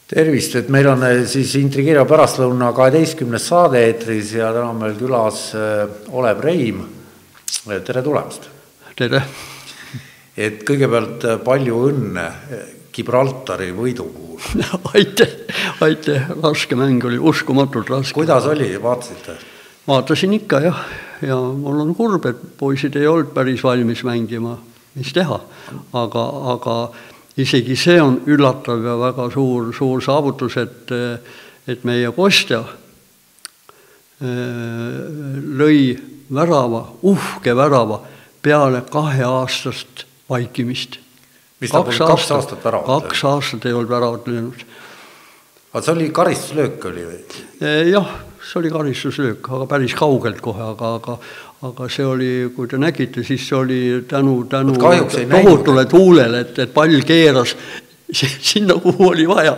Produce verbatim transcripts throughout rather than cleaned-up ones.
Tervist, et meil on siis Intrigeeriva pärastlõuna kaheteistkümnes saade eetris ja täna on meil külas Olev Reim. Tere tulemast. Tere. Et kõigepealt palju õnne Gibraltari võidu puhul. Aitäh, aitäh, raske mäng oli, uskumatult raske. Kuidas oli, vaatasite? Vaatasin ikka jah, ja mul on kurb, et poisid ei olnud päris valmis mängima, mis teha, aga, aga isegi see on üllatav ja väga suur, suur saavutus, et, et meie kostja lõi värava, uhke värava peale kahe aastast vaikimist. Mis ta kaks, kaks aastat väravat? Kaks aastat ei olnud väravat löönud. Aga see oli karistuslöök oli või? Jah, see oli karistuslöök, aga päris kaugelt kohe, aga, aga, aga see oli, kui te nägite, siis see oli tänu, tänu tohutule tuulele, et, et pall keeras sinna, kuhu oli vaja.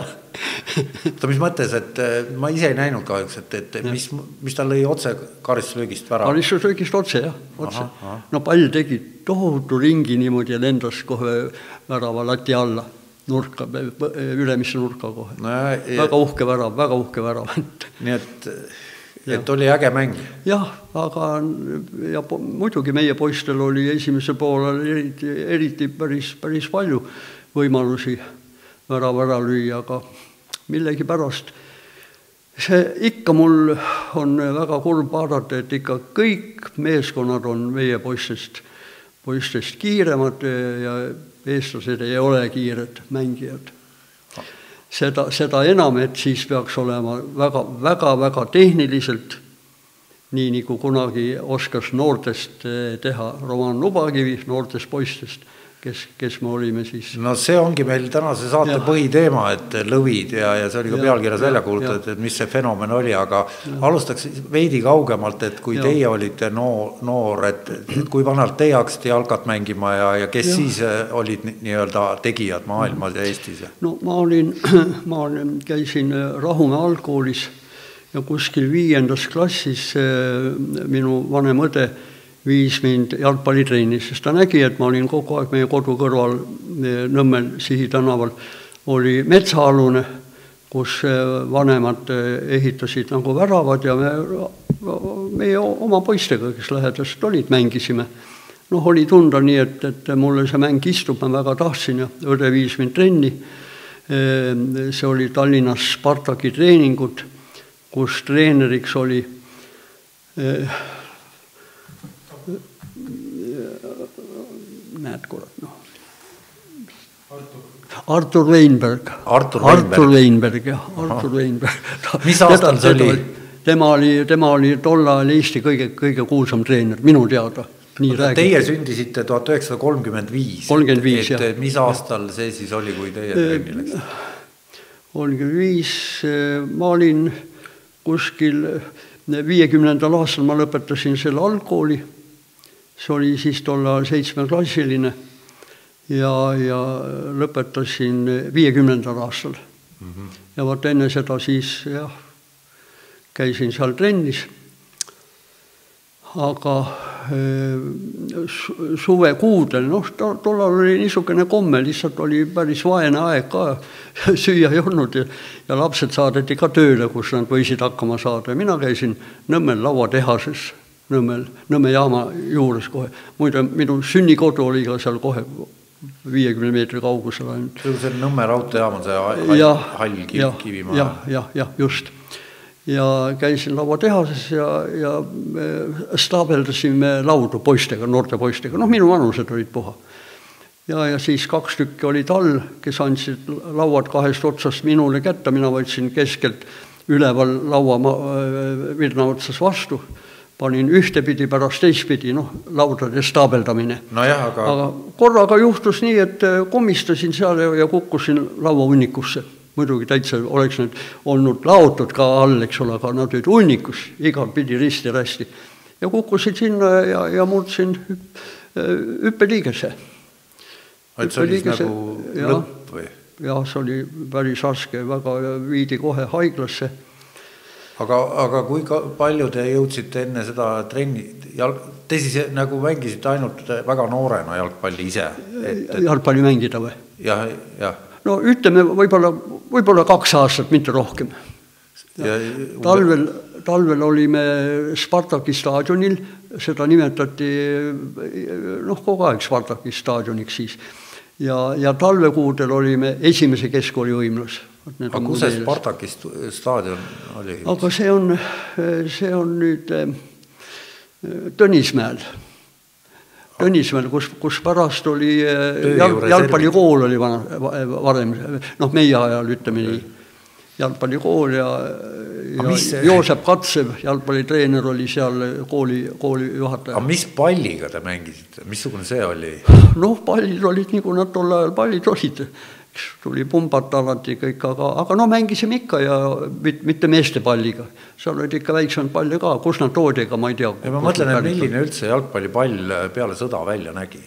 Ta mis mõttes, et ma ise ei näinud kahjuks, et, et ja. mis, mis ta lõi otse karistuslöögist värava? Karistuslöögist otse, jah. Otse. Aha, aha. No pall tegi tohutu ringi niimoodi ja lendas kohe värava lati alla. Nurka, ülemisse nurka kohe. No, ja, väga uhke värav, väga uhke värav. Nii et, et oli äge mäng. Jah, aga ja, muidugi meie poistel oli esimese poolel eriti, eriti päris, päris palju võimalusi värav ära lüüa, aga millegi pärast. See ikka mul on väga kurb vaadata, et ikka kõik meeskonnad on meie poistest, poistest kiiremad ja eestlased ei ole kiired mängijad. Seda, seda enam, et siis peaks olema väga, väga, väga tehniliselt, nii nagu kunagi oskas noortest teha Roman Lubakivi, noortest poistest, kes, kes me olime siis. No see ongi meil tänase saate ja. Põhiteema, et lõvid ja, ja see oli ka ja, pealkirjas välja kuulutatud, et mis see fenomen oli, aga ja. Alustaks veidi kaugemalt, et kui ja. Teie olite noor, noor et, et kui vanalt teie hakkasite jalkat mängima ja, ja kes ja. Siis olid nii-öelda tegijad maailmas ja Eestis? No ma olin, ma olin, käisin Rahumäe algkoolis ja kuskil viiendas klassis minu vanem õde viis mind jalgpallitrennis, sest ta nägi, et ma olin kogu aeg meie kodu kõrval Nõmmel Sihi tänaval, oli metsaalune, kus vanemad ehitasid nagu väravad ja me, meie oma poistega, kes lähedast olid, mängisime. Noh, oli tunda nii, et, et mulle see mäng istub, ma väga tahtsin ja õde viis mind trenni. See oli Tallinnas Spartaki treeningud, kus treeneriks oli näed kurat, noh. Artur Weinberg. Artur Weinberg. Artur Weinberg, jah. Artur Weinberg. Mis aastal see oli? Tema oli, tema oli tolle ajal Eesti kõige, kõige kuulsam treener, minu teada. Nii räägib. Teie sündisite tuhat üheksasada kolmkümmend viis. kolmkümmend viis, et, et mis aastal see siis oli, kui teie trenni läks? kolmkümmend viis, ma olin kuskil viiekümnendal aastal, ma lõpetasin selle algkooli. See oli siis tolle ajal seitsmeklassiline ja, ja lõpetasin viiekümnendal aastal. Mm-hmm. Ja vaat enne seda siis jah, käisin seal trennis. Aga suvekuudel, noh, tollal oli niisugune komme, lihtsalt oli päris vaene aeg ka, süüa ei olnud ja, ja lapsed saadeti ka tööle, kus nad võisid hakkama saada. Mina käisin Nõmmel lauatehases. Nõmmel, Nõmme jaama juures kohe. Muide, minu sünnikodu oli ka seal kohe viiekümne meetri kaugusel ainult. See on Nõmme raudteejaam on see hall, ja, hall kiv, kivimaa. Jah, jah, jah, just. Ja käisin lauatehases ja, ja staabeldasime laudu poistega, noorte poistega. Noh, minu vanused olid puha. Ja, ja siis kaks tükki olid all, kes andsid lauad kahest otsast minule kätte. Mina võtsin keskelt üleval laua virna otsas vastu. Panin ühtepidi pärast teistpidi, noh, laudade staabeldamine. No jah, aga... aga korraga juhtus nii, et komistasin seal ja kukkusin lauaunnikusse. Muidugi täitsa oleks need olnud laotud ka all, eks ole, aga nad olid unnikus, igal pidi risti rästi. Ja kukkusin sinna ja, ja murdsin hüppeliigese. Et see oli nagu ja, lõpp või? Jah, see oli päris raske, väga viidi kohe haiglasse. Aga, aga kui palju te jõudsite enne seda trenni, jalg, te siis nagu mängisite ainult väga noorena jalgpalli ise? Et, jalgpalli mängida või? Jah, jah. no ütleme võib-olla, võib-olla kaks aastat, mitte rohkem. Ja, talvel, talvel olime Spartaki staadionil, seda nimetati noh, kogu aeg Spartaki staadioniks siis. Ja, ja talvekuudel olime esimese keskkooli võimlas. Aga kus see Spartaki staadion oli? Aga see on, see on nüüd Tõnismäel. Tõnismäel, kus, kus pärast oli jal, jalgpallikool oli varem, noh meie ajal ütleme nii. Jalgpallikool ja, ja Joosep Katsev, jalgpallitreener oli seal kooli, kooli juhataja. Aga mis palliga te mängisite? Missugune see oli? Noh, pallid olid nii, kui nad tol ajal pallid olid. Tuli pumbat alati kõik, aga, aga no mängisime ikka ja mitte meeste palliga. Seal olid ikka väiksemad palli ka, kus nad toodi, ega ma ei tea. Ja ma mõtlen, et milline üldse jalgpallipall peale sõda välja nägi?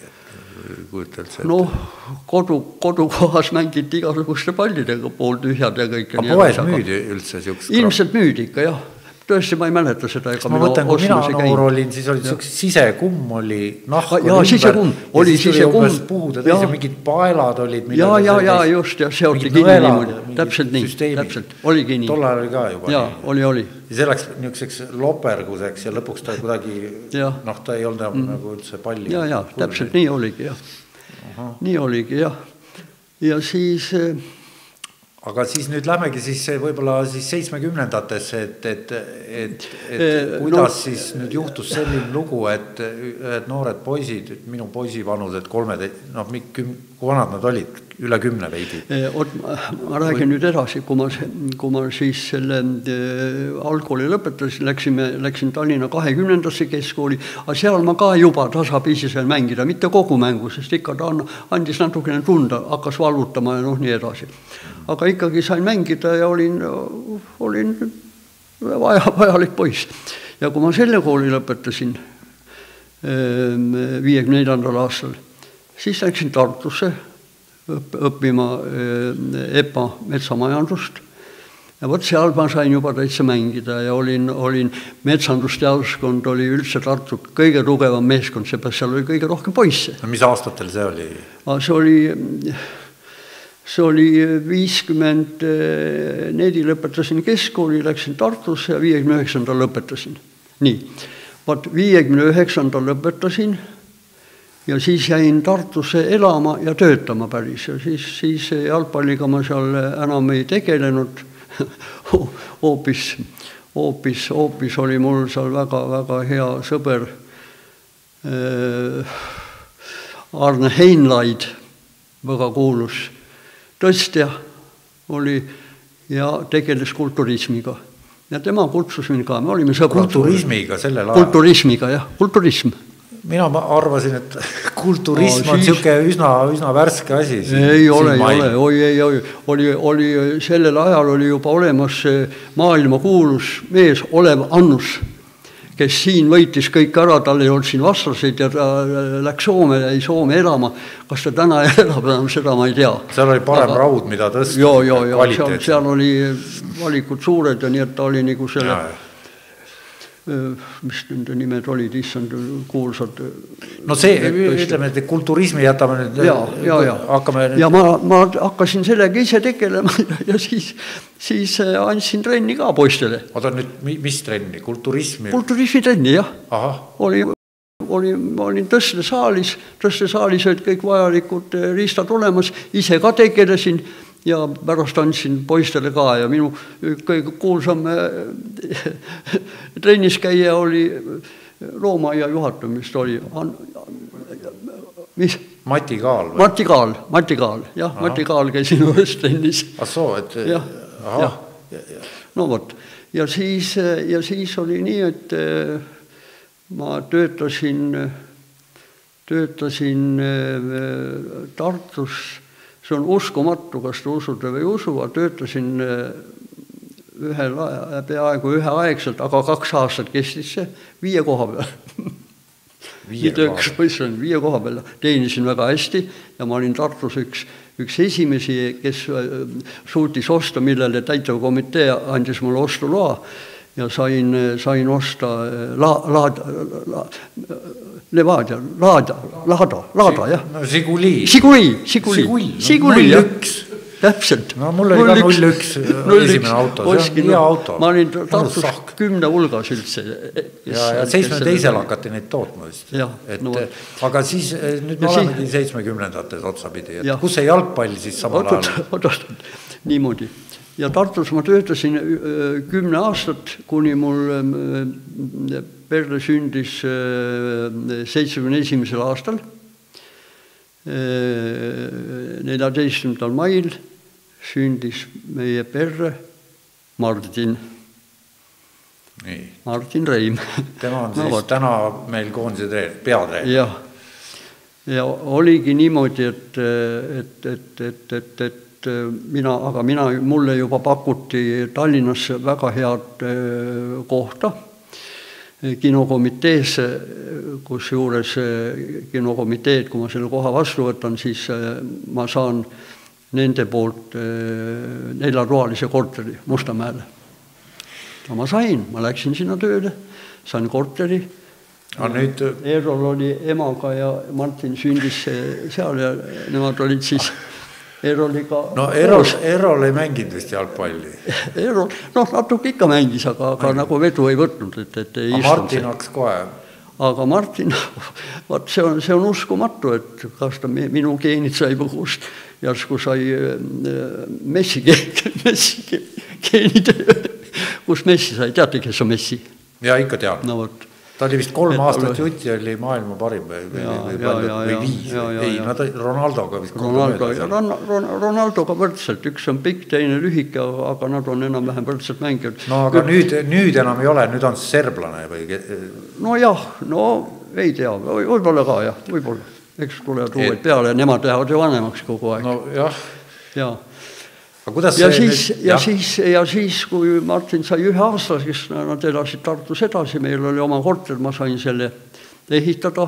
No kodu, kodukohas mängiti igasuguste pallidega, pool tühjad ja kõik. Aga poes müüdi üldse siukest? Ilmselt müüdi ikka, jah. Tõesti, ma ei mäleta seda. Ma mõtlen, kui mina noor olin, siis oli sisekumm oli nahk ja sisekumm oli sisekumm. Puud ja teised mingid paelad olid. Ja, ja, ja, just, ja see oldi kinni niimoodi. Täpselt nii, täpselt, oligi nii. Tol ajal oli ka juba ja, nii. Oli, oli. Ja see läks niiseks loperguseks ja lõpuks ta kuidagi, noh, ta ei olnud mm. nagu üldse palli. Ja, ja, täpselt nii oligi, jah. Aha. Nii oligi, jah. Ja siis... Aga siis nüüd lähmegi siis võib-olla siis seitsmekümnendatesse, et, et, et, et kuidas no, siis nüüd juhtus selline lugu, et, et noored poisid, minu poisi vanused kolme, noh, kui vanad nad olid, üle kümne veidi. Ma räägin nüüd edasi, kui ma, kui ma siis selle algkooli lõpetasin, läksime, läksin Tallinna kahekümnendasse keskkooli, aga seal ma ka juba tasapisi seal mängida, mitte kogu mängu, sest ikka ta andis natukene tunda, hakkas valutama ja noh nii edasi. Aga ikkagi sain mängida ja olin, olin vaja, vajalik poiss. Ja kui ma selle kooli lõpetasin viiekümne neljandal aastal, siis läksin Tartusse õppima E P A metsamajandust. Ja võt seal ma sain juba täitsa mängida ja olin, olin metsandusteaduskond oli üldse Tartu kõige tugevam meeskond, seepärast seal oli kõige rohkem poisse. No, mis aastatel see oli? See oli... See oli viiskümmend neli lõpetasin keskkooli, läksin Tartusse ja viiekümne üheksandal lõpetasin. Nii, vaat viiekümne üheksandal lõpetasin ja siis jäin Tartusse elama ja töötama päris. Ja siis, siis jalgpalliga ma seal enam ei tegelenud. Hoopis, hoopis, hoopis oli mul seal väga, väga hea sõber Arne Heinlaid, väga kuulus tõstja oli ja tegeles kulturismiga. Ja tema kutsus mind ka, me olime sõbrad. Kulturismiga sellel ajal? Kulturismiga, jah, kulturism. Mina arvasin, et kulturism on siuke üsna, üsna värske asi. Ei ole, ei ole, oi, ei, oi. Oli, oli, sellel ajal oli juba olemas maailma kuulus mees Olev Annus, kes siin võitis kõik ära, tal ei olnud siin vastaseid ja ta läks Soome ja ei Soome elama. Kas ta täna elab enam, seda ma ei tea. Seal oli parem Aga, raud, mida tõsta. Joo, joo, joo. Seal, seal oli valikud suured ja nii, et ta oli nagu selle, ja, mis nende nimed olid, issand kuulsad. No see, ütleme, et kulturismi jätame nüüd, ja, ja, ja. hakkame nüüd. Ja ma, ma hakkasin sellega ise tegelema ja siis, siis andsin trenni ka poistele. Oota nüüd, mis trenni? Kulturismi? Kulturismi trenni, jah. Aha. Oli, oli, ma olin tõste saalis, tõste saalis olid kõik vajalikud riistad olemas, ise ka tegelesin ja pärast andsin poistele ka ja minu kõige kuulsam trennis käia oli Loomaia juhatamist oli. Mis? Mati Kaal või? Mati Kaal, Mati Kaal, jah, aha. Mati Kaal käisin ühes trennis. Ah soo, et... Jah, jah. No vot. Ja siis, ja siis oli nii, et ma töötasin, töötasin Tartus. See on uskumatu, kas te usute või usu, töötasin ühe, peaaegu ühe aegselt, aga kaks aastat kestis see viie koha peal. Viie koha peal? Viie koha peal. Teenisin väga hästi ja ma olin Tartus üks, üks esimesi, kes suutis osta, millele täitevkomitee andis mulle ostuloa ja sain, sain osta la, laada, la, Levadia, Laada, Laada, Laada, jah. No Siguli. Siguli, Siguli. Siguli, Siguli, jah. täpselt. No mul oli ka null üks esimene auto, see on hea auto. Ma olin Tartus kümne hulgas üldse. Ja, ja seitsmekümne teisel hakati neid tootma vist. Ja, et, no, aga siis nüüd me olemegi seitsmekümnendates otsapidi. Et kus see jalgpall siis samal ajal? Oot, niimoodi. Ja Tartus ma töötasin kümne aastat, kuni mul perre sündis seitsmekümne esimesel aastal. neljateistkümnendal mail sündis meie perre Martin. Nii. Martin Reim. Tema on no, siis võt. Täna meil koondise peatreen. Ja. ja oligi niimoodi, et, et, et, et, et, et mina, aga mina, mulle juba pakuti Tallinnasse väga head kohta kinokomitees, kus juures kinokomiteed, kui ma selle koha vastu võtan, siis ma saan nende poolt neljatoalise korteri Mustamäele. Ja ma sain, ma läksin sinna tööle, sain korteri. Ja nüüd... Erol oli emaga ja Martin sündis seal ja nemad olid siis Eroliga... No Erol, Erol ei mänginud vist jalgpalli. Erol, noh, natuke ikka mängis, aga, aga nagu vedu ei võtnud. Et, et ei aga Martin hakkas kohe. Aga Martin, vaat see on, see on uskumatu, et kas ta minu geenid sai põhust, järsku sai Messi, messi geenid, kus Messi sai, teate, kes on Messi? Ja ikka tean. No vot. Ta oli vist kolm aastat jutti, oli maailma parim või, või, või, ja, ja, või viis. Ja, ja, ei, nad Ronaldoga vist Ronaldo, Ron, Ron, Ronaldoga võrdselt, üks on pikk, teine lühike, aga nad on enam vähem võrdselt mänginud. No aga nüüd, nüüd enam ei ole, nüüd on serblane või... No jah, no ei tea, võib-olla ka jah, võib-olla. Eks tulevad uued peale ja nemad lähevad ju vanemaks kogu aeg. No jah. Ja. Ja siis, ja, siis, ja siis, kui Martin sai ühe aasta, siis nad elasid Tartus edasi, meil oli oma korter, ma sain selle ehitada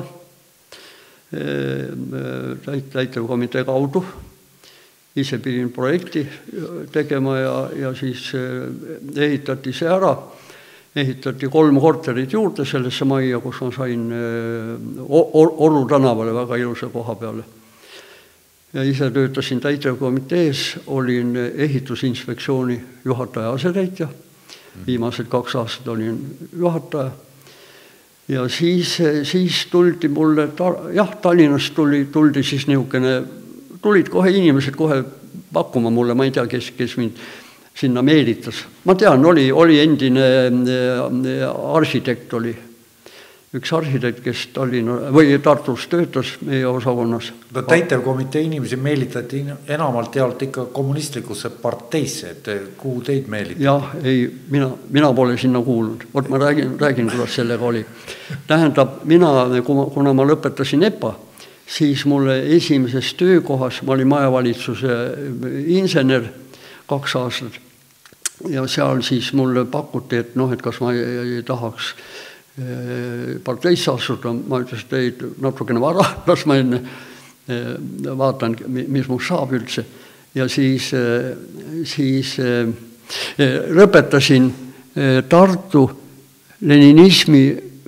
täitevkomitee kaudu. Ise pidin projekti tegema ja, ja siis ehitati see ära. Ehitati kolm korterit juurde sellesse majja, kus ma sain Oru tänavale väga ilusa koha peale. Ja ise töötasin täitevkomitees, olin ehitusinspektsiooni juhataja asetäitja. Viimased kaks aastat olin juhataja. Ja siis, siis tuldi mulle, jah, Tallinnast tuli, tuldi siis niisugune, tulid kohe inimesed kohe pakkuma mulle, ma ei tea, kes, kes mind sinna meelitas. Ma tean, oli, oli endine arhitekt oli. Üks arhitekt, kes Tallinna või Tartus töötas meie osakonnas. No, täitevkomitee inimesi meelitati enamalt jaolt ikka kommunistlikusse parteisse, et kuhu teid meelitati? Jah, ei, mina, mina pole sinna kuulnud. Vot ma räägin, räägin, kuidas sellega oli. Tähendab, mina, kuna ma lõpetasin E P A, siis mulle esimeses töökohas, ma olin majavalitsuse insener kaks aastat ja seal siis mulle pakuti, et noh, et kas ma ei, ei tahaks parteisse asuda, ma ütlesin, et ei, natukene vara, las ma enne vaatan, mis mul saab üldse. Ja siis, siis lõpetasin Tartu leninismi,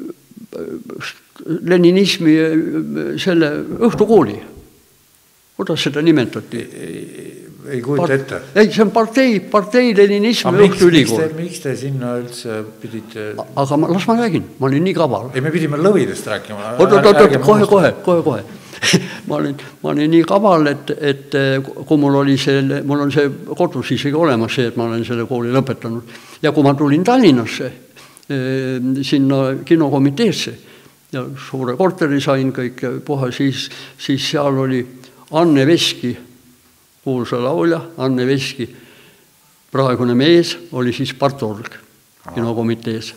leninismi selle õhtukooli. Kuidas seda nimetati? Ei kujuta ette. Ei, see on partei, partei leninismi õhtuülikool. Miks, miks te sinna üldse pidite... Aga ma, las ma räägin, ma olin nii kaval. Ei, me pidime lõvidest rääkima. Oot, oot, oot, kohe, kohe, kohe, kohe. ma, olin, ma olin nii kaval, et, et kui mul oli see, mul on see kodus isegi olemas see, et ma olen selle kooli lõpetanud. Ja kui ma tulin Tallinnasse, sinna kinokomiteesse ja suure korteri sain kõik puha, siis, siis seal oli Anne Veski, kuulsa laulja, Anne Veski, praegune mees, oli siis partorg kinokomitees.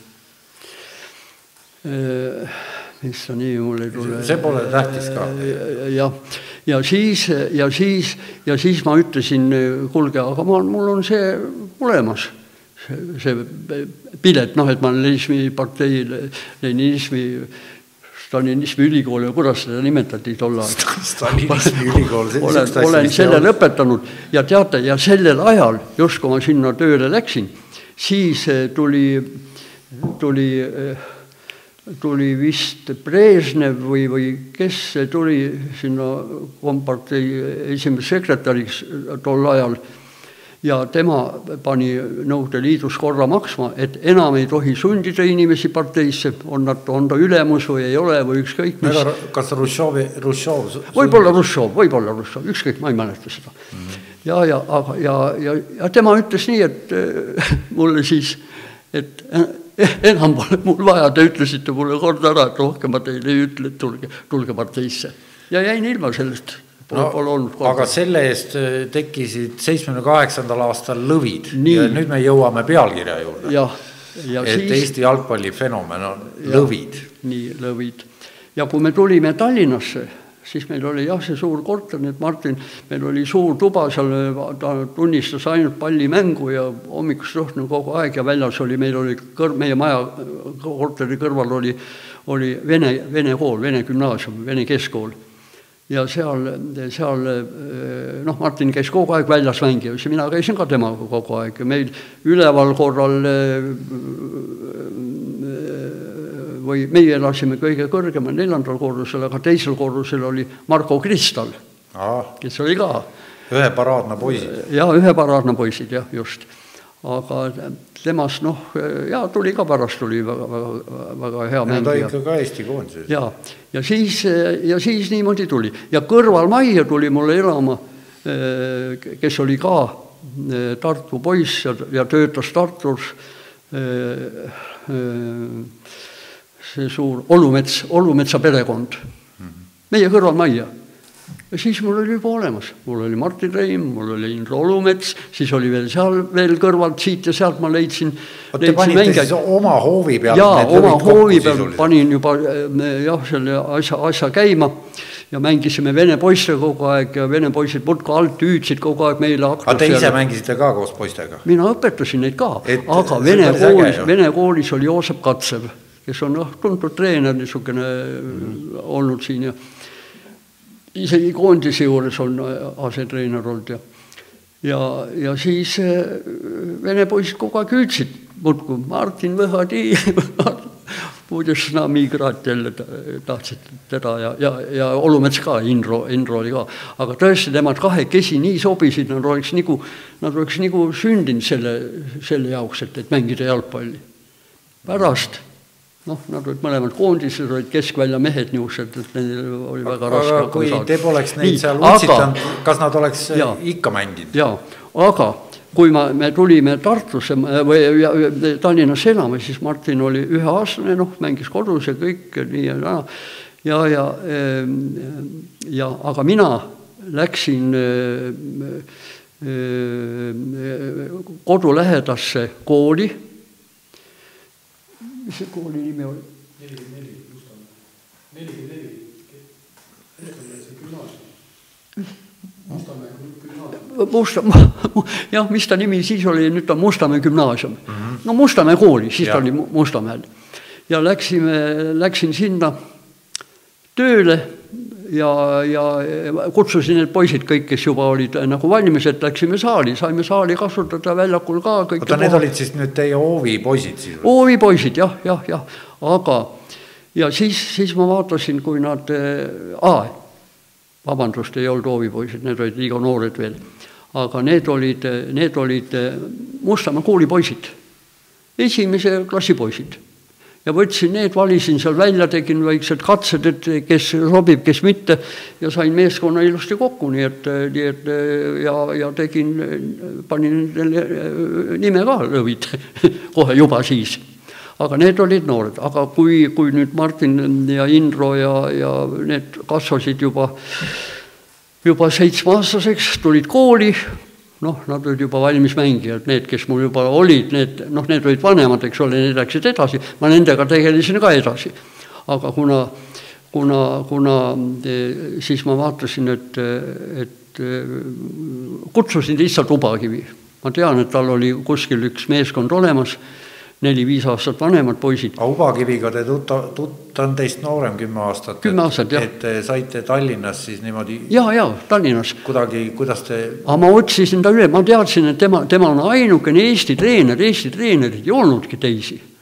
Mis ta nii mulle ei tule. See pole tähtis ka. Ja, ja, siis, ja, siis, ja siis ma ütlesin, kuulge, aga ma, mul on see olemas, see, see pilet, noh, et ma leninismi partei, leninismi Stalinismi ülikool ja kuidas seda nimetati tolla. Stalinismi ülikool. Olen, olen selle lõpetanud ja teate, ja sellel ajal, just kui ma sinna tööle läksin, siis tuli, tuli, tuli vist Brežnev või, või kes see tuli sinna kompartei esimese sekretäriks tol ajal ja tema pani Nõukogude Liidus korra maksma, et enam ei tohi sundida inimesi parteisse, on, nad, on ta ülemus või ei ole või ükskõik mis. Kas Rušovi, Rušov? Võib-olla Rušov, võib-olla Rušov, ükskõik, ma ei mäleta seda. Mm-hmm. Ja, ja, aga, ja, ja, ja tema ütles nii, et mulle siis, et enam pole mul vaja, te ütlesite mulle kord ära, et rohkem ma teile ei ütle, et tulge, tulge parteisse. Ja jäin ilma sellest. No, aga selle eest tekkisid seitsmekümne kaheksandal aastal lõvid nii. Ja nüüd me jõuame pealkirja juurde. Ja, ja et siis, Eesti jalgpalli fenomen on ja, lõvid. Nii, lõvid. Ja kui me tulime Tallinnasse, siis meil oli jah see suur korter, nii et Martin, meil oli suur tuba, seal ta tunnistas ainult pallimängu ja hommikust õhtuni kogu aeg ja väljas oli, meil oli kõr, meie maja korteri kõrval oli, oli vene, vene kool, vene gümnaasium, vene keskkool. Ja seal, seal noh, Martin käis kogu aeg väljas mängimas ja mina käisin ka temaga kogu aeg. Meil üleval korral või meie elasime kõige kõrgemal neljandal korrusel, aga teisel korrusel oli Marko Kristal, Aa, kes oli ka. Ühe paraadna poisid. Ja, ühe paraadna poisid, jah, just. Aga temast, noh, ja tuli ka pärast, tuli väga, väga, väga hea mängija. Ta ikka ka Eesti koondises. Ja, ja, siis, ja siis niimoodi tuli. Ja kõrval majja tuli mulle elama, kes oli ka Tartu poiss ja, ja töötas Tartus see suur Olumets, Olumetsa perekond. Meie kõrval majja. Ja siis mul oli juba olemas. Mul oli Martin Reim, mul oli Indro Olumets, siis oli veel seal veel kõrvalt, siit ja sealt ma leidsin. Te panite siis oma hoovi peal? Jaa, oma hoovi peal panin juba jah, selle asja, asja käima ja mängisime vene poiste kogu aeg ja vene poisid mutka alt hüüdsid kogu aeg meile aktus. Aga te ise ja... mängisite ka koos poistega? Mina õpetasin neid ka, et aga vene koolis, vene koolis oli Joosep Katsev, kes on noh, tuntud treener niisugune mm-hmm. olnud siin ja isegi koondise juures on asetreener olnud ja, ja, ja siis vene poisid kogu aeg hüüdsid mutku, Martin Võhadi, muides nami Igrat jälle tahtsid teda ja, ja, ja Olumets ka, Indro, Indro oli ka, aga tõesti temad kahekesi nii sobisid, nad oleks nagu, nad oleks nagu sündinud selle, selle jaoks, et, et mängida jalgpalli. Pärast noh, nad olid mõlemad koondised, olid keskvälja mehed niused, et neil oli väga raske. Aga kui te poleks neid seal utsitanud, kas nad oleks ja, ikka mänginud? Jaa, aga kui ma, me tulime Tartusse või Tallinnasse elama, siis Martin oli ühe aastane, noh, mängis kodus ja kõik nii ja ja, ja, ja, ja aga mina läksin kodu lähedasse kooli. Mis see kooli nimi oli? nelikümmend neli, Mustamäe. nelikümmend neli. Mustamäe. Jah, mis ta nimi siis oli, nüüd on Mustamäe gümnaasium. Mm-hmm. No Mustamäe kooli, siis ja. Ta oli Mustamäel. Ja läksime, läksin sinna tööle ja, ja kutsusin need poisid kõik, kes juba olid nagu valmis, et läksime saali, saime saali kasutada väljakul ka. Oota, need olid siis nüüd teie oovi poisid? Siis? Oovi poisid, jah, jah, jah. Aga, ja siis, siis ma vaatasin, kui nad, aa, vabandust, ei olnud oovi poisid, need olid liiga noored veel. Aga need olid, need olid Mustamäe kooli poisid, esimese klassi poisid. Ja võtsin need, valisin seal välja, tegin väiksed katsed, et kes sobib, kes mitte ja sain meeskonna ilusti kokku, nii et, nii et ja, ja tegin, panin nime ka lõvid kohe juba siis. Aga need olid noored, aga kui, kui nüüd Martin ja Indro ja, ja need kasvasid juba, juba seitsmeaastaseks, tulid kooli, noh, nad olid juba valmis mängijad, need, kes mul juba olid, need, noh, need olid vanemad, eks ole, need läksid edasi, ma nendega tegelisin ka edasi. Aga kuna, kuna, kuna siis ma vaatasin, et, et kutsusin lihtsalt Ubakivi. Ma tean, et tal oli kuskil üks meeskond olemas, neli-viis aastat vanemad poisid. A Ubakiviga te tutta, tutta on teist noorem kümme aastat. Kümme aastat, jah. Et saite Tallinnas siis niimoodi... Jaa, jaa, Tallinnas. Kudagi, kuidas te... Aga ma otsisin ta üle, ma teadsin, et tema, tema on ainukene Eesti treener, Eesti treenerid ei olnudki teisi.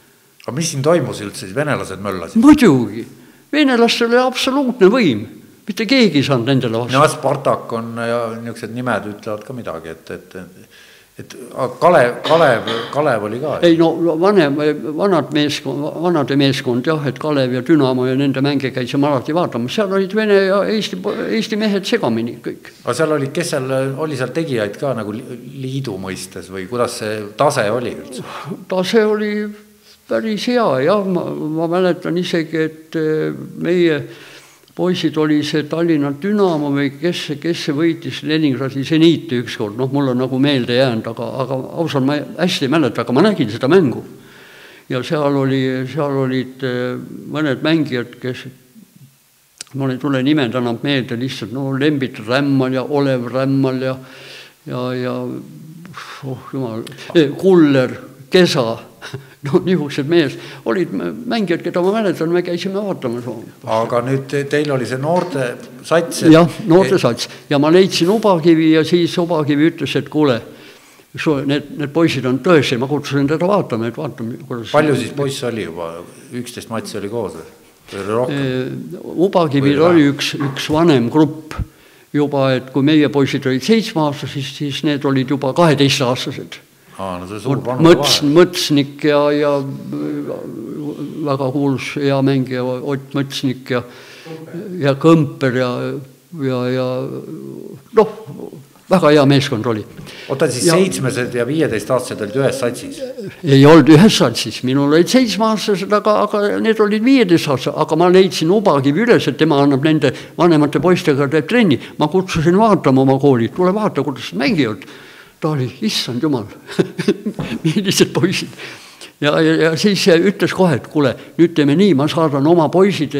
aga mis siin toimus üldse, siis venelased möllasid? Muidugi, venelastel oli absoluutne võim, mitte keegi ei saanud nendele vastu. No Spartak on ja niisugused nimed ütlevad ka midagi, et, et, et Kalev, Kalev, Kalev oli ka. Ei no vanem, vanad meeskond, vanade meeskond jah, et Kalev ja Dünamo ja nende mänge käisime alati vaatama, seal olid Vene ja Eesti, Eesti mehed segamini kõik. Aga seal oli, kes seal oli seal tegijaid ka nagu liidu mõistes või kuidas see tase oli üldse? Tase oli päris hea, jah, ma, ma mäletan isegi, et meie poisid oli see Tallinna Dünamo või kes, kes see võitis Leningradi Zeniiti ükskord, noh, mul on nagu meelde jäänud, aga, aga ausalt ma hästi ei mäleta, aga ma nägin seda mängu. Ja seal, oli, seal olid mõned mängijad, kes, mul ei tule nimed enam meelde lihtsalt, no Lembit Rämmal ja Olev Rämmal ja, ja, ja oh, jumal, Kuller, Kesa, no niisugused mees olid mängijad, keda ma mäletan, me käisime vaatamas. Aga nüüd teil oli see noorte sats? Jah, noorte sats. Ja ma leidsin Ubakivi ja siis Ubakivi ütles, et kuule, need, need poisid on tõesti, ma kutsusin teda vaatama, et vaatame. Palju siis poiss oli juba? üksteist matsi oli koos või? Ubakivil oli üks, üks vanem grupp juba, et kui meie poisid olid seitsme aastased, siis need olid juba kaheteist aastased. Aa, no see suur Mõts, Mõtsnik ja, ja väga kuulus hea mängija Ott Mõtsnik ja, ja Kõmper ja, ja, ja noh, väga hea meeskond oli. Oota, siis ja, seitsmesed ja viieteist aastased olid ühes satsis? Ei olnud ühes satsis, minul olid seitsme aastased, aga, aga need olid viieteist aastased, aga ma leidsin Ubakivi üles, et tema annab nende vanemate poistega teeb trenni. Ma kutsusin vaatama oma kooli, tule vaata, kuidas mängivad. Ta oli, issand jumal, millised poisid. Ja, ja, ja siis ütles kohe, et kuule, nüüd teeme nii, ma saadan oma poisid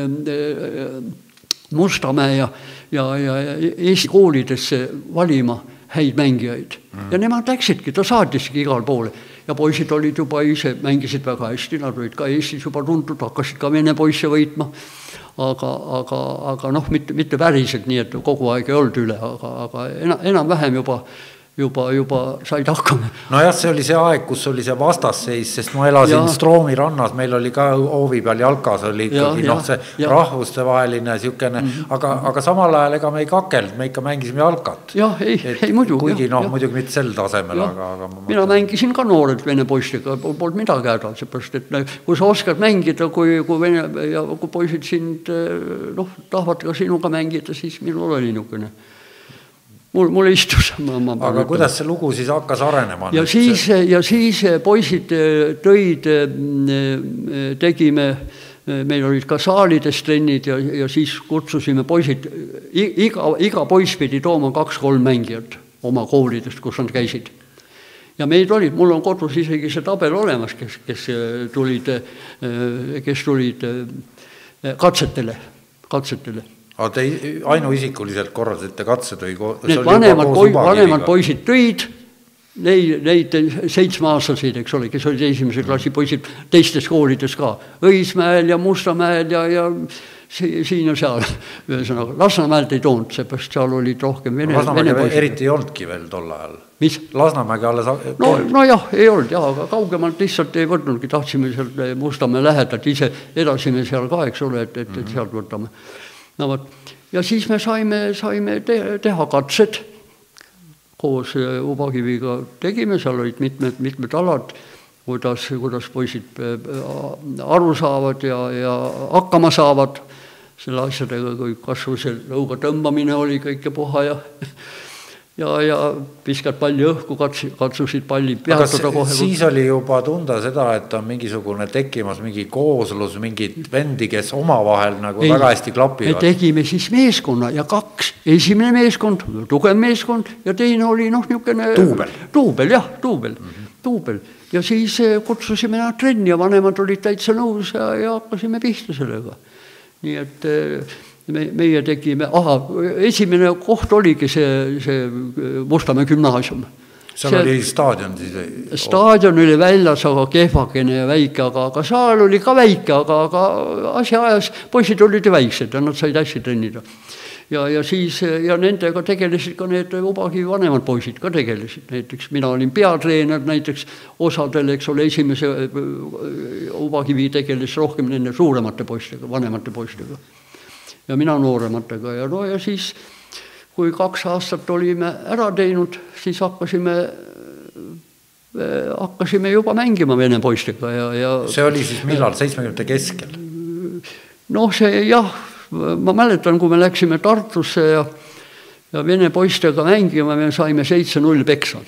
Mustamäe ja, ja, ja Eesti koolidesse valima häid mängijaid. Mm. Ja nemad läksidki, ta saatiski igal poole. Ja poisid olid juba ise, mängisid väga hästi, nad olid ka Eestis juba tuntud, hakkasid ka vene poisse võitma. Aga, aga, aga noh, mitte, mitte päriselt nii, et kogu aeg ei olnud üle, aga, aga enam, enam vähem juba juba, juba said hakkama. No jah, see oli see aeg, kus oli see vastasseis, sest ma elasin ja. Stroomi rannas, meil oli ka hoovi peal jalkas, oli ikkagi ja, noh, see ja. Rahvuste vaheline siukene, mm -hmm. aga, aga samal ajal ega me ei kakeld, me ikka mängisime jalkat. Jah, ei, et, ei muidu. Kuigi noh, muidugi mitte sel tasemel, aga, aga ma mina mängisin ka noored vene poistega, polnud midagi häda, seepärast, et kui sa oskad mängida, kui, kui vene ja kui poisid sind noh, tahavad ka sinuga mängida, siis minul oli niisugune. Mul, mul istus. Ma, ma aga kuidas see lugu siis hakkas arenema? Ja siis, ja siis poisid tõid, tegime, meil olid ka saalides trennid ja, ja siis kutsusime poisid, iga, iga poiss pidi tooma kaks-kolm mängijat oma koolidest, kus nad käisid. Ja meid olid, mul on kodus isegi see tabel olemas, kes, kes tulid, kes tulid katsetele, katsetele. Aga te ainuisikuliselt korrasite katsed või need vanemad, poi, vanemad poisid tõid, neid, neid seitsmeaastaseid, eks ole, kes olid esimese klassi poisid teistes koolides ka, Õismäel ja Mustamäel ja, ja siin ja seal. Ühesõnaga, Lasnamäelt ei toonud, seepärast seal olid rohkem vene, vene poisid. Eriti ei olnudki veel tol ajal. Mis? Lasnamäegi alles... No, no jah, ei olnud, jah, aga kaugemalt lihtsalt ei võtnudki, tahtsime seal Mustamäe lähedalt, ise edasime seal ka, eks ole, et, et, et sealt võtame. No, võt. Ja siis me saime, saime teha katsed, koos Ubakiviga tegime, seal olid mitmed, mitmed alad, kuidas, kuidas poisid aru saavad ja, ja hakkama saavad selle asjadega, kui kasvu see lõuga tõmbamine oli kõike puha ja, ja, ja piskad palli õhku, katsusid palli peatada kohe. Siis oli juba tunda seda, et on mingisugune tekkimas mingi kooslus, mingid vendi, kes oma vahel nagu ei, väga hästi klapivad. Me tegime siis meeskonna ja kaks. Esimene meeskond, tugev meeskond ja teine oli noh, niisugune... Tuubel. Tuubel, jah, tuubel. Mm-hmm. Tuubel. Ja siis kutsusime nad trenni ja vanemad olid täitsa nõus ja, ja hakkasime pihta sellega. Nii et me, meie tegime, aha, esimene koht oligi see, see Mustamäe gümnaasium. Seal see, oli staadion siis? Staadion oli väljas, aga kehvakene ja väike, aga, aga saal oli ka väike, aga, aga asja ajas poisid olid väiksed ja nad said hästi trennida. ja, ja siis ja nendega tegelesid ka need Ubakivi vanemad poisid ka tegelesid, näiteks mina olin peatreener näiteks osadel, eks ole, esimese Ubakivi tegeles rohkem nende suuremate poistega, vanemate poistega ja mina noorematega ja no ja siis kui kaks aastat olime ära teinud, siis hakkasime hakkasime juba mängima vene poistega ja, ja see oli siis millal, seitsmekümnendate keskel? Noh, see jah, ma mäletan, kui me läksime Tartusse ja, ja vene poistega mängima, me saime seitse null peksa.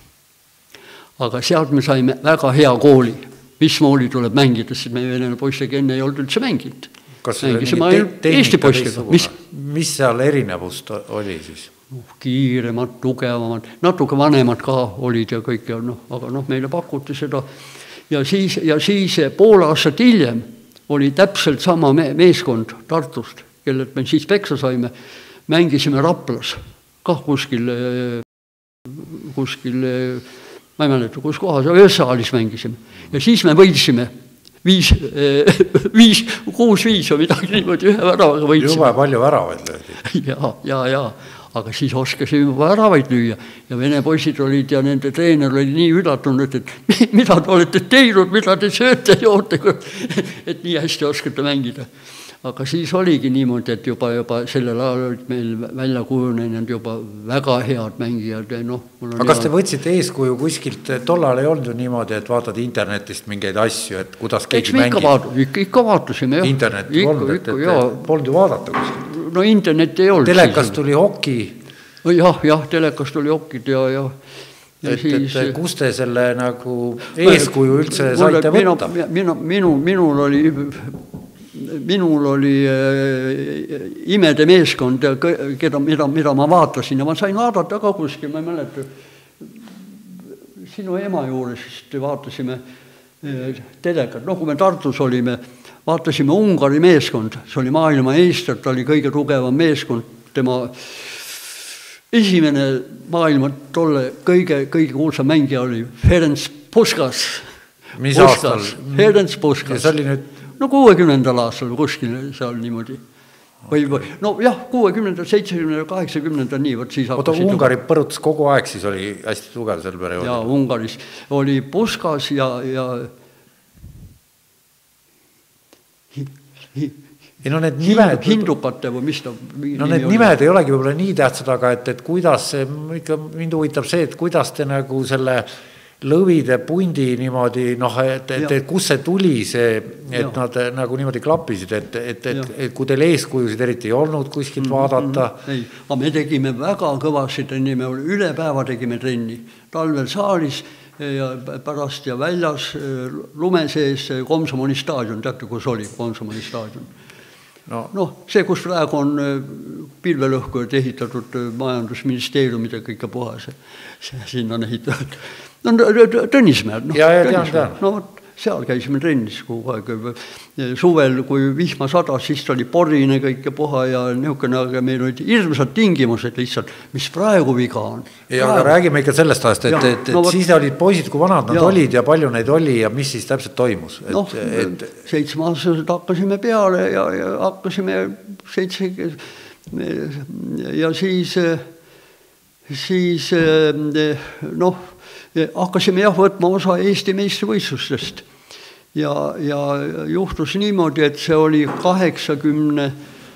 Aga sealt me saime väga hea kooli, mismoodi tuleb mängida, sest me vene poistega enne ei olnud üldse mänginud. Kas see Eesti poistega. Mis, mis seal erinevust oli siis? Kiiremad, tugevamad, natuke vanemad ka olid ja kõik, ja no, aga noh, meile pakuti seda. Ja siis, ja siis pool aastat hiljem oli täpselt sama meeskond Tartust, kellelt me siis peksa saime, mängisime Raplas, kah kuskil, kuskil, ma ei mäleta, kus kohas, ühes saalis mängisime. Ja siis me võitsime viis, viis, kuus viis või midagi niimoodi ühe väravaga võitsime. Juba palju väravaid löödi. Ja, ja, ja. Aga siis oskasime juba väravaid lüüa ja vene poisid olid ja nende treener oli nii üllatunud, et mida te olete teinud, mida te sööte, joote, et nii hästi oskate mängida. Aga siis oligi niimoodi, et juba, juba sellel ajal olid meil välja kujunenud juba väga head mängijad. No, aga kas te võtsite eeskuju kuskilt, tollal ei olnud ju niimoodi, et vaatad internetist mingeid asju, et kuidas keegi mängib? Ikka, vaat, ikka, ikka vaatasime. Jah. Internet polnud, et, et, et polnud ju vaadata kuskilt. No internet ei olnud. Telekas tuli hoki. Jah, jah, telekas tuli hokid ja, ja, ja et, siis... Et kus te selle nagu eeskuju üldse saite minu, võtta? Minu, minu, minul oli, minul oli äh, imede meeskond, keda, mida, mida ma vaatasin ja ma sain vaadata ka kuskil, ma ei mäleta, sinu ema juures siis vaatasime äh, telekat, no kui me Tartus olime, vaatasime Ungari meeskond, see oli maailma eestrat, ta oli kõige tugevam meeskond, tema esimene maailma tolle kõige, kõige kuulsam mängija oli Ferenc Puskas. Mis aastal? Ferenc Puskas. Ja see oli nüüd? No kuuekümnendal aastal kuskil seal niimoodi. Või, või, no jah, kuuekümnendal, seitsekümnendal, kaheksakümnendal nii, võt siis hakkasid... Oota, Ungari põrutas kogu aeg, siis oli hästi tugev sel perioodil. Ja Ungaris oli Puskas ja... ja ei no need nimed hindukate või mis ta no need nimed ei olegi võib-olla nii tähtsad, aga et, et kuidas see, ikka mind huvitab see, et kuidas te nagu selle lõvide pundi niimoodi, noh, et, et, et kus see tuli see, et ja. Nad nagu niimoodi klappisid, et, et, et, et kui teil eeskujusid eriti ei olnud kuskilt vaadata. Ei, aga me tegime väga kõvasid trenni, me üle päeva tegime trenni, talvel saalis ja pärast ja väljas lume sees Komsomoli staadion, teate, kus oli Komsomoli staadion. No, no see, kus praegu on pilvelõhkujad ehitatud majandusministeeriumid ja kõike puhas, sinna on ehitatud. No Tõnismäed, no, ja, ja, tean, tean. No seal käisime trennis kogu aeg. Suvel, kui vihma sadas, siis oli porine kõike puha ja niisugune, aga meil olid hirmsad tingimused lihtsalt, mis praegu viga on. Ja aga räägime ikka sellest ajast, et, et, et no, siis olid poisid, kui vanad nad ja. Olid ja palju neid oli ja mis siis täpselt toimus? Et, no, et... seitsmeaastased hakkasime peale ja, ja hakkasime seitse ja siis, siis noh, hakkasime jah võtma osa Eesti meistrivõistlustest ja, ja juhtus niimoodi, et see oli kaheksakümne,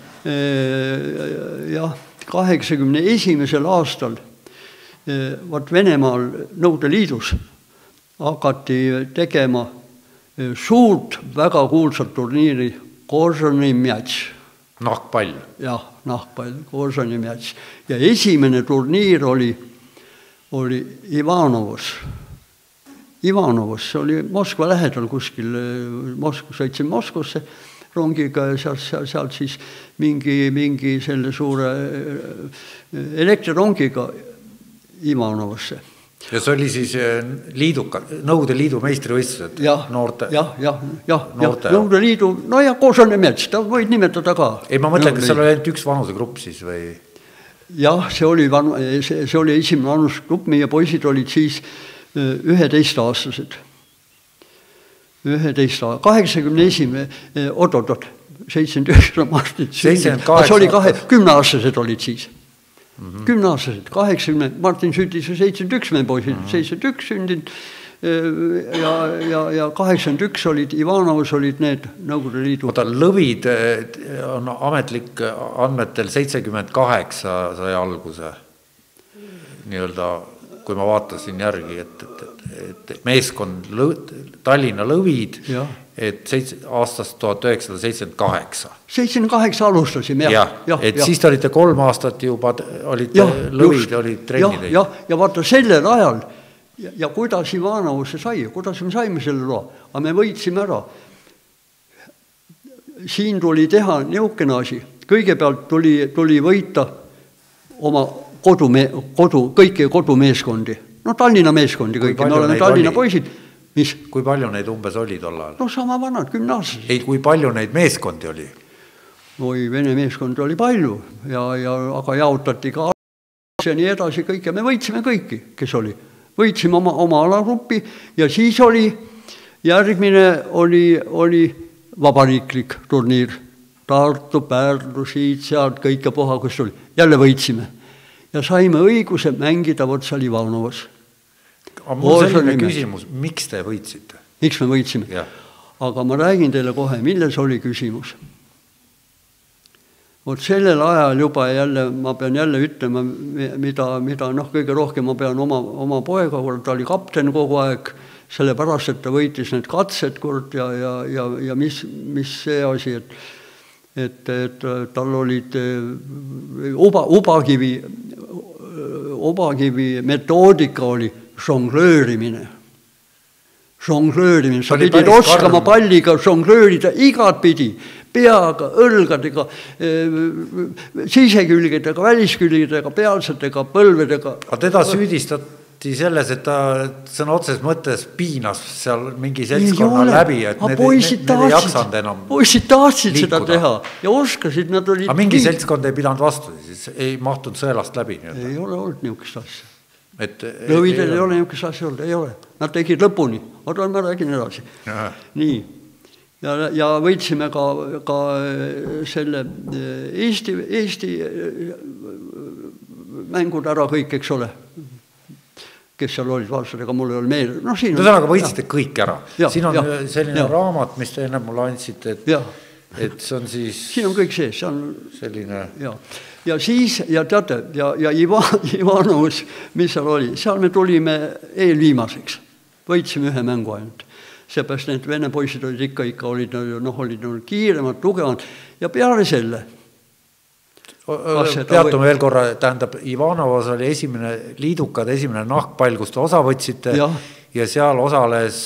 jah, kaheksakümne esimesel aastal vaat Venemaal Nõukogude Liidus hakati tegema suurt väga kuulsat turniiri Kožani Mjats. Nahkpall. Jah, nahkpall, Kožani Mjats. Ja esimene turniir oli oli Ivanovos. Ivanovos, see oli Moskva lähedal kuskil, Moskva, sõitsin Moskvasse rongiga ja sealt, sealt, sealt siis mingi, mingi selle suure elektrirongiga Ivanovosse. Ja see oli siis liiduka, Nõukogude Liidu meistrivõistlused noorte? Jah, jah, jah, Nõukogude Liidu, no ja Kožani Mjats, ta võid nimetada ka. Ei, ma mõtlen, kas seal oli ainult üks vanusegrupp siis või... Jah, see oli, see, see oli esimene vanusgrupp, meie poisid olid siis üheteist aastased. üheteist aastased, kaheksakümne esimene, oot, oot, oot, seitsekümmend üheksa Martin sündis. See oli kahe, kümneaastased olid siis. Mm-hmm. Kümneaastased, kaheksakümne, Martin sündis seitsekümmend üks, meie poisid, mm-hmm. seitsekümmend üks sündid ja, ja, ja kaheksakümmend üks olid, Ivanovas olid need Nõukogude Liidu. Oota, lõvid on ametlik andmetel seitsekümmend kaheksa sai alguse. Nii-öelda, kui ma vaatasin järgi, et, et, et meeskond lõ, Tallinna lõvid, ja. Et seitse, aastast tuhat üheksasada seitsekümmend kaheksa. seitsekümmend kaheksa alustasime, jah. Ja, ja, et ja. Siis te olite kolm aastat juba, olite ja, lõvid, olid trennid. Ja, ja, ja vaata sellel ajal, ja, ja kuidas Ivanovusse sai, kuidas me saime selle loa, aga me võitsime ära. Siin tuli teha niisugune asi, kõigepealt tuli, tuli võita oma kodu, kodu, kõiki kodumeeskondi, no Tallinna meeskondi kõiki, me oleme Tallinna oli? Poisid. Mis? Kui palju neid umbes oli tol ajal? No sama vanad, kümneaastased. Ei, kui palju neid meeskondi oli? No Vene meeskondi oli palju, ja, ja, aga jaotati ka ja nii edasi kõik, ja me võitsime kõiki, kes oli. Võitsime oma, oma alagrupi, ja siis oli, järgmine oli, oli vabariiklik turniir. Tartu, Pärnu, siit, sealt, kõike poha, kus oli. Jälle võitsime. Ja saime õiguse mängida Võtsal Ivanovas. Aga mul selline küsimus, miks te võitsite? Miks me võitsime? Ja. Aga ma räägin teile kohe, milles oli küsimus. Vot sellel ajal juba jälle, ma pean jälle ütlema, mida, mida noh, kõige rohkem ma pean oma, oma poega, kui ta oli kapten kogu aeg, sellepärast, et ta võitis need katsed kord ja, ja, ja, ja mis, mis see asi, et, et, et tal olid uba, ubakivi, ubakivi metoodika oli žonglöörimine. Žonglöörimine. Sa pidid oskama palliga žonglöörida igat pidi, peaga, õlgadega, sisekülgedega, väliskülgedega, pealsetega, põlvedega. Aga teda süüdistati selles, et ta sõna otses mõttes piinas seal mingi seltskonna läbi, et need, need, need ei jaksanud enam poisid tahtsid liikuda. Seda teha ja oskasid, nad olid... Aga mingi seltskond ei pidanud vastu, siis ei mahtunud sõelast läbi. Nii ei ole olnud niisugust asja. Et, Lõvidel ei, ei ole niisugust asja olnud, ei ole. Nad tegid lõpuni, aga ma räägin edasi. Aha. Nii, ja, ja võitsime ka, ka selle Eesti, Eesti mängud ära kõik, eks ole, kes seal olid vastased, ega mul ei ole meel. No, siin on, aga võitsite ja. Kõik ära. Ja, siin on ja, selline ja. Raamat, mis te enne mulle andsite, et, et see on siis... Siin on kõik sees, see on selline... Ja. Ja siis, ja teate, ja, ja Ivan, Ivanovus, mis seal oli, seal me tulime eelviimaseks. Võitsime ühe mängu ainult. Seepärast need vene poisid olid ikka, ikka olid, noh, olid kiiremad, tugevad. Ja peale selle... Peatume veel korra, tähendab, Ivanovas oli esimene liidukad, esimene nahkpall, kus te osa võtsite ja, ja seal osales...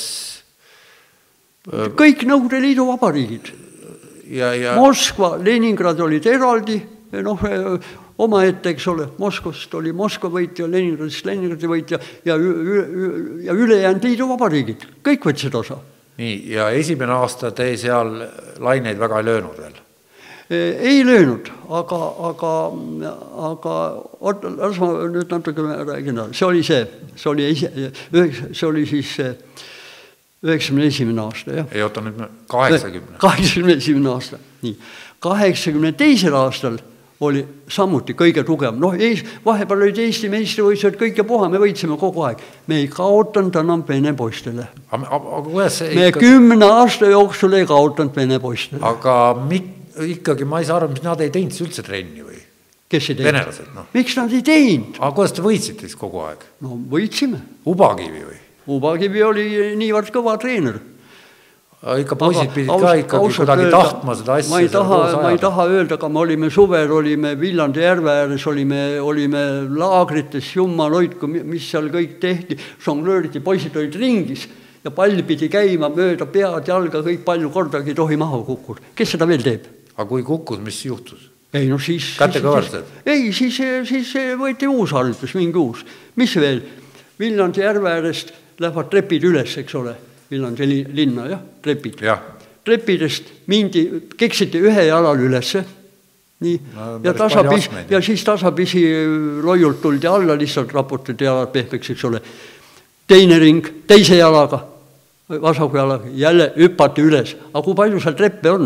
Kõik Nõukogude Liidu vabariigid. Ja, ja... Moskva, Leningrad olid eraldi, noh, oma ette, eks ole, Moskvast oli Moskva võitja, Leningradist Leningradi võitja ja, ja ülejäänud liidu vabariigid. Kõik võtsid osa. Nii, ja esimene aasta te seal laineid väga ei löönud veel? Ei löönud, aga, aga, aga oota, las ma nüüd natuke räägin. See oli see, see oli, see oli siis üheksakümne esimene aasta. Jah. Ei oota nüüd kaheksakümne. kaheksakümne esimene aasta, nii. kaheksakümne teisel aastal oli samuti kõige tugevam. Noh, vahepeal olid Eesti meistrivõistlused kõike puha, me võitsime kogu aeg. Me ei kaotanud enam vene poistele. Me ikka... kümne aasta jooksul ei kaotanud vene poistele. Aga mik, ikkagi ma ei saa aru, mis nad ei teinud üldse trenni või? Kes ei teinud? Venelased, noh. Miks nad ei teinud? Aga kuidas te võitsite kogu aeg? No võitsime. Ubakivi või? Ubakivi oli niivõrd kõva treener. Ikka poisid pidid ka ikkagi kuidagi tahtma seda asja. Ma ei taha, ma ei taha öelda, aga me olime suvel, olime Viljandi järve ääres, olime, olime laagrites, jummal hoidku, mis seal kõik tehti, žonglööriti, poisid olid ringis ja pall pidi käima mööda pead, jalga, kõik palju kordagi ei tohi maha kukkuda. Kes seda veel teeb? Aga kui kukkus, mis juhtus? Ei, no siis... Kätte kõvarsed? Ei, siis, siis võeti uus harjutus, mingi uus. Mis veel? Viljandi järve äärest lähevad trepid üles, eks ole. Viljandi linna, jah, trepid. Ja. Trepidest mindi, keksiti ühe jalal ülesse, nii, no, ja, tasapis, ja siis tasapisi loiult tuldi alla, lihtsalt raputati jalad pehmeks, eks ole. Teine ring, teise jalaga, vasaku jalaga, jälle hüppati üles. Aga kui palju seal treppe on?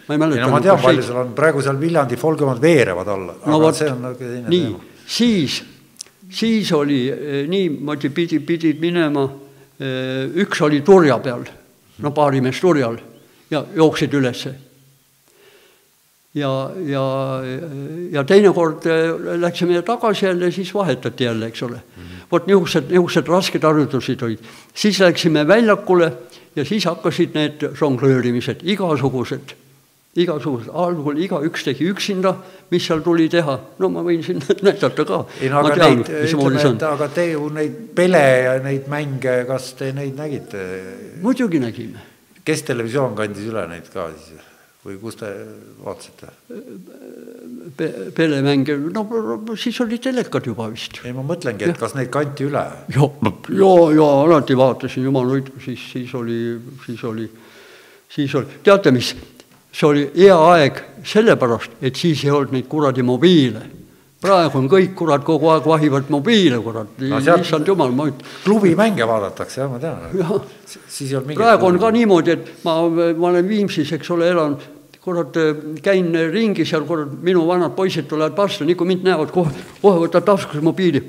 ma ei mäleta. Ja no ma tean, palju seal on, praegu seal Viljandi Folgemad veerevad alla, no, aga võt, see on nagu teine nii, teema. Siis, siis oli niimoodi pidi, pidid minema, üks oli turja peal, no paari mees turjal ja jooksid ülesse. Ja, ja, ja teine kord läksime tagasi jälle, siis vahetati jälle, eks ole. Mm-hmm. Vot niisugused, niisugused rasked harjutusid olid. Siis läksime väljakule ja siis hakkasid need žonglöörimised, igasugused, igasugused, algul iga üks tegi üksinda, mis seal tuli teha. No ma võin siin näidata ka. Ei, no, aga, tean, neid, ütleme, et, aga te ju neid pele ja neid mänge, kas te neid nägite? Muidugi nägime. Kes televisioon kandis üle neid ka siis? Või kus te vaatasite? Pe pelemänge, no siis oli telekad juba vist. Ei, ma mõtlengi, et ja. Kas neid kanti üle? Ja, ja, ja alati vaatasin, jumal hoidku, siis, siis oli, siis oli, siis oli, teate mis, see oli hea aeg sellepärast, et siis ei olnud neid kuradi mobiile. Praegu on kõik kurad kogu aeg vahivad mobiile, kurad, no, lihtsalt jumal, ma üt... Klubi mänge vaadatakse, jah, ma tean. Ja. Siis on praegu on ka niimoodi, et ma, ma olen Viimsis, eks ole, elan, kurad, käin ringi seal, kurad, minu vanad poisid tulevad vastu, nii kui mind näevad, kohe, kohe võtad taskus mobiili.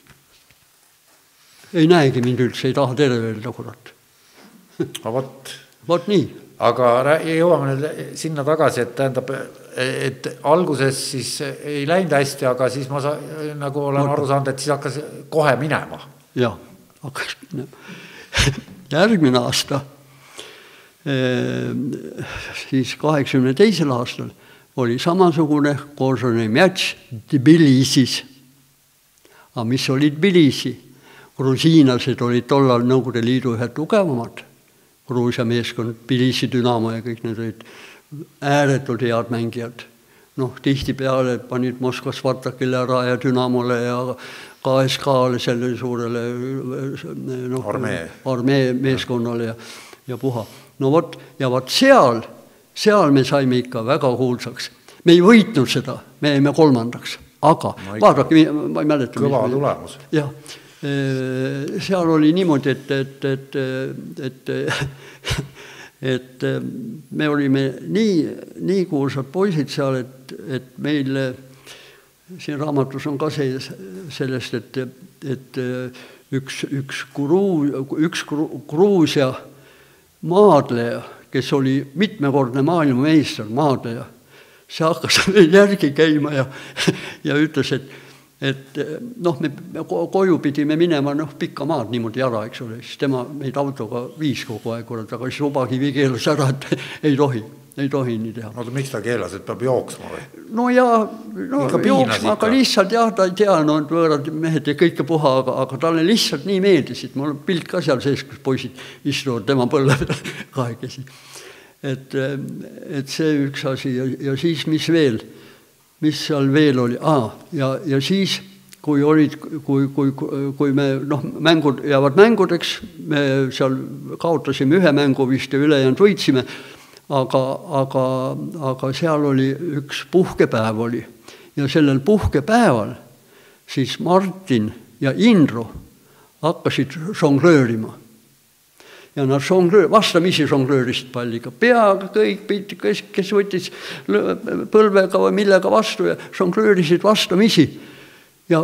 Ei näegi mind üldse, ei taha tere öelda, kurad. Aga võt. Võt nii. Aga jõuame nüüd sinna tagasi, et tähendab, et alguses siis ei läinud hästi, aga siis ma sa, nagu olen aru saanud, et siis hakkas kohe minema. Jah, hakkas minema. Järgmine aasta, siis kaheksakümne teisel aastal oli samasugune koosone matš Tbilisis. Aga mis oli Tbilisi? Grusiinlased olid tollal Nõukogude Liidu ühed tugevamad. Gruusia meeskond, Tbilisi Dünamo ja kõik need olid ääretud head mängijad. Noh, tihti peale panid Moskva Spartakile ära ja Dünamole ja K S K-le selle suurele no, armee. armee meeskonnale ja, ja puha. No vot, ja vot seal, seal me saime ikka väga kuulsaks. Me ei võitnud seda, me jäime kolmandaks, aga no, vaadake, ma ei mäleta. Kõva tulemus. Jah, seal oli niimoodi, et, et, et, et, et me olime nii, nii kuulsad poisid seal, et, et meil siin raamatus on ka see sellest, et, et üks, üks, Gruu, üks Gruusia maadleja, kes oli mitmekordne maailmameister, maadleja, see hakkas meil järgi käima ja, ja ütles, et, et noh, me koju pidime minema noh, pikka maad niimoodi jara, eks ole, siis tema meid autoga viis kogu aeg, aga siis Ubakivi keelas ära, et ei tohi, ei tohi nii teha. No miks ta keelas, et peab jooksma või? No ja no, jooksma, aga lihtsalt jah, ta ei tea, no võõrad mehed ja kõike puha, aga, aga talle lihtsalt nii meeldisid. Mul on pilt ka seal sees, kus poisid istuvad tema põlle kahekesi. Et, et see üks asi ja, ja siis mis veel, mis seal veel oli, ah, ja, ja siis kui, olid, kui, kui, kui me noh, mängud jäävad mängudeks, me seal kaotasime ühe mängu vist ja ülejäänud võitsime, aga, aga, aga seal oli üks puhkepäev oli ja sellel puhkepäeval siis Martin ja Indro hakkasid žonglöörima. Ja nad žonglöör, vastamisi žonglöörisid palliga, peaga kõik, kes, kes võttis põlvega või millega vastu ja žonglöörisid vastamisi. Ja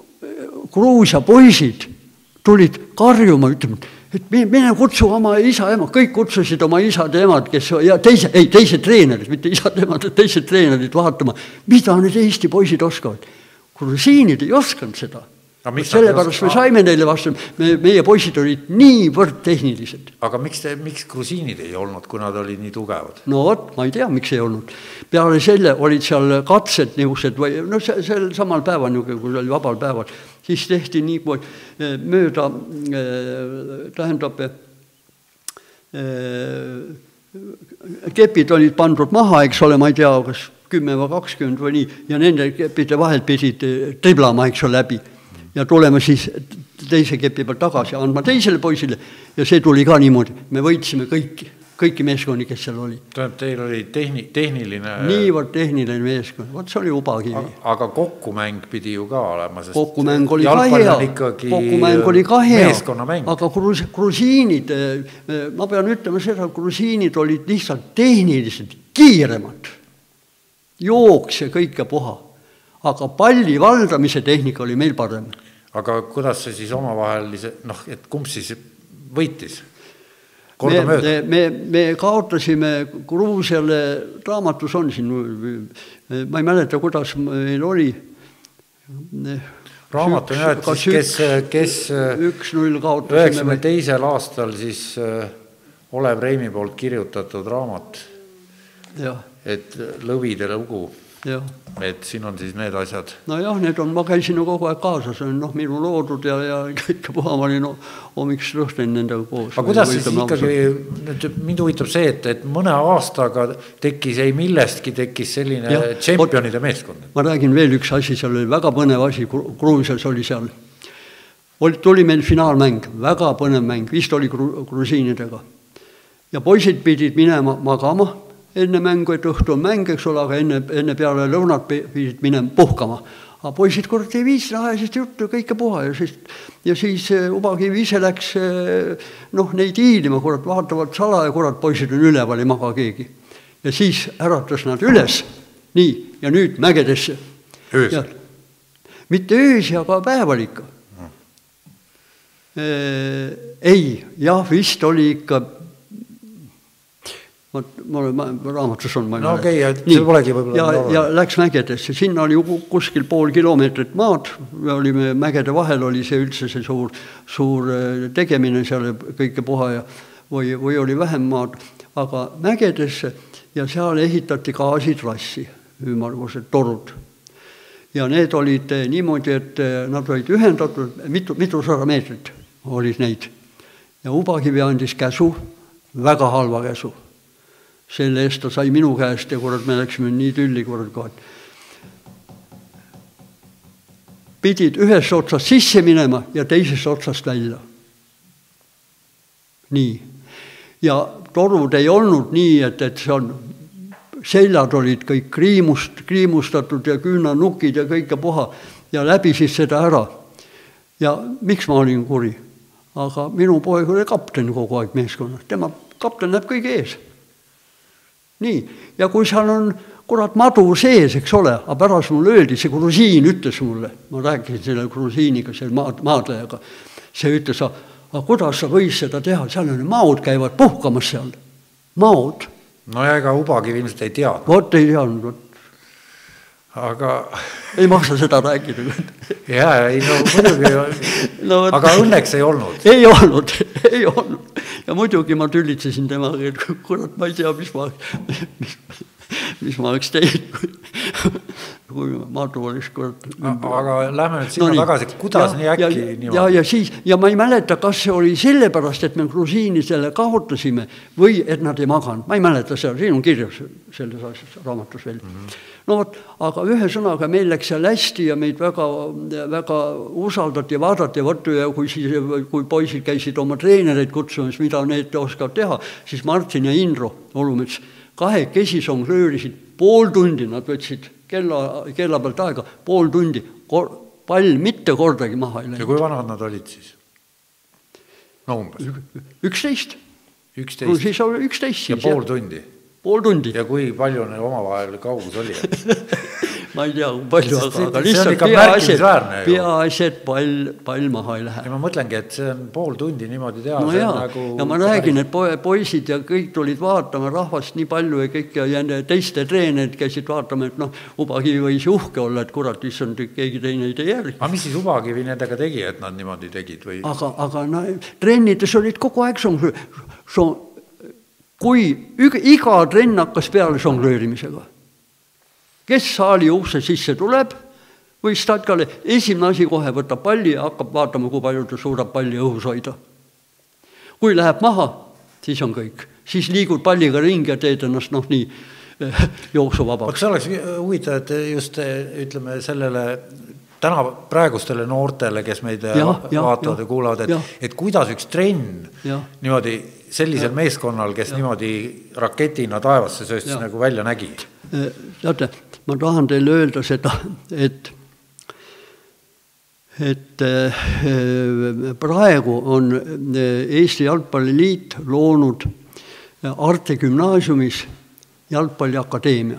Gruusia poisid tulid karjuma, ütlema, et mine kutsu oma isa ja ema, kõik kutsusid oma isad ja emad, kes, ja teise, ei, teised treenerid, mitte isad ja emad, teised treenerid vaatama, mida need Eesti poisid oskavad. Grusiinid ei oskanud seda. Sellepärast me saime neile vastu, me, meie poisid olid niivõrd tehnilised. Aga miks, te, miks grusiinid ei olnud, kui nad olid nii tugevad? No vot, ma ei tea, miks ei olnud. Peale selle olid seal katsed niisugused või no sel samal päeval, kui oli vabal päeval, siis tehti nii mööda, tähendab, kepid olid pandud maha, eks ole, ma ei tea, kas kümme või kakskümmend või nii, ja nende kepide vahel pidid triblama, eks ole, läbi. Ja tulema siis teise kepi peal tagasi, andma teisele poisile ja see tuli ka niimoodi. Me võitsime kõiki, kõiki meeskondi, kes seal oli. Teil oli tehni, tehniline... Niivõrd tehniline meeskond, vot see oli Ubakivi. Aga kokkumäng pidi ju ka olema, sest kokkumäng oli ka hea, kokkumäng oli ka hea, aga grus, grusiinid, ma pean ütlema seda, grusiinid olid lihtsalt tehniliselt kiiremad, jooks ja kõike puha, aga palli valdamise tehnika oli meil parem. Aga kuidas see siis omavahel, noh, et kumb siis võitis? Me, me, me kaotasime Gruusiale, raamatus on siin, ma ei mäleta, kuidas meil oli. Raamat on jah, et siis kes, kes üks null kaotasime. üheksakümne teisel aastal siis Olev Reimi poolt kirjutatud raamat, ja. Et lõvide lugu. Ja. Et siin on siis need asjad. No jah, need on, ma käisin kogu aeg kaasas, noh, minu loodud ja, ja kõike puha, ma olin no, omiks lõhten nendega koos. Aga kuidas siis ikkagi, mind huvitab see, et, et mõne aastaga tekkis, ei millestki tekkis selline ja, tšempionide meeskond? Ma räägin veel üks asi, seal oli väga põnev asi, Gruusias oli seal. Tuli meil finaalmäng, väga põnev mäng, vist oli grusiinidega. Ja poisid pidid minema magama, enne mängu, et õhtu on mäng, eks ole, aga enne, enne peale lõunat pidid minema puhkama. Aga poisid kord ei viis, ajasid juttu kõike puha ja siis, ja siis Ubakivi ise läks noh, neid hiilima, kurat, vaatavad sala ja kurat, poisid on üleval, ei maga keegi. Ja siis äratas nad üles, nii, ja nüüd mägedesse. Öös? Mitte öös, aga päeval ikka. Ei, jah, vist oli ikka Ma, ma, ma, raamatus on, ma ei no okei, okay, see polegi võib-olla ja, ja läks mägedesse, sinna oli kuskil pool kilomeetrit maad, olime mägede vahel, oli see üldse see suur, suur tegemine seal kõike puha ja, või, või oli vähem maad, aga mägedesse ja seal ehitati gaasitrassi, ümmargused torud. Ja need olid niimoodi, et nad olid ühendatud, mitu, mitu sada meetrit olid neid. Ja Ubakivi andis käsu, väga halva käsu. Selle eest ta sai minu käest ja kurat, me läksime nii tülli kurat kohad. Pidid ühest otsast sisse minema ja teisest otsast välja. Nii. Ja torud ei olnud nii, et, et see on, seljad olid kõik kriimust, kriimustatud ja küünanukid ja kõike puha ja läbi siis seda ära. Ja miks ma olin kuri? Aga minu poeg oli kapten kogu aeg meeskonnas. Tema kapten näeb kõige ees. Nii, ja kui seal on kurat madu sees, eks ole, aga pärast mulle öeldi, see grusiin ütles mulle, ma rääkisin selle grusiiniga, selle maadlejaga, see ütles, aga kuidas sa võis seda teha, seal on maud käivad puhkamas seal, maud. No ja ega Ubakivi ilmselt ei teadnud. Vot ei teadnud, vot. Aga... Ei maksa seda rääkida. Jaa, ei no muidugi, no, aga õnneks ei olnud. Ei olnud, ei olnud. Ja muidugi ma tülitsesin temaga, et kurat, ma ei tea, mis ma, mis, mis ma oleks teinud, kui madu oleks kurat. Aga lähme nüüd sinna no, tagasi, kuidas ja, nii äkki ja, niimoodi? Ja, ja, siis, ja ma ei mäleta, kas see oli sellepärast, et me grusiini selle kaotasime või et nad ei maganud. Ma ei mäleta seda, siin on kirjas selles asjas raamatus veel. Mm-hmm. No võt, aga ühe sõnaga meil läks seal hästi ja meid väga, väga usaldati ja vaadati ja võttu ja kui, siis, kui poisid käisid oma treenereid kutsumas, mida need oskavad teha, siis Martin ja Indro Olumets kahekesi songröörisid pool tundi, nad võtsid kella, kella pealt aega, pool tundi, kor, pall mitte kordagi maha ei läinud. Ja kui vanad nad olid siis? No umbes. Üksteist. Üksteist. Siis oli üksteist. Ja pool tundi. Pool tundi. Ja kui palju neil omavahel kaugus oli? Ma ei tea, kui palju, aga, aga lihtsalt peaasjad, peaasjad pall, pall maha ei lähe. Ja ma mõtlengi, et see on pool tundi niimoodi teha. No jaa, nagu... ja ma räägin, et poisid ja kõik tulid vaatama rahvast nii palju ja kõik ja teiste treenerid käisid vaatama, et noh, Ubakivi võis uhke olla, et kurat, issand, keegi teine ei tee järgi. Aga mis siis Ubakivi nendega tegi, et nad niimoodi tegid? Või... Aga, aga no, trennides olid kogu aeg song... song kui iga trenn hakkas peale songröörimisega. Kes saali ukse sisse tuleb või statkale, esimene asi kohe võtab palli ja hakkab vaatama, kui palju ta suudab palli õhus hoida. Kui läheb maha, siis on kõik. Siis liigud palliga ringi ja teed ennast noh nii jooksu vabaks. Kas oleks huvitav, et just ütleme sellele täna praegustele noortele, kes meid ja, vaatavad ja, ja kuulavad, et, et kuidas üks trenn ja. niimoodi sellisel ja. meeskonnal, kes ja. niimoodi raketina taevasse sööstis nagu välja nägi? Teate, ma tahan teile öelda seda, et et praegu on Eesti Jalgpalliliit loonud Arte gümnaasiumis jalgpalliakadeemia.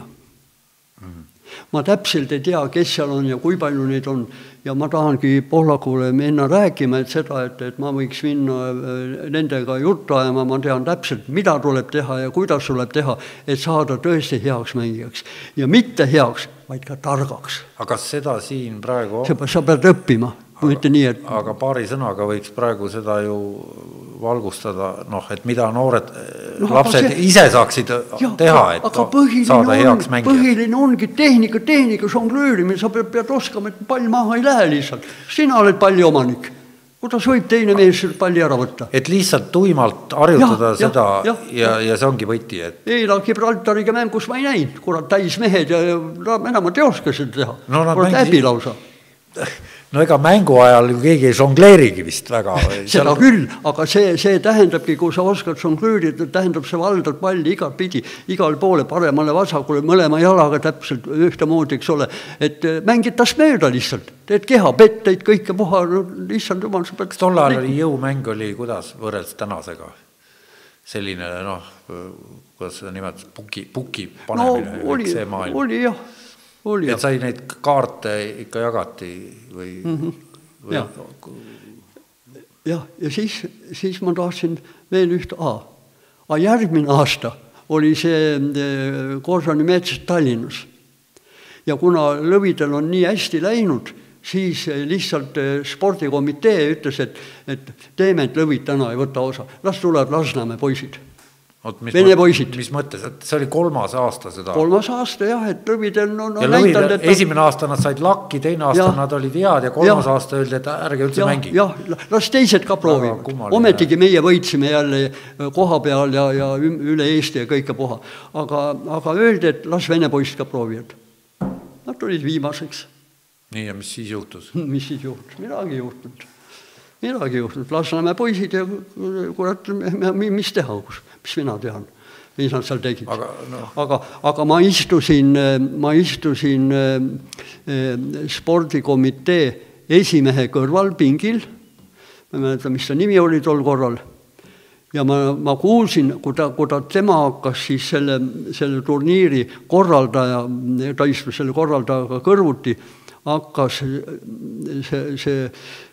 Ma täpselt ei tea, kes seal on ja kui palju neid on ja ma tahangi Pohlakule minna rääkima, et seda, et, et ma võiks minna nendega juttu ajama, ma tean täpselt, mida tuleb teha ja kuidas tuleb teha, et saada tõesti heaks mängijaks. Ja mitte heaks, vaid ka targaks. Aga kas seda siin praegu... Sa, sa pead õppima. Aga, nii, et... aga paari sõnaga võiks praegu seda ju valgustada, noh, et mida noored no, lapsed see... ise saaksid ja, teha, et aga saada heaks on, mängija. Põhiline ongi tehnika, tehnika, žonglöörimine, sa pead, pead oskama, et pall maha ei lähe lihtsalt. Sina oled palli omanik. Kuidas võib teine mees palli ära võtta? Et lihtsalt tuimalt harjutada ja, seda ja, ja, ja, ja see ongi võti. Et... Eila Gibraltariga mängus ma ei näinud, kurat täis mehed ja enam ei oska seda teha. No, kurat häbi lausa. No ega mängu ajal keegi ei žongleerigi vist väga. Seda küll, aga see, see tähendabki, kui sa oskad žongleerida, tähendab see valdad palli igal pidi, igal poole, paremale, vasakule, mõlema jalaga täpselt ühte moodi, eks ole, et mängid tast mööda lihtsalt, teed keha, petteid, kõike puha, lihtsalt jumal, sa pead... Tol ajal oli jõumäng oli kuidas võrreldes tänasega? Selline, noh, kuidas seda nimetas, puki, puki panemine, no, oli, see maailm. Oli jah. Oli, et sai neid kaarte ikka jagati või... Mm-hmm. või... Ja. ja, ja siis, siis ma tahtsin veel üht A. A järgmine aasta oli see Korsani mets Tallinnus. Ja kuna lõvidel on nii hästi läinud, siis lihtsalt spordikomitee ütles, et, et teeme, et lõvid täna ei võta osa. Las tuleb Lasnamäe poisid. Oot, mis, Vene poisid. Mis mõttes, et see oli kolmas aasta seda? Kolmas aasta, jah, et lõvidel on... Ja lõvidel, et... esimene aasta nad said lakki, teine aasta ja. Nad olid head ja kolmas ja. Aasta öeldi, et ärge üldse ja, mängi. Jah, las teised ka proovivad. Ometigi meie võitsime jälle koha peal ja, ja üle Eesti ja kõike puha. Aga, aga öeldi, et las vene poisid ka proovivad. Nad tulid viimaseks. Nii, ja mis siis juhtus? Mis siis juhtus? Midagi juhtunud. Midagi juhtunud. Lasnamäe poisid ja kurat, mis teha, mis mina tean, mis nad seal tegid. Aga, no. aga, aga ma istusin, ma istusin spordikomitee esimehe kõrval pingil, ma ei mäleta, mis ta nimi oli tol korral, ja ma, ma kuulsin, kui ta, kui ta tema hakkas siis selle, selle turniiri korraldaja, ta istus selle korraldajaga kõrvuti, hakkas see, see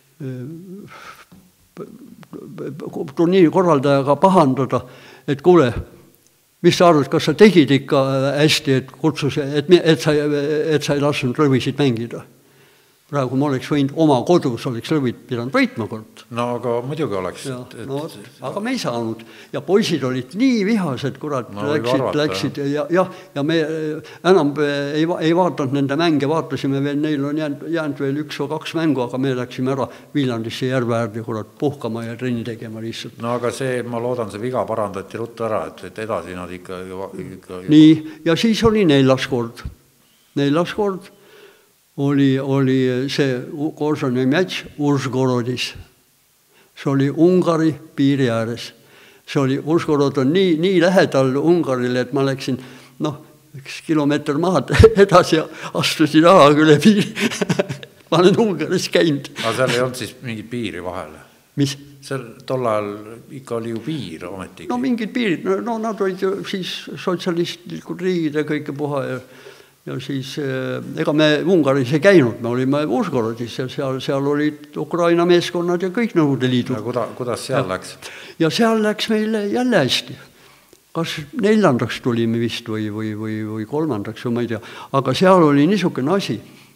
turniiri korraldajaga pahandada, et kuule, mis sa arvad, kas sa tegid ikka hästi, et kutsus, et, et, sa, et sa ei lasknud lõvisid mängida? Praegu ma oleks võinud oma kodus, oleks lõvid pidanud võitma kord. No aga muidugi oleks. Ja, et... no, aga me ei saanud. Ja poisid olid nii vihased, kurat, no, läksid, arvata, läksid ja, ja, ja me enam ei, ei vaatanud nende mänge, vaatasime veel, neil on jäänud, jäänud veel üks või kaks mängu, aga me läksime ära Viljandisse Järveäärde, kurat, puhkama ja trenni tegema lihtsalt. No aga see, ma loodan, see viga parandati ruttu ära, et, et edasi nad ikka, ikka... Nii, ja siis oli neljas kord. Neljas kord. Oli, oli see Korsani matš Ursgorodis. See oli Ungari piiri ääres. See oli, Ursgorod on nii, nii lähedal Ungarile, et ma läksin, noh, üks kilomeeter maad edasi ja astusin ära üle piiri. Ma olen Ungaris käinud. Aga seal ei olnud siis mingi piiri vahele? Mis? Seal tol ajal ikka oli ju piir ometigi. No mingid piirid, no, no nad olid ju siis sotsialistlikud riigid ja kõike puha ja ja siis, ega me Ungaris ei käinud, me olime Ursgorodis ja seal, seal olid Ukraina meeskonnad ja kõik Nõukogude Liidu. Ja kuda, kuidas seal ja, läks? Ja seal läks meile jälle hästi. Kas neljandaks tulime vist või, või, või, või kolmandaks, või ma ei tea. Aga seal oli niisugune asi.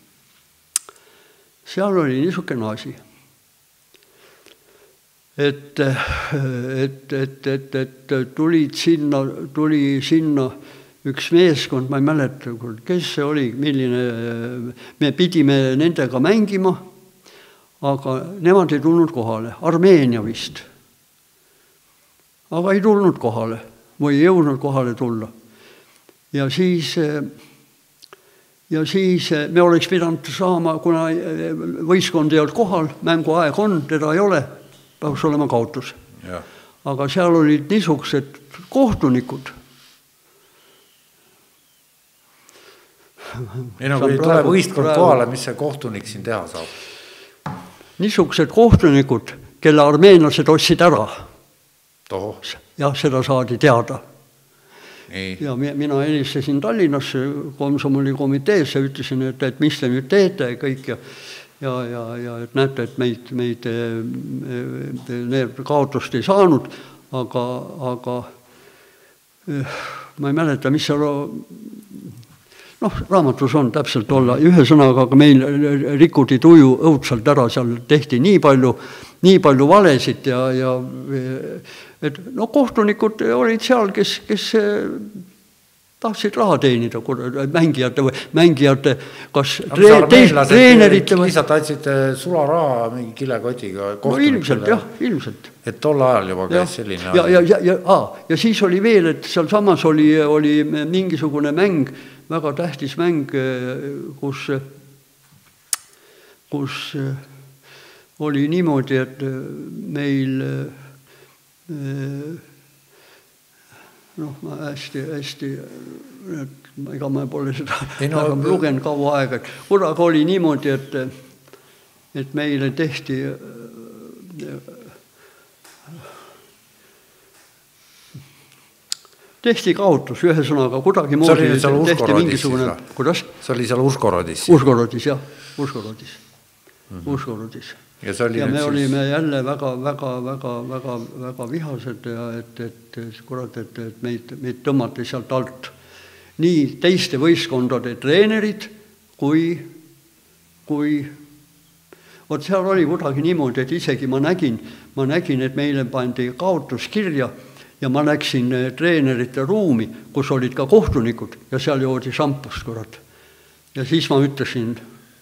Seal oli niisugune asi. Et, et, et, et, et tulid sinna, tuli sinna üks meeskond, ma ei mäleta, kes see oli, milline, me pidime nendega mängima, aga nemad ei tulnud kohale, Armeenia vist. Aga ei tulnud kohale, või ei jõudnud kohale tulla. Ja siis, ja siis me oleks pidanud saama, kuna võistkond ei olnud kohal, mänguaeg on, teda ei ole, peaks olema kaotus. Ja. Aga seal olid niisugused kohtunikud. Ei no, kui tuleb võistkond kohale, mis see kohtunik siin teha saab? Niisugused kohtunikud, kelle armeenlased ostsid ära. Toho. Jah, seda saadi teada. Nii. Ja mina helistasin Tallinnasse komsomoli komiteesse, ütlesin, et, et mis te nüüd teete ja kõik ja, ja, ja, ja et näete, et meid, meid need kaotust ei saanud, aga, aga ma ei mäleta, mis seal noh, raamatus on täpselt olla, ühe sõnaga, aga meil rikuti tuju õudselt ära, seal tehti nii palju, nii palju valesid ja, ja et no kohtunikud olid seal, kes, kes tahtsid raha teenida, mängijate või mängijate, kas tre, teist treenerite või... Lihtsalt andsid sularaha mingi kilekotiga. No ilmselt, jah, ilmselt. Et tol ajal juba käis selline... Ja, ja, ja, ja, aa, ja siis oli veel, et seal samas oli, oli mingisugune mäng, väga tähtis mäng, kus, kus oli niimoodi, et meil noh, ma hästi, hästi ega ma pole seda ei, no, lugen kaua aega, et korraga oli niimoodi, et, et meile tehti tehti kaotus ühe sõnaga, kuidagi moodi tehti mingisugune... Kuidas? See oli seal Uskorodis. Uskorodis, jah. Uskorodis. Mm-hmm. Uskorodis. Ja, ja me siis... olime jälle väga, väga, väga, väga, väga vihased ja et, et, kurat, et, et meid, meid tõmmati sealt alt. Nii teiste võistkondade treenerid kui, kui vot seal oli kuidagi niimoodi, et isegi ma nägin, ma nägin, et meile pandi kaotus kirja ja ma läksin treenerite ruumi, kus olid ka kohtunikud ja seal joodi šampust, kurat. Ja siis ma ütlesin...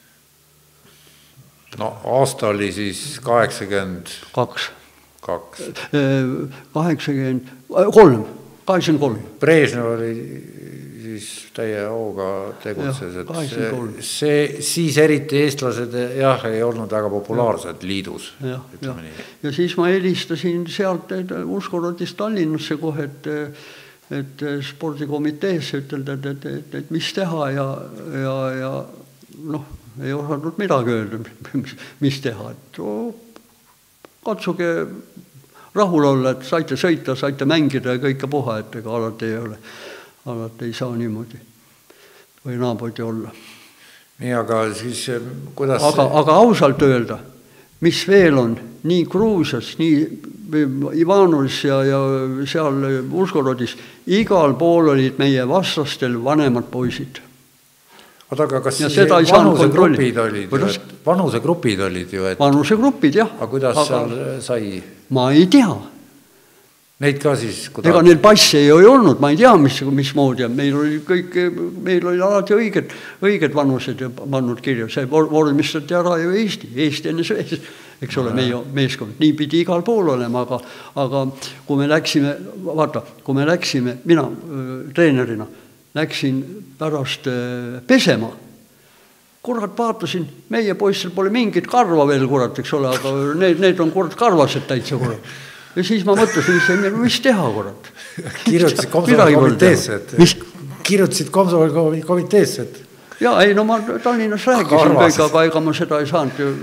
No aasta oli siis kaheksakümmend kaks. Kaks. kaheksakümmend kolm. kaheksakümmend kolm. Brežnev oli siis täie hooga tegutses. Ja, et see, siis eriti eestlased jah, ei olnud väga populaarsed ja. Liidus. Ja, ja. ja siis ma helistasin sealt Uskorodist Tallinnasse kohe, et, et spordikomiteesse ütelda, et, et, et, et mis teha ja, ja, ja noh, ei osanud midagi öelda, mis, mis teha. Et, oh, katsuge rahul olla, et saite sõita, saite mängida ja kõike puha, et ega alati ei ole. Alati ei saa niimoodi või naapodi olla. Nii, aga siis kuidas... Aga, aga ausalt öelda, mis veel on, nii Gruusias, nii Ivanovs ja, ja seal Uskorodis, igal pool olid meie vastastel vanemad poisid. Aga kas siis vanusegrupid olid, ju, vanusegrupid olid ju, et... Vanusegrupid, jah. Aga kuidas aga... seal sai? Ma ei tea. Neid ka siis... Kuda... Ega neil passi ei olnud, ma ei tea, mis, mis moodi. Meil oli, kõik, meil oli alati õiged, õiged vanused pannud kirja. See vormistati ära ju Eesti, Eesti enne Šveits, eks ole, meie meeskond. Nii pidi igal pool olema, aga, aga kui me läksime, vaata, kui me läksime, mina treenerina, läksin pärast pesema. Kurat, vaatasin, meie poistel pole mingit karva veel, kurat, eks ole, aga need, need on kurat karvased täitsa, kurat. Ja siis ma mõtlesin, mis, mis teha, kurat. Kirjutasid komsomoli komiteesse, et... Mis? Kirjutasid komsomoli komiteesse, et... Jaa, ei, no ma Tallinnas rääkisin kõik, aga ega ma seda ei saanud ju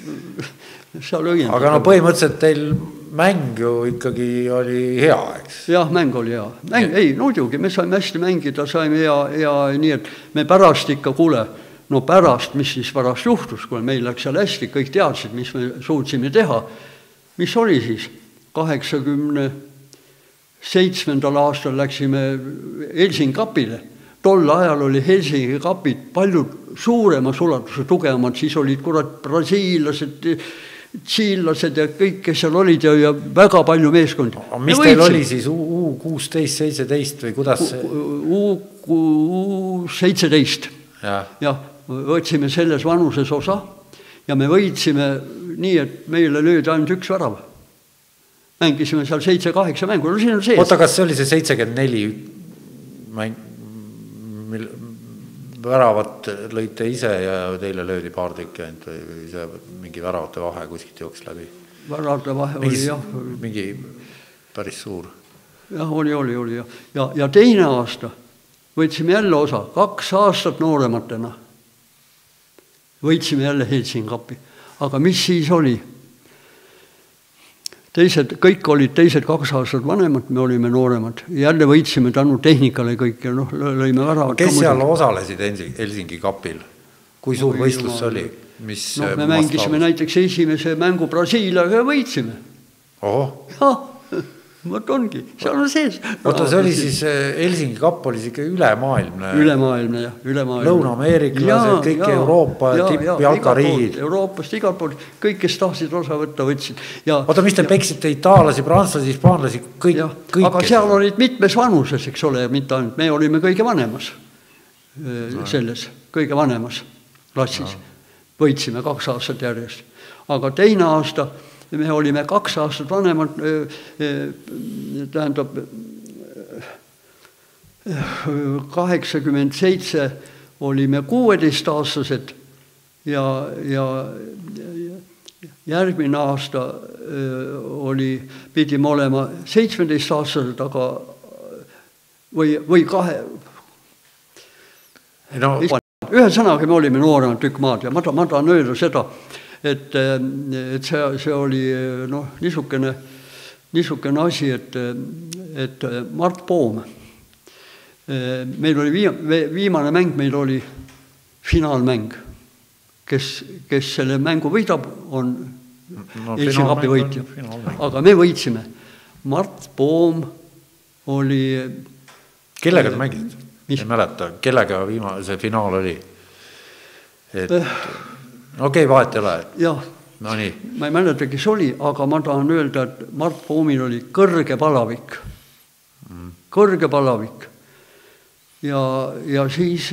seal õiendada. Aga no põhimõtteliselt teil mäng ju ikkagi oli hea, eks? Jah, mäng oli hea. Mäng, ei, muidugi, me saime hästi mängida, saime hea, hea nii, et me pärast ikka kuule, no pärast, mis siis pärast juhtus, kui meil läks seal hästi, kõik teadsid, mis me suutsime teha. Mis oli siis? kaheksakümne seitsmendal aastal läksime Helsingi kapile. Tol ajal oli Helsingi kapid palju suuremas ulatuse, tugevamad, siis olid kurat brasiilased, tsiillased ja kõik, kes seal olid ja, ja väga palju meeskondi. Mis teil oli siis U kuusteist, seitseteist või kuidas see? U seitseteist. Ja. ja, võtsime selles vanuses osa ja me võitsime nii, et meile löödi ainult üks värav. Mängisime seal seitse kaheksa mängu. No, siin on sees. Oota, kas see oli see seitsekümmend neli mäng, väravat lõite ise ja teile löödi paar tükki ainult või see mingi väravate vahe kuskilt jooks läbi? Väravate vahe oli mingi, jah. Mingi päris suur. Jah, oli, oli, oli jah. Ja, ja teine aasta võitsime jälle osa, kaks aastat noorematena. Võitsime jälle Helsingi kapi. Aga mis siis oli? Teised, kõik olid teised kaks aastat vanemad, me olime nooremad. Jälle võitsime tänu tehnikale kõik ja noh, lõime väravad. Kes seal osalesid Helsingi kapil? Kui suur Oi, võistlus see oli? Mis no, me mängisime mastaabus? Näiteks esimese mängu Brasiiliaga ja võitsime. Oho. Ja, võt ongi, seal on sees. Oota, see oli siis, Helsingi kapp oli ikka ülemaailmne. Ülemaailmne, jah, ülemaailmne. Lõuna-Ameeriklased, kõik ja, Euroopa tipp-jalkariigid. Euroopast igalt poolt, kõik, kes tahtsid osa võtta, võtsid. Ja, oota, mis te ja, peksite itaalasi, prantslasi, hispaanlasi, kõik, ja, kõik? Aga seal olid mitmes vanuses, eks ole, mitte ainult. Me olime kõige vanemas no. selles, kõige vanemas klassis. No. Võitsime kaks aastat järjest. Aga teine aasta me olime kaks aastat vanemad, tähendab, kaheksakümmend seitse olime kuueteistaastased ja, ja järgmine aasta oli, pidime olema seitsmeteistaastased, aga või, või kahe... No. Ühe sõnaga me olime nooremad tükk maad ja ma, ta, ma tahan öelda seda, et, et see, see oli no, niisugune, niisugune asi, et, et Mart Poom, meil oli viim, viimane mäng, meil oli finaalmäng, kes, kes selle mängu võidab, on no, Eesti kapi võitja. Aga me võitsime. Mart Poom oli... Kellega te mängid? Ei mäleta, kellega viima, see finaal oli? Et... Okei, okay, vahet ei ole. Jah, no, nii. Ma ei mäleta, kes oli, aga ma tahan öelda, et Mart Poomil oli kõrge palavik. Mm. Kõrge palavik. Ja, ja siis,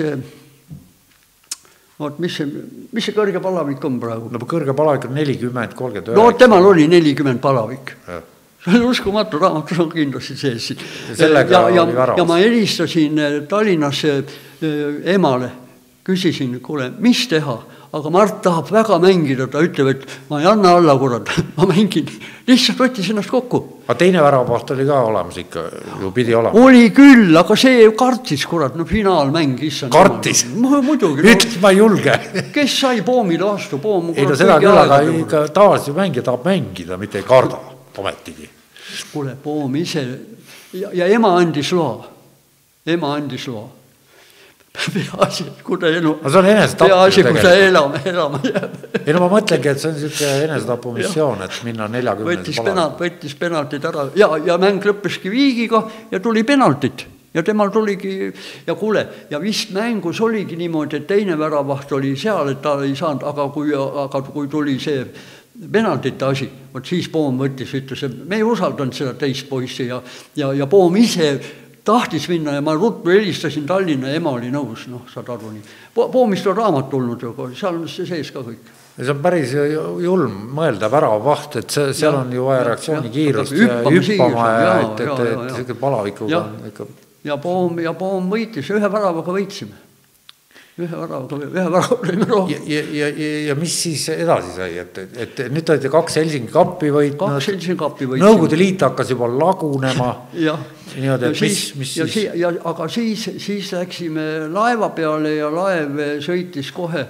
oot, mis see, mis see kõrge palavik on praegu? No kõrge palavik on nelikümmend, kolmkümmend üheksa. No temal oli nelikümmend palavik. Ja. See oli uskumatu, raamatus on kindlasti sees. Ja, ja, ja, ja ma helistasin Tallinnasse emale, küsisin, kuule, mis teha? Aga Mart tahab väga mängida, ta ütleb, et ma ei anna alla, kurat, ma mängin. Lihtsalt võttis ennast kokku. Aga teine väravaht oli ka olemas ikka, ju pidi olema. Oli küll, aga see kartis, kurat, no finaalmäng. Kartis? Muidugi. Ütles, ma ei julge. Kes sai Poomile vastu? Poom, ei no seda küll, aga ikka tavaliselt mängija tahab mängida, mitte ei karda, ometigi. Kuule, Poom ise, ja, ja ema andis loa. Ema andis loa. Peaasi, kui ta elu... No see on enesetapu. Peaasi, kui ta elama, elama jääb. Ei no ma mõtlengi, et see on niisugune enesetapu missioon, et minna neljakümnes võttis penalt, võttis penaltid ära ja, ja mäng lõppeski viigiga ja tuli penaltit. Ja temal tuligi, ja kuule, ja vist mängus oligi niimoodi, et teine väravaht oli seal, et ta ei saanud, aga kui, aga kui tuli see penaltite asi, võt siis Poom võttis, ütles, et me ei usaldanud seda teist poissi ja, ja, ja Poom ise tahtis minna ja ma ruttu helistasin Tallinna ja ema oli nõus, noh, saad aru nii. Poomist on raamat tulnud, seal on see sees ka kõik. Ja see on päris julm mõelda väravaht, et see, seal ja, on ju vaja reaktsiooni kiirust ja hüppama ja et, et, et, et, et palavikuga on ikka... Ja Poom, ja Poom võitis, ühe väravaga võitsime. Ühe väravaga, ühe väravaga lõime rohkem. Ja, ja, ja, ja mis siis edasi sai, et, et nüüd olite kaks Helsingi kappi võitnud. Kaks Helsingi kappi võitsime. Nõukogude liit hakkas juba lagunema. Jah. Niimoodi, et mis, mis ja siis? Ja, aga siis, siis läksime laeva peale ja laev sõitis kohe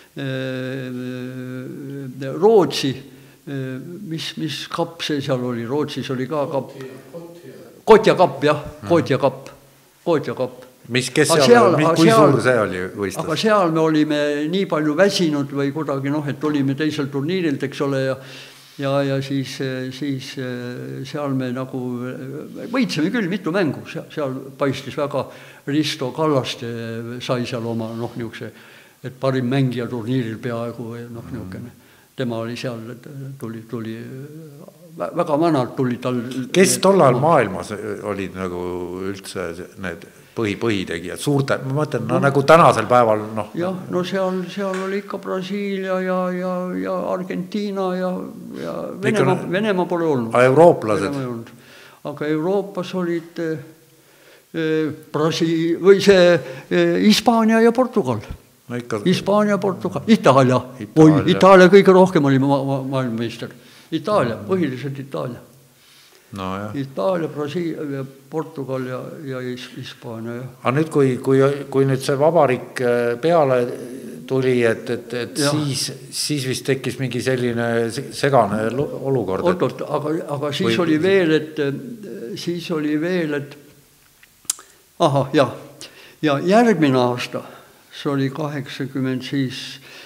Rootsi, mis, mis kapp see seal oli, Rootsis oli ka kapp. Kotja kapp, jah, Kotja kapp, Kotja kapp. Mis, kes seal, seal, kui seal, suur see oli võistlus? Aga seal me olime nii palju väsinud või kuidagi, noh, et olime teisel turniirilt, eks ole, ja Ja, ja siis, siis seal me nagu võitsime küll mitu mängu, seal, seal paistis väga Risto Kallaste sai seal oma, noh, niisuguse, et parim mängija turniiril peaaegu, noh, niisugune. Tema oli seal, tuli, tuli, väga vanalt tuli tal... Kes tollal maailmas olid nagu üldse need põhi, põhitegijad, suurte, ma mõtlen, no, no nagu tänasel päeval, noh. Jah, no seal, seal oli ikka Brasiilia ja, ja, ja Argentiina ja, ja Venemaa, Venemaa pole olnud. Eurooplased? Aga Euroopas olid Brasi- või see Hispaania ja Portugal. No ikka... Hispaania, Portugal, Itaalia. Oi, Itaalia kõige rohkem oli ma ma maailmameister. Itaalia, põhiliselt Itaalia. No, jah. Itaalia, Brasiilia, Portugal ja, ja Hispaania. Ja. Aga nüüd, kui, kui, kui nüüd see vabariik peale tuli, et, et, et siis, siis vist tekkis mingi selline segane olukord. Oot, oot, aga, aga siis või... oli veel, et siis oli veel, et aha, jah. Ja järgmine aasta, see oli kaheksakümmend siis,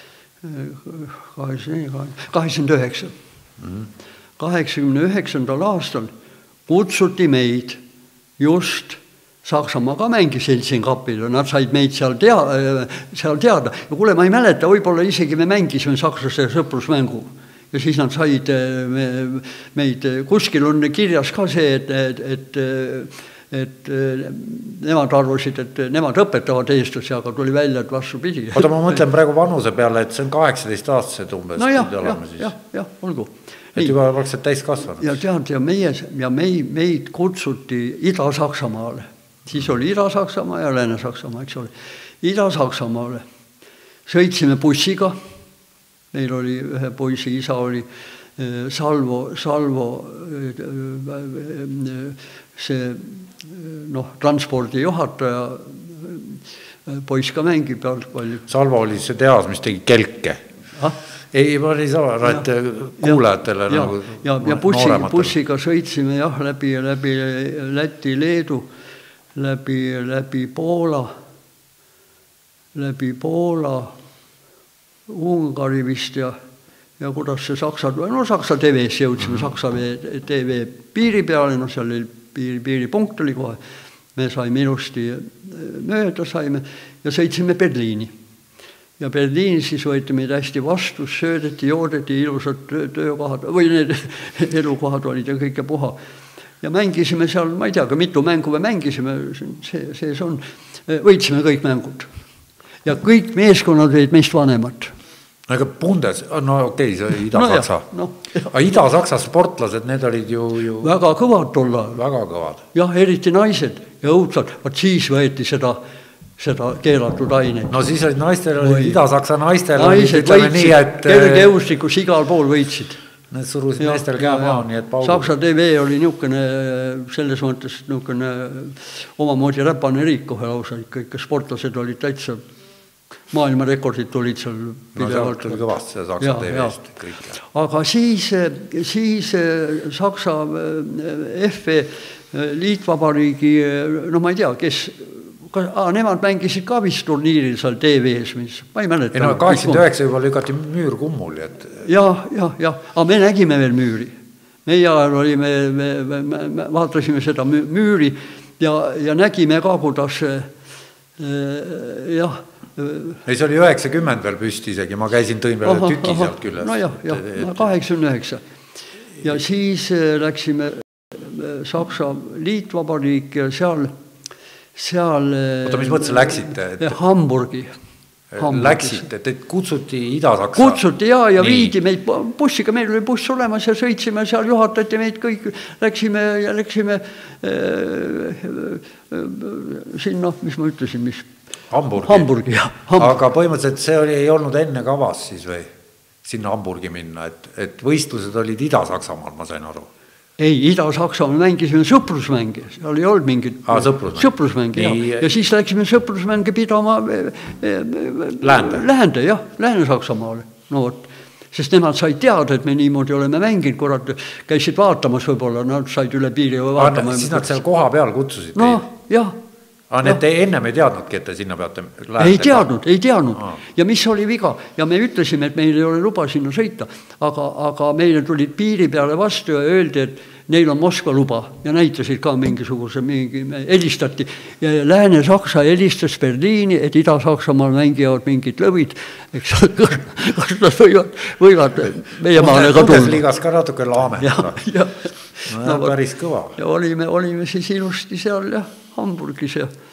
kaheksakümmend üheksa. Mm-hmm. kaheksakümne üheksandal aastal kutsuti meid just Saksamaa ka mängis Helsingi-Kapil, nad said meid seal, tea, seal teada. Ja kuule, ma ei mäleta, võib-olla isegi me mängisime sakslaste sõprusmängu. Ja siis nad said me, meid, kuskil on kirjas ka see, et, et, et, et nemad arvasid, et nemad õpetavad eestlasi, aga tuli välja, et vastu pidi. Oota, ma mõtlen praegu vanuse peale, et see on kaheksateist aastased umbes. No jah, jah, jah, jah, olgu. Et juba praktiliselt täis kasvanud. Ja tead, ja, meie, ja meid, meid kutsuti Ida-Saksamaale. Siis oli Ida-Saksamaa ja Lääne-Saksamaa, eks ole. Ida-Saksamaale. Sõitsime bussiga. Meil oli ühe poisi isa oli Salvo, Salvo see noh, transpordi juhataja, poiss ka mängib jalgpalli. Salvo oli see tehas, mis tegi kelke. Ah? Ei, ma ei saa, et kuulajatele ja, nagu ja, ja bussi, bussiga sõitsime jah, läbi, läbi Läti, Leedu, läbi, läbi Poola, läbi Poola, Ungari vist ja, ja kuidas see Saksa, no Saksa T V-sse jõudsime, Saksa T V piiri peale, no seal oli piiri, piiripunkt oli kohe, me saime ilusti mööda saime ja sõitsime Berliini. Ja Berliinis siis võeti meid hästi vastu, söödeti, joodeti, ilusad töökohad, või need elukohad olid ja kõike puha. Ja mängisime seal, ma ei tea, ka mitu mängu me mängisime, see, see on, võitsime kõik mängud. Ja kõik meeskonnad olid meist vanemad. Aga Bundes, no okei, see Ida-Saksa. No, no. Aga Ida-Saksa sportlased, need olid ju, ju... väga kõvad tolla. Väga kõvad. Jah, eriti naised ja õudsad. Vaat siis võeti seda... seda keelatud aineid. No siis olid naistel, olid Ida-Saksa naistel naised võitsid, nii, et... kergejõustikus igal pool võitsid. Need surusid meestel käe maa, nii et paugud. Saksa T V oli niukene, selles mõttes niukene omamoodi räpane riik kohe lausa, kõik sportlased olid täitsa, maailmarekordid tulid seal. No sealt tuli kõvast see Saksa T V-st kõik. Aga siis, siis Saksa F E liitvabariigi, no ma ei tea, kes... Ah, nemad mängisid ka vist turniiril seal T V-s, mis ma ei mäleta. Ei no kaheksakümmend üheksa juba lükati müür kummuli. Et... Jah, jah, jah, aga me nägime veel müüri. Meie ajal oli, me, me, me, me vaatasime seda müüri ja, ja nägime ka, kuidas äh, jah. Ei, see oli üheksakümmend veel püsti isegi, ma käisin tõin veel aha, tüki aha, sealt küljest. No jah, jah, kaheksakümmend üheksa. Ja siis läksime Saksa liitvabariik ja seal seal... Oota, mis mõttes läksite? Et... Hamburgi. Hamburgis. Läksite, et kutsuti Ida-Saksa? Kutsuti ja, ja nii. Viidi meid bussiga, meil oli buss olemas ja sõitsime seal, juhatati meid kõik, läksime ja läksime äh, äh, sinna, mis ma ütlesin, mis... Hamburgi. Hamburgi, jah. Hamburgi. Aga põhimõtteliselt see oli, ei olnud enne kavas siis või sinna Hamburgi minna, et, et võistlused olid Ida-Saksamaal, ma sain aru. Ei, Ida-Saksamaa mängisime sõprusmänge, seal ei olnud mingit ah, sõprusmänge, sõprusmänge ja. ja siis läksime sõprusmänge pidama Läände, Läände jah, Lääne-Saksamaale. No vot, sest nemad said teada, et me niimoodi oleme mänginud, kurat, käisid vaatamas võib-olla, nad said üle piiri või vaatama. Siis nad seal koha peal kutsusid no, teid? Jah. Aga need te ennem ei teadnudki, et te sinna peate läände? Ei teadnud, ei teadnud. Ah. Ja mis oli viga? Ja me ütlesime, et meil ei ole luba sinna sõita, aga, aga meile tulid piiri peale vastu ja öeldi, et neil on Moskva luba ja näitasid ka mingisuguse, mingi, helistati. Ja Lääne-Saksa helistas Berliini, et Ida-Saksamaal mängivad mingid lõvid, eks kas nad võivad, võivad meie maale ka tulla. Bundesligas ka natuke laamendada. Ja, ja. No, no, päris kõva. Ja olime, olime siis ilusti seal jah, Hamburgis ja,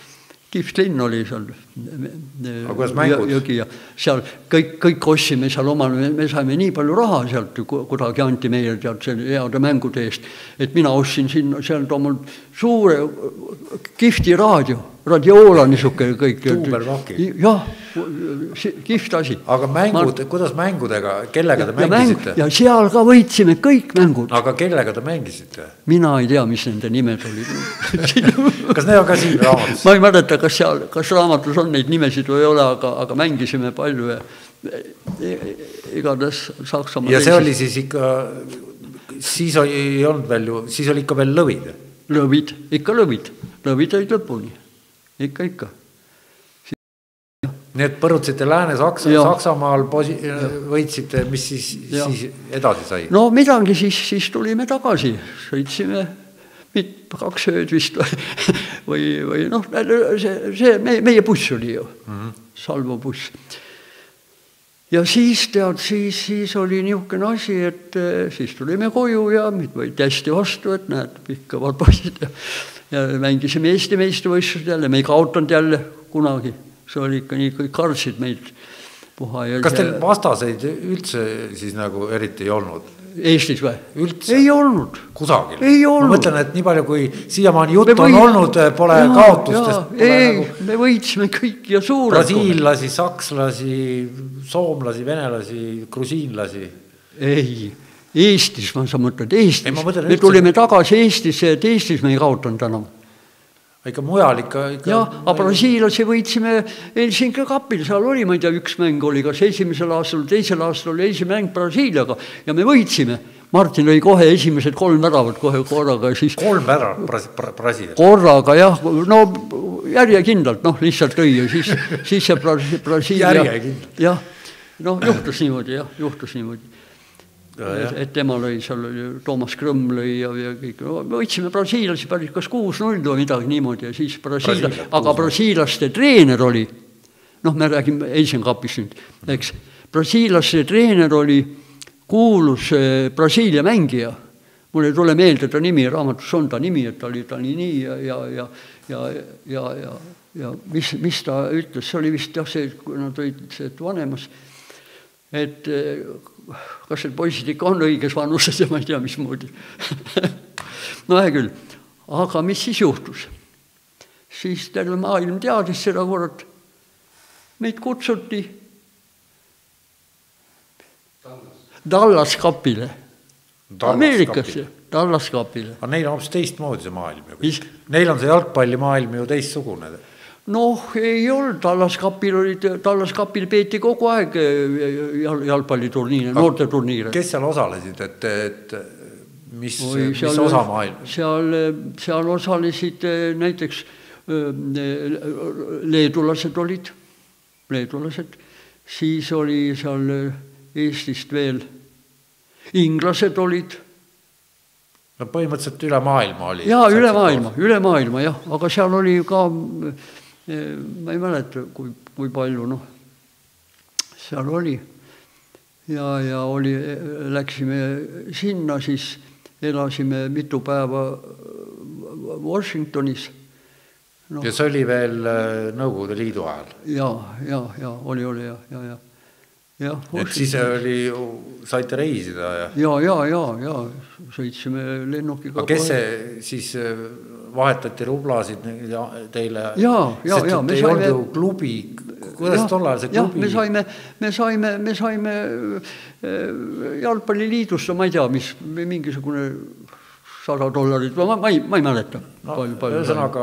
kihvt linn oli seal jõgi ja seal kõik, kõik ossime seal omal, me, me saime nii palju raha sealt, kuidagi anti meile tead selle heade mängude eest, et mina ostsin sinna sealt omal suure kihvti raadio, radioola niisuke kõik. Tuubervaki. Jah, kihvt asi. Aga mängud, Ma... kuidas mängudega, kellega te mängisite? Ja seal ka võitsime kõik mängud. Aga kellega te mängisite? Mina ei tea, mis nende nimed olid. Kas need on ka siin raamatus? Ma ei mäleta, kas, seal, kas raamatus on neid nimesid või ei ole, aga, aga mängisime palju ja igatahes Saksamaa. Ja see oli siis ikka, siis ei olnud veel ju, siis oli ikka veel lõvid? Lõvid, ikka lõvid. Lõvid olid lõpuni. Ikka, ikka. Nii et põrutsite Lääne-Saksa, Saksamaal posi, võitsite, mis siis, siis edasi sai? No midagi siis, siis tulime tagasi, sõitsime kaks ööd vist või, või noh, see, see meie, meie buss oli ju, mm-hmm. Salvo buss. Ja siis tead, siis, siis oli niisugune asi, et siis tulime koju ja meid võid hästi vastu, et näed, pikkavad poisid ja, ja mängisime Eesti meistrivõistlused jälle, me ei kaotanud jälle kunagi. See oli ikka nii, kõik kartsid meid puha. Ja kas teil vastaseid üldse siis nagu eriti ei olnud? Eestis või? Üldse? Ei olnud. Kusagil? Ei olnud. Ma mõtlen, et nii palju kui siiamaani jutt on või... olnud, pole ja, kaotustest. Pole ei, nagu... me võitsime kõik ja suured. Brasiillasi, sakslasi, soomlasi, venelasi, grusiinlasi. Ei, Eestis, ma sa mõtled, Eestis. Ei, ma mõtlen, me tulime tagasi Eestisse, et Eestis me ei kaotanud enam. Ikka mujal ikka... ikka... Ja, aga brasiilasi võitsime Helsingi kapil, seal oli, ma ei tea, üks mäng oli, kas esimesel aastal, teisel aastal oli esimene mäng Brasiiliaga ja me võitsime. Martin lõi kohe esimesed kolm väravad kohe korraga. Siis... Kolm väravat Brasiiliaga? Korraga, jah, no järjekindlalt, noh, lihtsalt lõi ja siis, siis see Brasiilia... Järjekindlalt? Jah, noh, juhtus niimoodi, jah, juhtus niimoodi. Ja, et, et tema lõi, seal oli Toomas Krõmm lõi ja, ja kõik. No, me võitsime brasiilasi päris kas kuus null või midagi niimoodi ja siis Brasiila, aga brasiilaste treener oli, noh, me räägime Eisenkapis nüüd, eks, brasiilaste treener oli kuulus Brasiilia mängija, mul ei tule meelde ta nimi, raamatus on ta nimi, et ta oli ta nii nii ja, ja, ja, ja, ja, ja, ja mis, mis ta ütles, see oli vist jah see, kui nad olid see vanemas, et kas need poisid ikka on õiges vanuses ja ma ei tea, mis moodi. No hea küll. Aga mis siis juhtus? Siis terve maailm teadis seda korrat. Meid kutsuti Dallas kapile. Ameerikasse. Dallas kapile. Aga neil on hoopis teistmoodi see maailm. Neil on see jalgpallimaailm ju teistsugune. Noh, ei olnud, Tallaskapil olid, Tallaskapil peeti kogu aeg jalgpalliturniire, noorte turniire. Kes seal osalesid, et, et mis, Oi, mis seal, osa maailm? Seal, seal osalesid näiteks leedulased olid, leedulased, siis oli seal Eestist veel, inglased olid. No põhimõtteliselt üle maailma oli. Jaa, üle maailma, üle maailma, jah, aga seal oli ka... ma ei mäleta, kui, kui palju, noh, seal oli. Ja, ja oli, läksime sinna, siis elasime mitu päeva Washingtonis. No. Ja see oli veel Nõukogude Liidu ajal? Ja, ja, ja, oli, oli, ja, ja, ja. Ja, et siis oli, saite reisida? Ja, ja, ja, ja, ja sõitsime lennukiga. Aga kes see siis vahetati rublasid teile? Ja, ja, ja. Me ei saime... olnud klubi, kuidas tollal see klubi? Ja, me saime, me saime, me saime jalgpalliliidust, ma ei tea, mis mingisugune sada dollarit, ma, ma, ei, ma ei mäleta. No, ühesõnaga...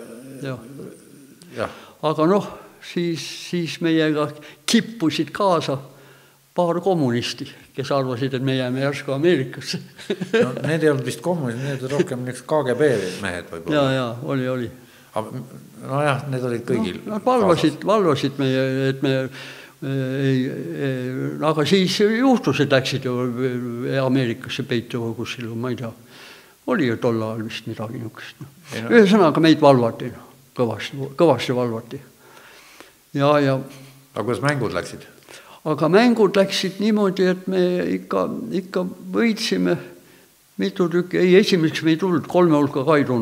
Ja. Aga noh, siis, siis meiega kippusid kaasa paar kommunisti, kes arvasid, et me jääme järsku Ameerikasse. No, need ei olnud vist kommunistid, need olid rohkem K G B mehed võib-olla. Ja, ja, oli, oli. No jah, need olid kõigil. No, nad valvasid, valvasid meie, et me ei, ei, aga siis juhtus, et läksid ju Ameerikasse peitu kuskil, ma ei tea. Oli ju tol ajal vist midagi niukest. No. Ühesõnaga meid valvati, kõvasti, kõvasti valvati. Ja, ja. Aga kuidas mängud läksid? Aga mängud läksid niimoodi, et me ikka, ikka võitsime mitu tükki. Ei, esimeseks me ei tulnud, kolme hulka ka ei tulnud.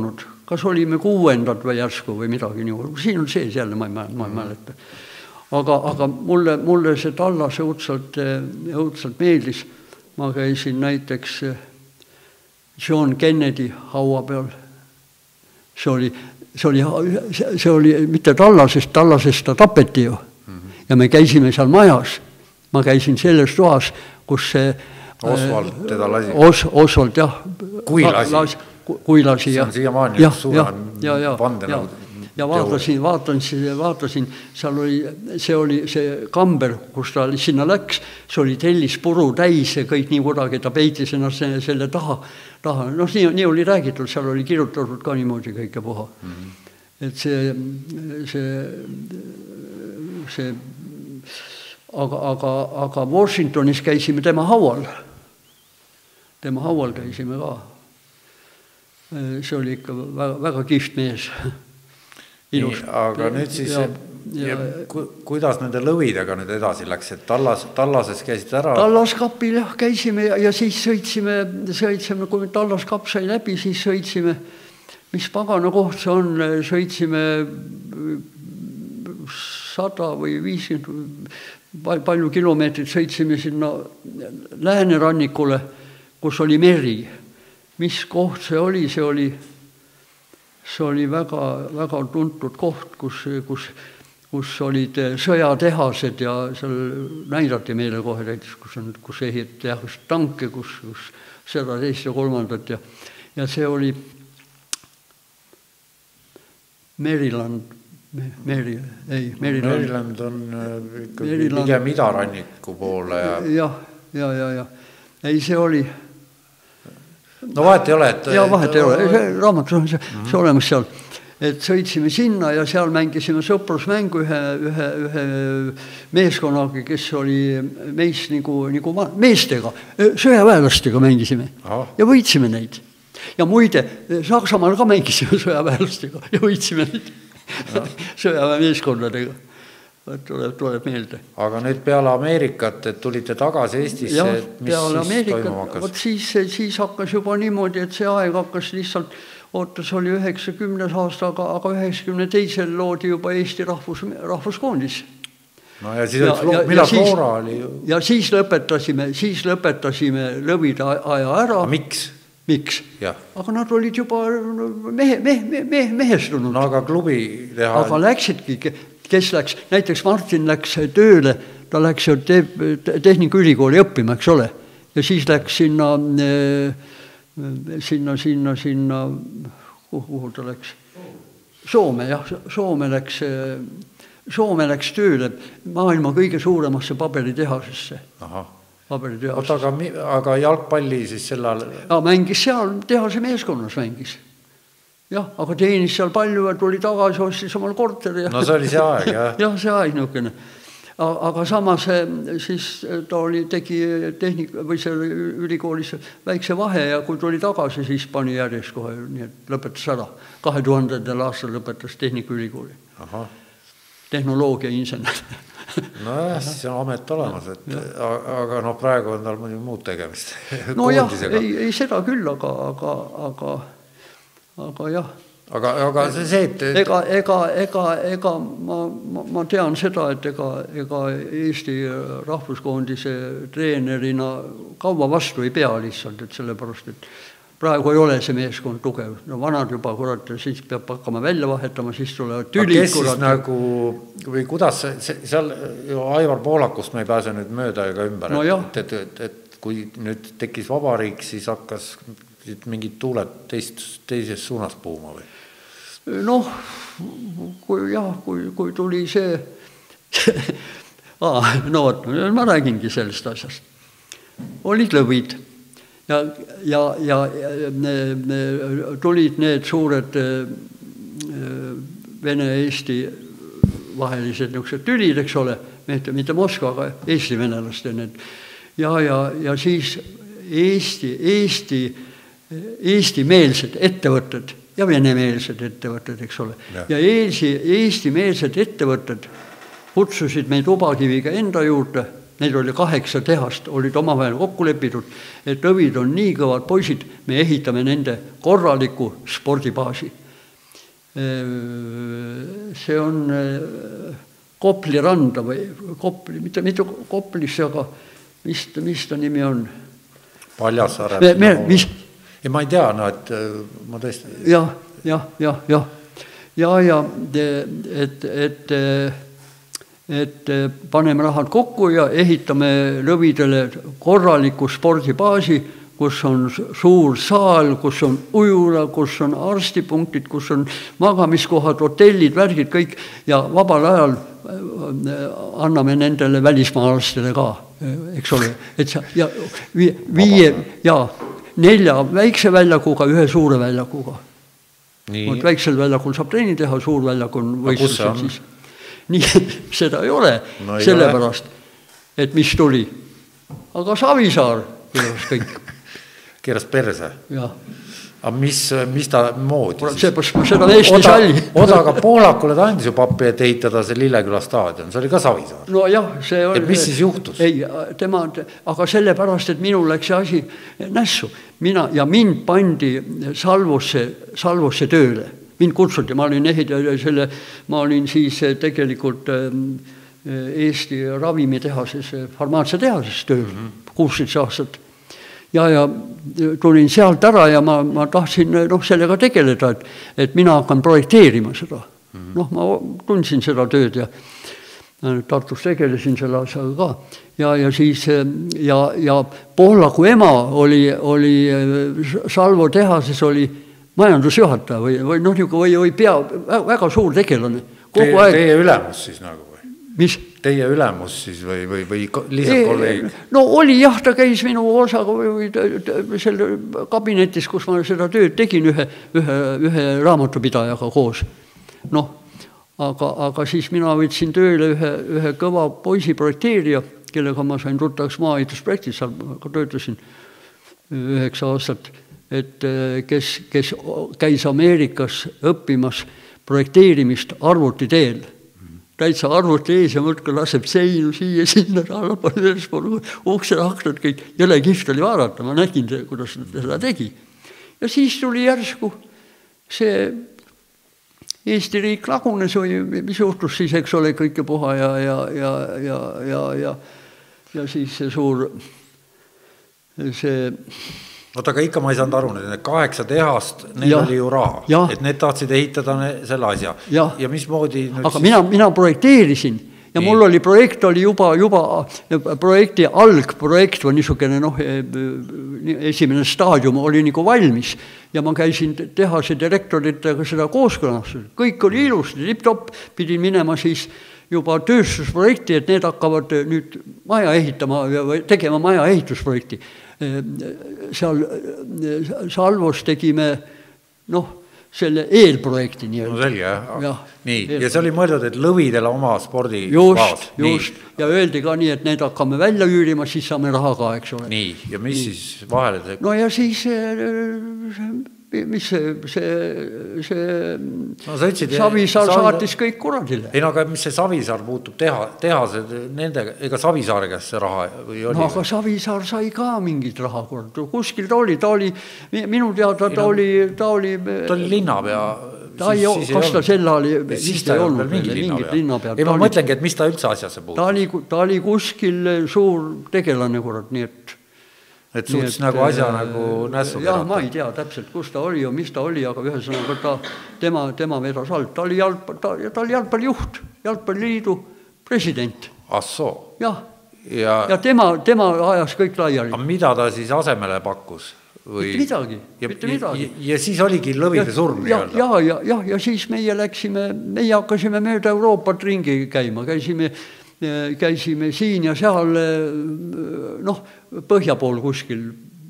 kas olime kuuendad või järsku või midagi nii, siin on sees jälle, ma ei, ma ei mäleta. Aga, aga mulle, mulle see Tallas õudselt, õudselt meeldis. Ma käisin näiteks John Kennedy haua peal. See oli, see oli, see oli mitte Tallasest, Tallasest ta tapeti ju. Ja me käisime seal majas. Ma käisin selles toas, kus see Oswald teda lasi. Os, Oswald, jah. Kui lasi. lasi kui lasi, jah. See on siiamaani ja, suurem ja, ja, vande ja, nagu ja vaatasin, vaatasin, vaatasin, seal oli, see oli see kamber, kus ta sinna läks, see oli tellis puru täis ja kõik nii kuidagi, ta peitis ennast selle taha, taha. noh, nii, nii oli räägitud, seal oli kirjutatud ka niimoodi kõike puha. Mm-hmm. Et see, see, see aga, aga, aga Washingtonis käisime tema haual. Tema haual käisime ka. See oli ikka väga, väga kihvt mees. Nii, aga nüüd siis, ja, ja, ku, kuidas nende lõvidega nüüd edasi läks, et Tallas, Tallases käisid ära? Tallaskapil jah, käisime ja, ja siis sõitsime, sõitsime, kui Tallaskapp sai läbi, siis sõitsime, mis pagana koht see on, sõitsime sada või viiskümmend, palju kilomeetrit sõitsime sinna läänerannikule, kus oli meri. Mis koht see oli, see oli see oli väga, väga tuntud koht, kus, kus, kus olid sõjatehased ja seal näidati meile kohe näiteks, kus, on, kus ehitati tanke, kus, kus seda teist ja kolmandat ja, ja see oli Maryland, Mary, ei, Maryland. Maryland on ikka pigem idaranniku poole. Ja, ja, ja, ja, ja. Ei, see oli no vahet ei ole, et... Ja vahet ei ole, see raamat on see, see olemas seal. Et sõitsime sinna ja seal mängisime sõprusmängu ühe, ühe, ühe meeskonnaga, kes oli meis nagu, nagu meestega, sõjaväelastega mängisime. Aha. Ja võitsime neid. Ja muide, Saksamaal ka mängisime sõjaväelastega ja võitsime neid sõjaväe meeskonnadega. Tuleb, tuleb meelde. Aga nüüd peale Ameerikat, et tulite tagasi Eestisse, ja, mis siis toimuma hakkas? Võt siis, siis hakkas juba niimoodi, et see aeg hakkas lihtsalt, ootas oli üheksakümnes aasta, aga, aga üheksakümne teisel loodi juba Eesti rahvus, rahvuskoondis. No ja siis ja, ja, millal Floora oli ju? Ja siis lõpetasime, siis lõpetasime lõvide aja ära. A miks? Miks? Ja. Aga nad olid juba mehe, mehe, mehe, mehestunud. No aga klubi teha... Aga läksidki, kes läks, näiteks Martin läks tööle, ta läks te, tehnikaülikooli õppima, eks ole. Ja siis läks sinna, sinna, sinna, sinna, kuhu ta läks? Soome, jah, Soome läks, Soome läks tööle maailma kõige suuremasse paberitehasesse. Aha. Oota, aga, aga jalgpalli siis sellal... Ja, mängis seal, tehase meeskonnas mängis. Jah, aga teenis seal palju ja tuli tagasi, ostis omal korteri. No see oli see aeg, jah? Jah, see aeg niisugune. Aga samas siis ta oli, tegi tehnik, või see ülikoolis väikse vahe ja kui tuli tagasi, siis pani järjest kohe, nii et lõpetas ära. kahe tuhandendal aastal lõpetas tehnikaülikooli. Aha. Tehnoloogia insener. No jah, siis on amet olemas, et, aga no praegu on tal mõni muud tegemist. No jah, ei, ei seda küll, aga, aga, aga, aga jah. Aga, aga see see, et... Ega, ega, ega, ega ma, ma, ma tean seda, et ega, ega Eesti rahvuskoondise treenerina kaua vastu ei pea lihtsalt, et sellepärast, et praegu ei ole see meeskond tugev. No vanad juba, kurat, siis peab hakkama välja vahetama, siis tulevad tülid. Kes siis nagu, või kuidas, seal Aivar Poolakust me ei pääse nüüd mööda ega ümber. No et, et, et, et kui nüüd tekkis vabariik, siis hakkas mingid tuuled teist, teises suunas puhuma või? Noh, kui, jah, kui, kui tuli see... ah, no, ma räägingi sellest asjast. Olid lõvid. Ja, ja, ja ne, ne, tulid need suured Vene-Eesti vahelised niisugused tülid, eks ole, mitte, mitte Moskva, aga Eesti-venelaste need. Ja, ja, ja siis Eesti, Eesti, Eesti-meelsed ettevõtted ja venemeelsed ettevõtted, eks ole. Ja, ja Eesti, Eesti-meelsed ettevõtted kutsusid meid Ubakiviga enda juurde. Need oli kaheksa tehast, olid omavahel kokku lepitud, et lõvid on nii kõvad poisid, me ehitame nende korraliku spordibaasi. see on Kopli randa või Kopli, mitte, mitte Koplisse, aga mis, mis ta nimi on? Paljassaare. Me, me, mis? Ja ma ei tea, no, et ma tõesti... Jah, jah, jah, jah. Ja, ja, et, et, et paneme rahad kokku ja ehitame lõvidele korraliku spordibaasi, kus on suur saal, kus on ujula, kus on arstipunktid, kus on magamiskohad, hotellid, värgid, kõik ja vabal ajal anname nendele välismaalastele ka, eks ole, et sa, ja viie, ja nelja väikse väljakuga, ühe suure väljakuga. Nii. Väiksel väljakul saab treeni teha, suur väljak on võistlused siis. Nii, seda ei ole, no ei sellepärast, ole. Et mis tuli. Aga Savisaar keeras kõik. Keeras perse? Jah. Aga mis, mis ta moodi? Seepärast ma seda Eesti oda, salli. Oda aga Poolakule ta andis ju pappi, et ehitada see Lilleküla staadion. See oli ka Savisaar. No jah, see oli... Et mis siis juhtus? Ei, tema, aga sellepärast, et minul läks see asi nässu. Mina, ja mind pandi salvosse, salvosse tööle. Mind kutsuti, ma olin ehitaja selle, ma olin siis tegelikult Eesti ravimitehases, farmaatsiatehases tööl, kuusteist aastat. Ja, ja tulin sealt ära ja ma, ma tahtsin noh, sellega tegeleda, et, et mina hakkan projekteerima seda. Mm-hmm. Noh, ma tundsin seda tööd ja Tartus tegelesin selle asjaga ka. Ja, ja siis ja, ja Pohlaku ema oli, oli Salvo tehases oli majandusjuhataja või, või, noh, või, või pea, väga suur tegelane. Teie, aeg... teie ülemus siis nagu või? Mis? Teie ülemus siis või, või, või lihtsalt kolleeg? No oli jah, ta käis minu osaga või, või selle kabinetis, kus ma seda tööd tegin ühe, ühe, ühe raamatupidajaga koos. Noh, aga, aga siis mina võtsin tööle ühe, ühe kõva poisi projekteerija, kellega ma sain tuttavaks maaehitusprojektis, seal ka töötasin üheksa aastat, et kes, kes käis Ameerikas õppimas projekteerimist arvuti teel. Täitsa arvuti ees ja mõtka laseb seinu siia, sinna, ukse aknad kõik, jõle kihvt oli vaadata, ma nägin, kuidas ta seda tegi. Ja siis tuli järsku see Eesti riik lagunes või mis juhtus siis, eks ole, kõike puha ja, ja, ja, ja, ja, ja, ja siis see suur see Oota, aga ikka ma ei saanud aru, need kaheksa tehast, neil ja, oli ju raha, ja. Et need tahtsid ehitada selle asja. Ja, ja mismoodi... Aga siis... mina, mina projekteerisin ja nii. Mul oli projekt, oli juba, juba projekti algprojekt või niisugune, noh, esimene staadium oli nagu valmis ja ma käisin tehase direktoritega seda kooskõlastada. Kõik oli ilusti, tipp-topp, pidin minema siis juba tööstusprojekti, et need hakkavad nüüd maja ehitama või tegema maja ehitusprojekti. Seal Salvos tegime noh, selle eelprojekti nii. No selge, ja. Nii, eel... ja see oli mõeldud, et lõvidele oma spordi just, baas. Just, nii. Ja öeldi ka nii, et need hakkame välja üürima, siis saame raha ka, eks ole. Nii, ja mis nii. Siis vahele teeb? No ja siis mis see, see, see no, ütsid, Savisaar saatis kõik kuradile. Ei no, aga mis see Savisaar puutub teha, tehased nendega, ega Savisaare käest see raha või oli? No aga Savisaar sai ka mingit raha kord, kuskil ta oli, ta oli, minu teada ta oli, ta oli ta oli linnapea ta ei, siis kas ta selle oli siis ta ei olnud mingit linnapea ei ma oli, mõtlengi, et mis ta üldse asjasse puutub ta oli, ta oli kuskil suur tegelane kurat, nii et et suutis et, nagu asja nagu nässu jah, ma ei tea täpselt, kus ta oli ja mis ta oli, aga ühesõnaga ta, tema, tema vedas alt, ta oli, jalp, ta, ta oli jalgpallijuht, jalgpalliliidu president. Assoo. Jah, ja, ja tema, tema ajas kõik laiali. Aga mida ta siis asemele pakkus? Või... Mitte midagi, ja, mitte midagi. Ja, ja siis oligi lõvide surm. Ja, ja, ja, ja, ja siis meie läksime, meie hakkasime mööda Euroopat ringi käima, käisime käisime siin ja seal noh, põhja pool kuskil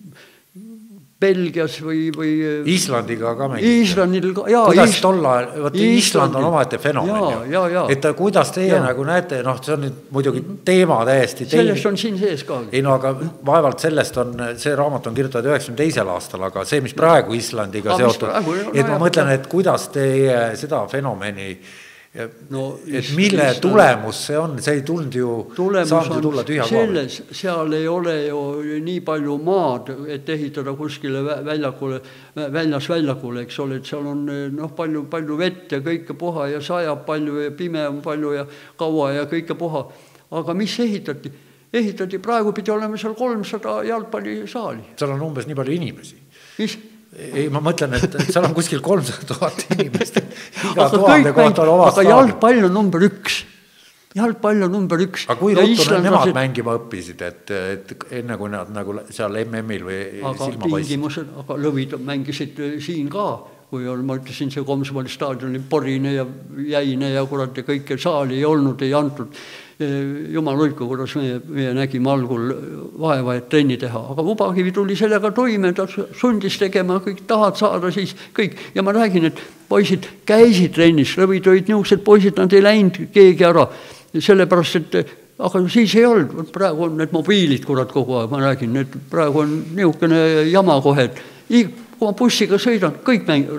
Belgias või, või Islandiga ka mängid. Islandil ka, jaa. Kuidas Is... tolla, võt Island on omaette fenomen jaa, jaa, jaa. Et kuidas teie jaa. Nagu näete, noh, see on nüüd muidugi teema täiesti teine. Sellest on siin sees ka. Ei no, aga vaevalt sellest on, see raamat on kirjutatud üheksakümne teisel aastal, aga see, mis praegu Islandiga seotud, et ma mõtlen, et kuidas teie seda fenomeni no, et mille just, tulemus see on, see ei tulnud ju, saanud ju tulla tühja koha. Seal ei ole ju nii palju maad, et ehitada kuskile väljakule, väljas väljakule, eks ole, et seal on noh, palju, palju vett ja kõike puha ja sajab palju ja pime on palju ja kaua ja kõike puha. Aga mis ehitati? Ehitati, praegu pidi olema seal kolmsada jalgpallisaali. Seal on umbes nii palju inimesi. Mis? Ei, ma mõtlen, et seal on kuskil kolmsada tuhat inimest. Iga tuhande kohta on omast aga jalgpall on number üks. Jalgpall on number üks. Aga kui ruttu nemad mängima õppisid, et, et enne kui nad nagu seal M M-il või silma paistsid? Aga lõvid mängisid siin ka, kui on, ma ütlesin, see Komsomoli staadioni porine ja jäine ja kurat ja kõike saali ei olnud, ei antud. Jumal hoidku, kuidas meie, meie nägime algul vaeva, et trenni teha. Aga Ubakivi tuli sellega toime, ta sundis tegema, kõik tahad saada, siis kõik. Ja ma räägin, et poisid käisid trennis, lõvid olid niisugused poisid, nad ei läinud keegi ära. Sellepärast, et aga siis ei olnud, praegu on need mobiilid, kurat kogu aeg, ma räägin, et praegu on niisugune jama kohe, et kui ma bussiga sõidan, kõik mäng,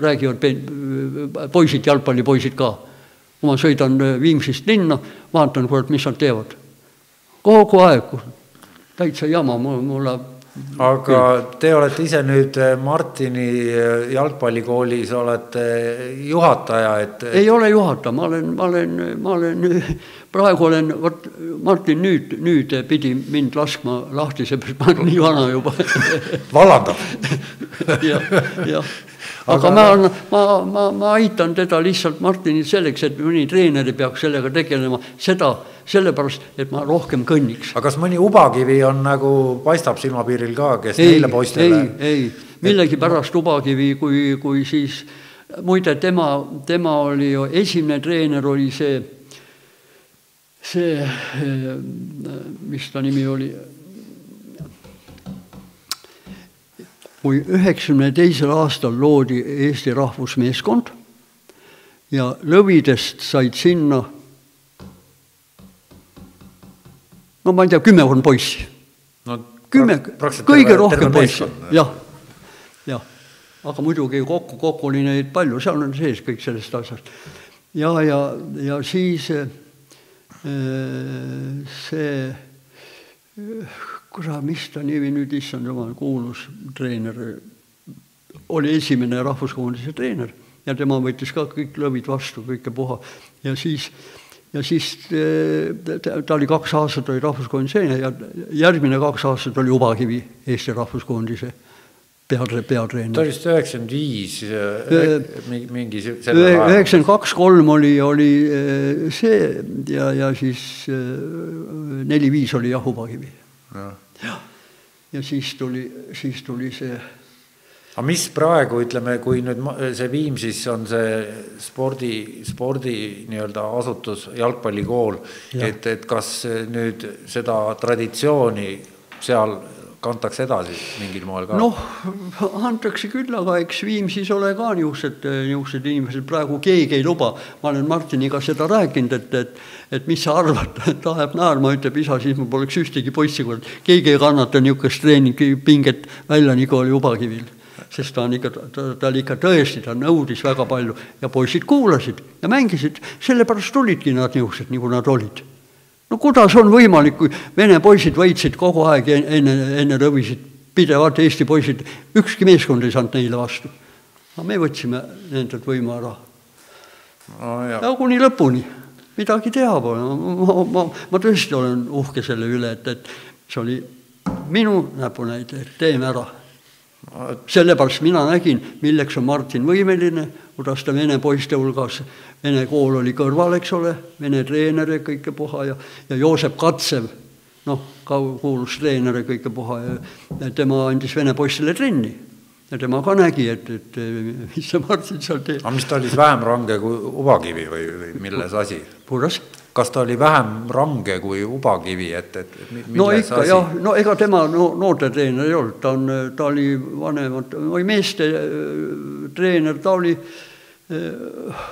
räägivad poisid, jalgpallipoisid ka. Kui ma sõidan Viimsist linna, vaatan, kurat, mis nad teevad. Kogu aeg, täitsa jama, mulle... Aga te olete ise nüüd Martini jalgpallikoolis, olete juhataja, et... Ei ole juhataja, ma olen, ma olen, ma olen, praegu olen, võt, Martin nüüd, nüüd pidi mind laskma lahti, seepärast ma olen nii vana juba. Vallandab. jah, jah. Aga ma, ma, ma, ma aitan teda lihtsalt Martinit selleks, et mõni treeneri peaks sellega tegelema seda, sellepärast, et ma rohkem kõnniks. Aga kas mõni Ubakivi on nagu paistab silmapiiril ka, kes ei, neile poistele? Ei, ei, millegi pärast Ubakivi, kui, kui siis, muide, tema, tema oli ju, esimene treener oli see, see, mis ta nimi oli, kui üheksakümne teisel aastal loodi Eesti rahvusmeeskond ja lõvidest said sinna, no ma ei tea, kümme on poissi. No, kümme, kõige rohkem poissi. Jah, jah. Aga muidugi kokku, kokku oli neid palju, seal on sees kõik sellest asjast. Ja, ja, ja siis see... Kusa, mis ta nimi nüüd issand jumal kuulus treener, oli esimene rahvuskoondise treener ja tema võttis ka kõik lõvid vastu, kõike puha. Ja siis, ja siis ta oli kaks aastat oli rahvuskoondise ja järgmine kaks aastat oli Ubakivi Eesti rahvuskoondise peatreener. Ta oli üheksakümmend viis mingi selle ajal. üheksakümmend kaks kolm oli, oli see ja, ja siis neli viis oli jah Ubakivi. Ja. Ja. ja siis tuli, siis tuli see... Aga mis praegu, ütleme, kui nüüd see Viimsis on see spordi, spordi nii-öelda asutus, jalgpallikool, ja. et, et kas nüüd seda traditsiooni seal kantakse edasi mingil moel ka? Noh, antakse küll, aga eks Viimsis ole ka niisugused, niisugused inimesed, praegu keegi ei luba. Ma olen Martiniga seda rääkinud, et, et, et mis sa arvad, ta läheb naarma, ütleb isa, siis ma poleks ühtegi poissi, kui keegi ei kannata niisugust treeningi pinget välja, nii kui oli Ubakivil. Sest ta, on ikka, ta, ta oli ikka tõesti, ta nõudis väga palju ja poisid kuulasid ja mängisid, sellepärast tulidki nad niisugused, nagu nad olid. No kuidas on võimalik, kui vene poisid võitsid kogu aeg enne, enne rõvisid pidevad Eesti poisid, ükski meeskond ei saanud neile vastu. Aga me võtsime nendelt võimu ära. No, ja. ja kuni lõpuni, midagi teha pole. Ma, ma, ma tõesti olen uhke selle üle, et, et see oli minu näpunäide, et teeme ära. Sellepärast mina nägin, milleks on Martin võimeline, kuidas ta vene poiste hulgas, vene kool oli kõrval, eks ole, vene treener ja kõike puha ja, ja Joosep Katsev, noh, kuulus treener ja kõike puha ja tema andis vene poistele trenni. Ja tema ka nägi, et, et mis see Martin seal teeb. Aga mis ta oli vähem range kui Ubakivi või, või milles asi? Kuidas? Kas ta oli vähem range kui Ubakivi, et, et milles no ikka, asi? Jah, no ega tema no, noorte treener ei olnud, ta, on, ta oli vanemad, või meeste treener, ta oli äh,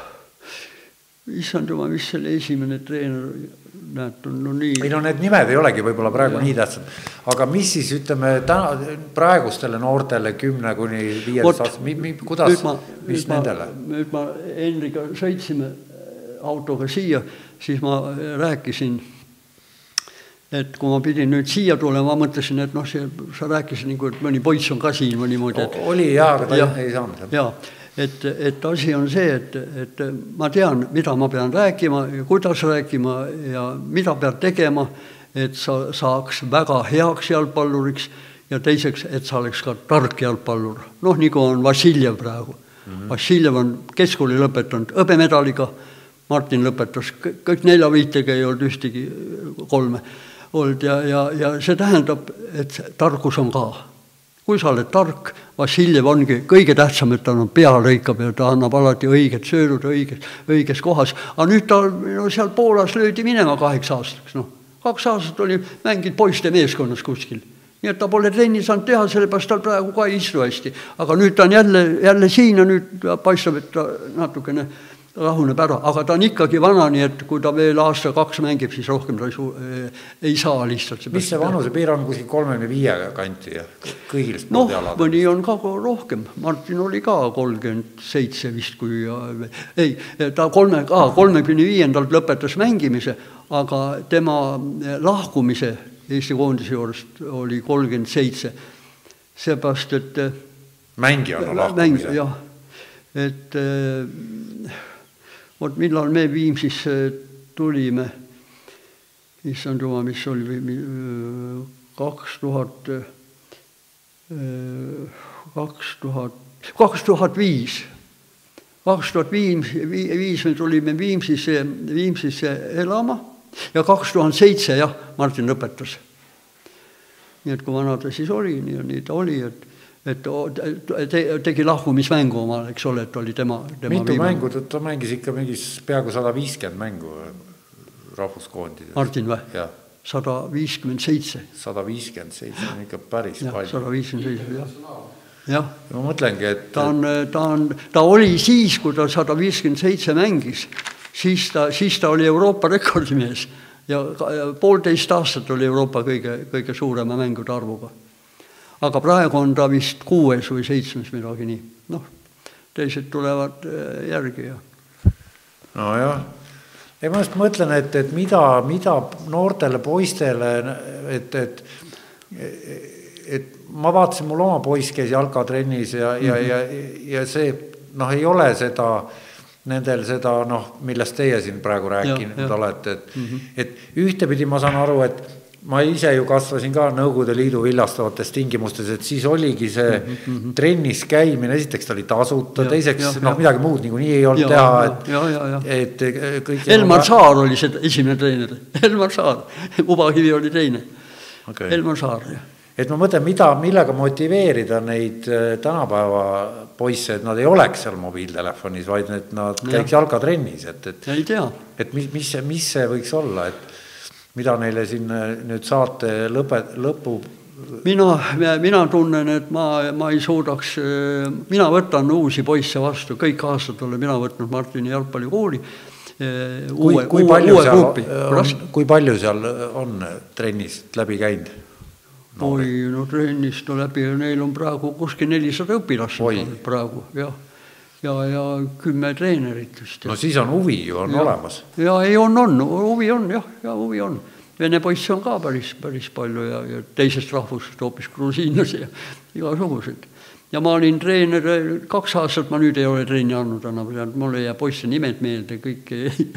issand juba, mis selle esimene treener näed, no nii. Ei no need nimed ei olegi võib-olla praegu ja. Nii tähtsad, aga mis siis ütleme täna, praegustele noortele kümne kuni viies aastas, mi, mi, kuidas, ma, mis ma, nendele? Nüüd ma Henriga sõitsime autoga siia, siis ma rääkisin, et kui ma pidin nüüd siia tulema, ma mõtlesin, et noh, see, sa rääkisid nagu, et mõni poiss on ka siin või niimoodi. Et, oli jaa, aga ta ja, ei saanud. Jaa, et, et asi on see, et, et ma tean, mida ma pean rääkima ja kuidas rääkima ja mida pead tegema, et sa saaks väga heaks jalgpalluriks ja teiseks, et sa oleks ka tark jalgpallur. Noh, nagu on Vassiljev praegu. Mm-hmm. Vassiljev on keskkooli lõpetanud hõbemedaliga, Martin lõpetas, kõik nelja viitega ei olnud ühtegi kolme olnud ja, ja, ja see tähendab, et tarkus on ka. Kui sa oled tark, Vassiljev ongi kõige tähtsam, et ta on pea lõikab ja ta annab alati õiget söönud õiges, õiges kohas. Aga nüüd ta no, seal Poolas löödi minema kaheks aastaks. No, kaks aastat oli mängid poiste meeskonnas kuskil. Nii et ta pole trenni saanud teha, sellepärast tal praegu ka ei istu hästi. Aga nüüd ta on jälle, jälle siin ja nüüd paistab, et ta natukene rahuneb ära, aga ta on ikkagi vana, nii et kui ta veel aasta kaks mängib, siis rohkem ta ei, suu, ei saa lihtsalt. Mis see vanuse piir on kuskil kolmekümne viie kanti ja kõigil spordialadel? No, mõni on ka rohkem. Martin oli ka kolmkümmend seitse vist, kui ei, ta kolme, ah, kolmekümne viiendalt lõpetas mängimise, aga tema lahkumise Eesti koondise juurest oli kolmkümmend seitse. Seepärast, et mängija on lahkumise. Jah, et Vot millal me Viimsis tulime, issand jumal, mis oli kaks tuhat, kaks tuhat, kaks tuhat viis. kaks tuhat viis me tulime Viimsisse, Viimsisse elama ja kaks tuhat seitse, jah, Martin lõpetas. Nii et kui vana ta siis oli, nii, nii ta oli, et et te, tegi lahkumismängu omal, eks ole, et oli tema, tema mitu viimane. Mängu, ta mängis ikka mingis peaaegu sada viiskümmend mängu rahvuskoondides. Martin või? Ja. sada viiskümmend seitse. sada viiskümmend seitse on ikka päris ja, palju. sada viiskümmend seitse, jah. Ja. Ma mõtlengi, et ta, on, ta, on, ta oli siis, kui ta sada viiskümmend seitse mängis, siis ta, siis ta oli Euroopa rekordimees ja poolteist aastat oli Euroopa kõige, kõige suurema mängude arvuga. Aga praegu on ta vist kuues või seitsmes midagi nii. Noh, teised tulevad järgi. Ja. No jah. Ja ma just mõtlen, et, et mida, mida noortele poistele, et, et, et ma vaatasin, mul oma poiss käis jalkatrennis ja, ja, ja, ja see noh, ei ole seda, nendel seda, noh, millest teie siin praegu rääkinud ja, olete. Et, mm-hmm. et ühtepidi ma saan aru, et ma ise ju kasvasin ka Nõukogude Liidu viljastavates tingimustes, et siis oligi see mm-hmm. trennis käimine, esiteks ta oli tasuta, ja, teiseks ja, noh, ja. midagi muud nagu nii ei olnud ja, teha, et, ja, ja, ja. et kõik Elmar on... Saar oli see esimene treener, Elmar Saar, Ubakivi oli teine, okay. Elmar Saar. Ja. Et ma mõtlen, mida, millega motiveerida neid tänapäeva poisse, et nad ei oleks seal mobiiltelefonis, vaid et nad käiks ja. jalkatrennis, et, et, ei tea. et mis, mis, mis see võiks olla, et mida neile siin nüüd saate lõpe, lõpu... Mina, mina tunnen, et ma, ma ei suudaks, mina võtan uusi poisse vastu, kõik aastad olen mina võtnud Martini jalgpallikooli. Kui, uue, kui, uue, palju uue on, kui palju seal on trennist läbi käinud? Oi, no trennist no läbi, neil on praegu kuskil nelisada õpilast praegu, jah. Ja, ja kümme treenerit vist. No siis on huvi ju on ja, olemas. Ja ei on, on, huvi on, jah, ja huvi on. Vene poisse on ka päris, päris palju ja, ja teisest rahvusest hoopis grusiinlasi ja igasugused. Ja ma olin treener, kaks aastat ma nüüd ei ole trenni andnud, mul ei jää poisse nimed meelde, kõik ei...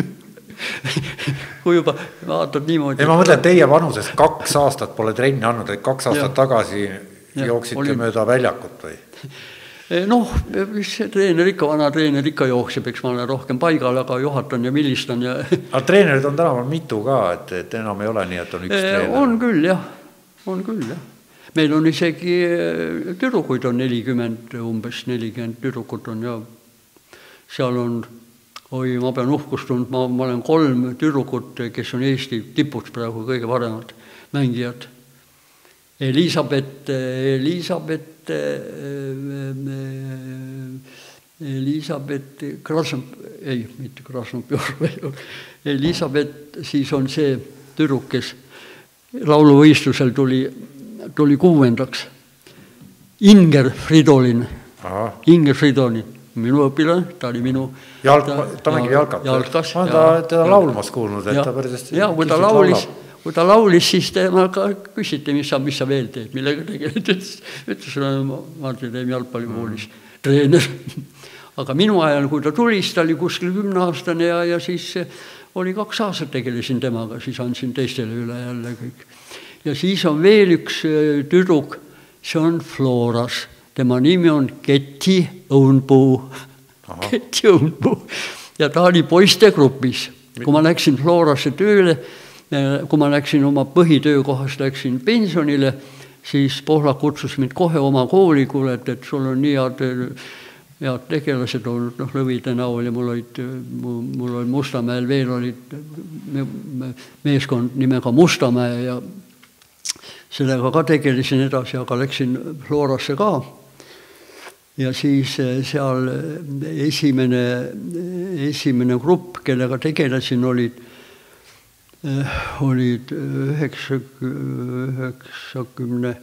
kui juba vaatad niimoodi... Ei, ma mõtlen, teie vanuses kaks aastat pole trenni andnud, et kaks aastat ja, tagasi ja, jooksite oli... mööda väljakut või? Noh, mis see treener ikka, vana treener ikka jookseb, eks ma olen rohkem paigal, aga juhatan ja millistan ja... Aga treenerid on tänaval mitu ka, et, et enam ei ole nii, et on üks treener? On küll, jah. On küll, jah. Meil on isegi tüdrukuid on nelikümmend, umbes nelikümmend tüdrukut on ja seal on, oi, ma pean uhkustund, ma, ma olen kolm tüdrukut, kes on Eesti tipus praegu kõige paremad mängijad. Elisabeth, Elisabeth Elisabeth Krasnop, ei, mitte Krasnop, Elisabeth siis on see tüdruk, kes lauluvõistlusel tuli, tuli kuuendaks. Inger Fridolin. Aha. Inger Fridolin. minu õpilane, ta oli minu... Jalg, ta, ta mängib jalkat. Jalkas. Ma olen ta, teda laulmas kuulnud, et ja, ta päris ja, kui ta laulis, kui ta laulis, siis tema ka küsiti, mis sa, mis sa veel teed, millega tegelikult ütles, ütles Martin Reim jalgpallikoolis mm. treener. Aga minu ajal, kui ta tulis, ta oli kuskil kümneaastane ja, ja siis oli kaks aastat tegelesin temaga, siis andsin teistele üle jälle kõik. Ja siis on veel üks tüdruk, see on Floras. Tema nimi on Ketty Õunpuu. Ketty Õunpuu. Ja ta oli poiste grupis. Kui ma läksin Florasse tööle, kui ma läksin oma põhitöökohast, läksin pensionile, siis Pohlak kutsus mind kohe oma kooli, kuule, et, et sul on nii head, head tegelased olnud, noh, Lõvide näol ja mul olid, mul oli Mustamäel veel olid meeskond nimega Mustamäe ja sellega ka tegelesin edasi, aga läksin Florasse ka. Ja siis seal esimene, esimene grupp, kellega tegelesin, olid, olid üheksakümne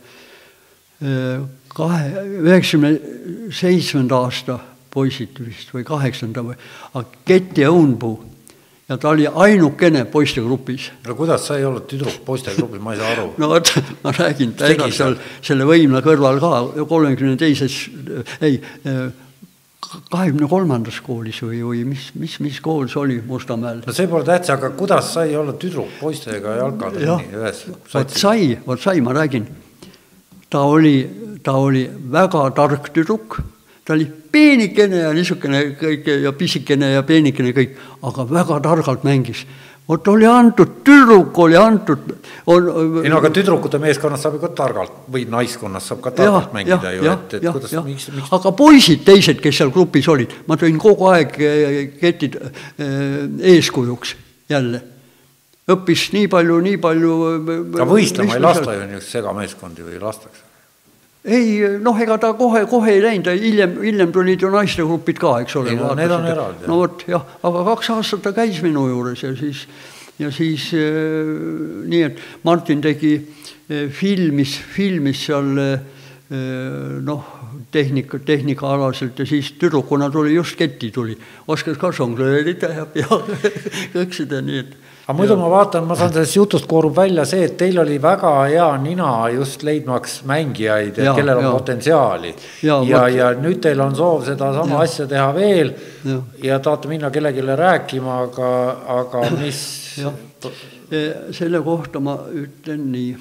kahe, üheksakümne seitsmenda aasta poisid vist või kaheksanda või, aga Ketty Õunpuu. Ja ta oli ainukene poiste grupis. No kuidas sa ei olnud tüdruk poiste grupis, ma ei saa aru. No võt, ma räägin, ta edas seal selle Võimla kõrval ka kolmekümne teises, ei, kahekümne kolmandas koolis või, või mis, mis, mis kool see oli Mustamäel? No see pole tähtsa, aga kuidas sa ei olnud tüdruk poistega jalkada ja, nii ühes? Võt sai, võt sai, ma räägin. Ta oli, ta oli väga tark tüdruk. Ta oli peenikene ja niisugune kõik ja pisikene ja peenikene kõik, aga väga targalt mängis. Vot oli antud, tüdruk oli antud. On, ei no, aga tüdrukute meeskonnas saab ju ka targalt või naiskonnas saab ka targalt ja, mängida ju. Ja, et, et ja, kuidas, ja. Miks, miks... Aga poisid teised, kes seal grupis olid, ma tõin kogu aeg Ketid eeskujuks jälle. Õppis nii palju, nii palju... Aga võistlema ei lasta ju niisugust segameeskondi või lastakse? Ei, noh, ega ta kohe, kohe ei läinud, hiljem, hiljem tulid ju naiste grupid ka, eks ole. Ei, no, need on eraldi. No vot, jah, aga kaks aastat ta käis minu juures ja siis, ja siis äh, nii, et Martin tegi äh, filmis, filmis seal äh, noh, tehnika, tehnika alaselt ja siis tüdrukuna tuli, just Ketty tuli. Oskas ka žonglöörida ja pea kõik seda nii, et aga muidu ma vaatan, ma saan sellest jutust koorub välja see, et teil oli väga hea nina just leidmaks mängijaid, ja, kellel on ja. Potentsiaali. Ja, ja, ja nüüd teil on soov seda sama ja. Asja teha veel ja, ja tahate minna kellegile rääkima, aga, aga mis... Ja. Selle kohta ma ütlen nii,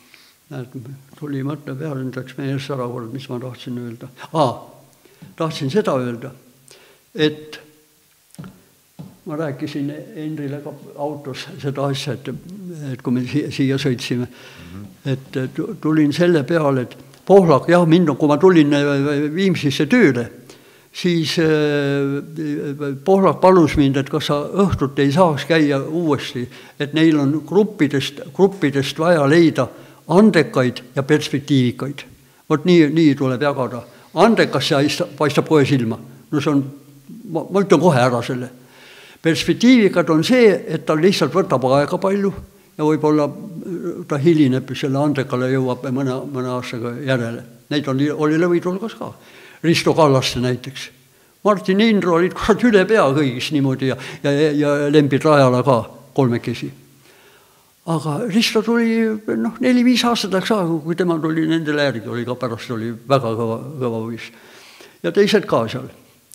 tuli mõtle peale, nüüd läks meie ees ära kord, mis ma tahtsin öelda. Aa, tahtsin seda öelda, et ma rääkisin Henrile ka autos seda asja, et, et kui me siia, siia sõitsime, et tulin selle peale, et Pohlak, jah, mind, kui ma tulin Viimsisse tööle, siis Pohlak palus mind, et kas sa õhtut ei saaks käia uuesti, et neil on gruppidest, gruppidest vaja leida andekaid ja perspektiivikaid. Vot nii, nii tuleb jagada. Andekas see paistab kohe silma. No see on, ma, ma ütlen kohe ära selle. Perspektiivikad on see, et ta lihtsalt võtab aega palju ja võib-olla ta hilineb selle andekale jõuab mõne, mõne aastaga järele. Neid oli, oli lõvitulgas ka. Risto Kallaste näiteks. Martin Indro olid kurat üle pea kõigis niimoodi ja, ja, ja Lembit Rajala ka kolmekesi. Aga Risto tuli noh, neli-viis aastat läks aega, kui tema tuli nendele järgi, oli ka pärast oli väga kõva, kõva võis. Ja teised ka seal.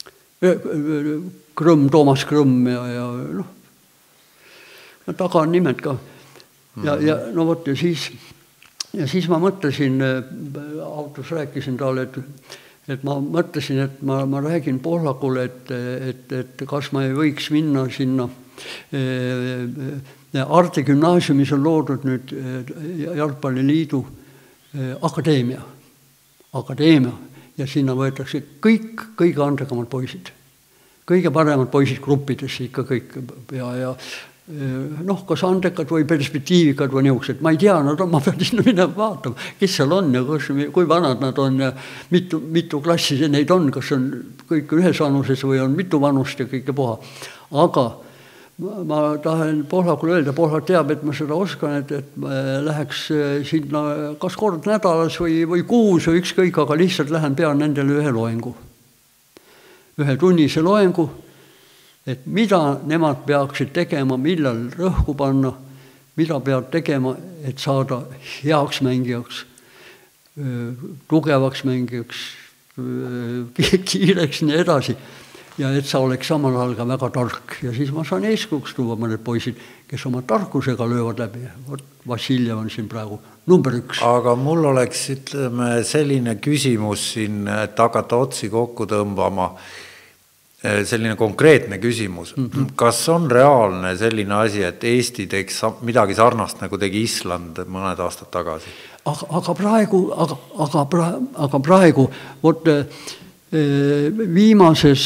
Krõmm, Toomas Krõmm ja, ja noh, taga on nimed ka. Ja, ja no vot, ja siis, ja siis ma mõtlesin, autos rääkisin talle, et, et ma mõtlesin, et ma, ma räägin Pohlakule, et, et, et kas ma ei võiks minna sinna Arte gümnaasiumis on loodud nüüd Jalgpalliliidu akadeemia. Akadeemia. Ja sinna võetakse kõik, kõige andekamad poisid. Kõige paremad poisid gruppidesse ikka kõik. Ja, ja noh, kas andekad või perspektiivikad või niisugused. Ma ei tea, nad on, ma pean sinna minna vaatama, kes seal on ja kus, kui vanad nad on ja mitu, mitu klassi neid on, kas on kõik ühes vanuses või on mitu vanust ja kõike puha. Aga ma, ma tahan Pohlakule öelda, Pohlak teab, et ma seda oskan, et, et läheks sinna kas kord nädalas või, või kuus või ükskõik, aga lihtsalt lähen pean nendele ühe loengu. ühe tunnise loengu, et mida nemad peaksid tegema, millal rõhku panna, mida peab tegema, et saada heaks mängijaks, tugevaks mängijaks, kiireks nii edasi. Ja et sa oleks samal ajal ka väga tark. Ja siis ma saan eeskuks tuua mõned poisid, kes oma tarkusega löövad läbi. Vassiljev on siin praegu number üks. Aga mul oleks, ütleme, selline küsimus siin, et hakata otsi kokku tõmbama, selline konkreetne küsimus. Mm-hmm. Kas on reaalne selline asi, et Eesti teeks midagi sarnast, nagu tegi Island mõned aastad tagasi? Aga, aga praegu, aga, aga, praegu, aga praegu, vot viimases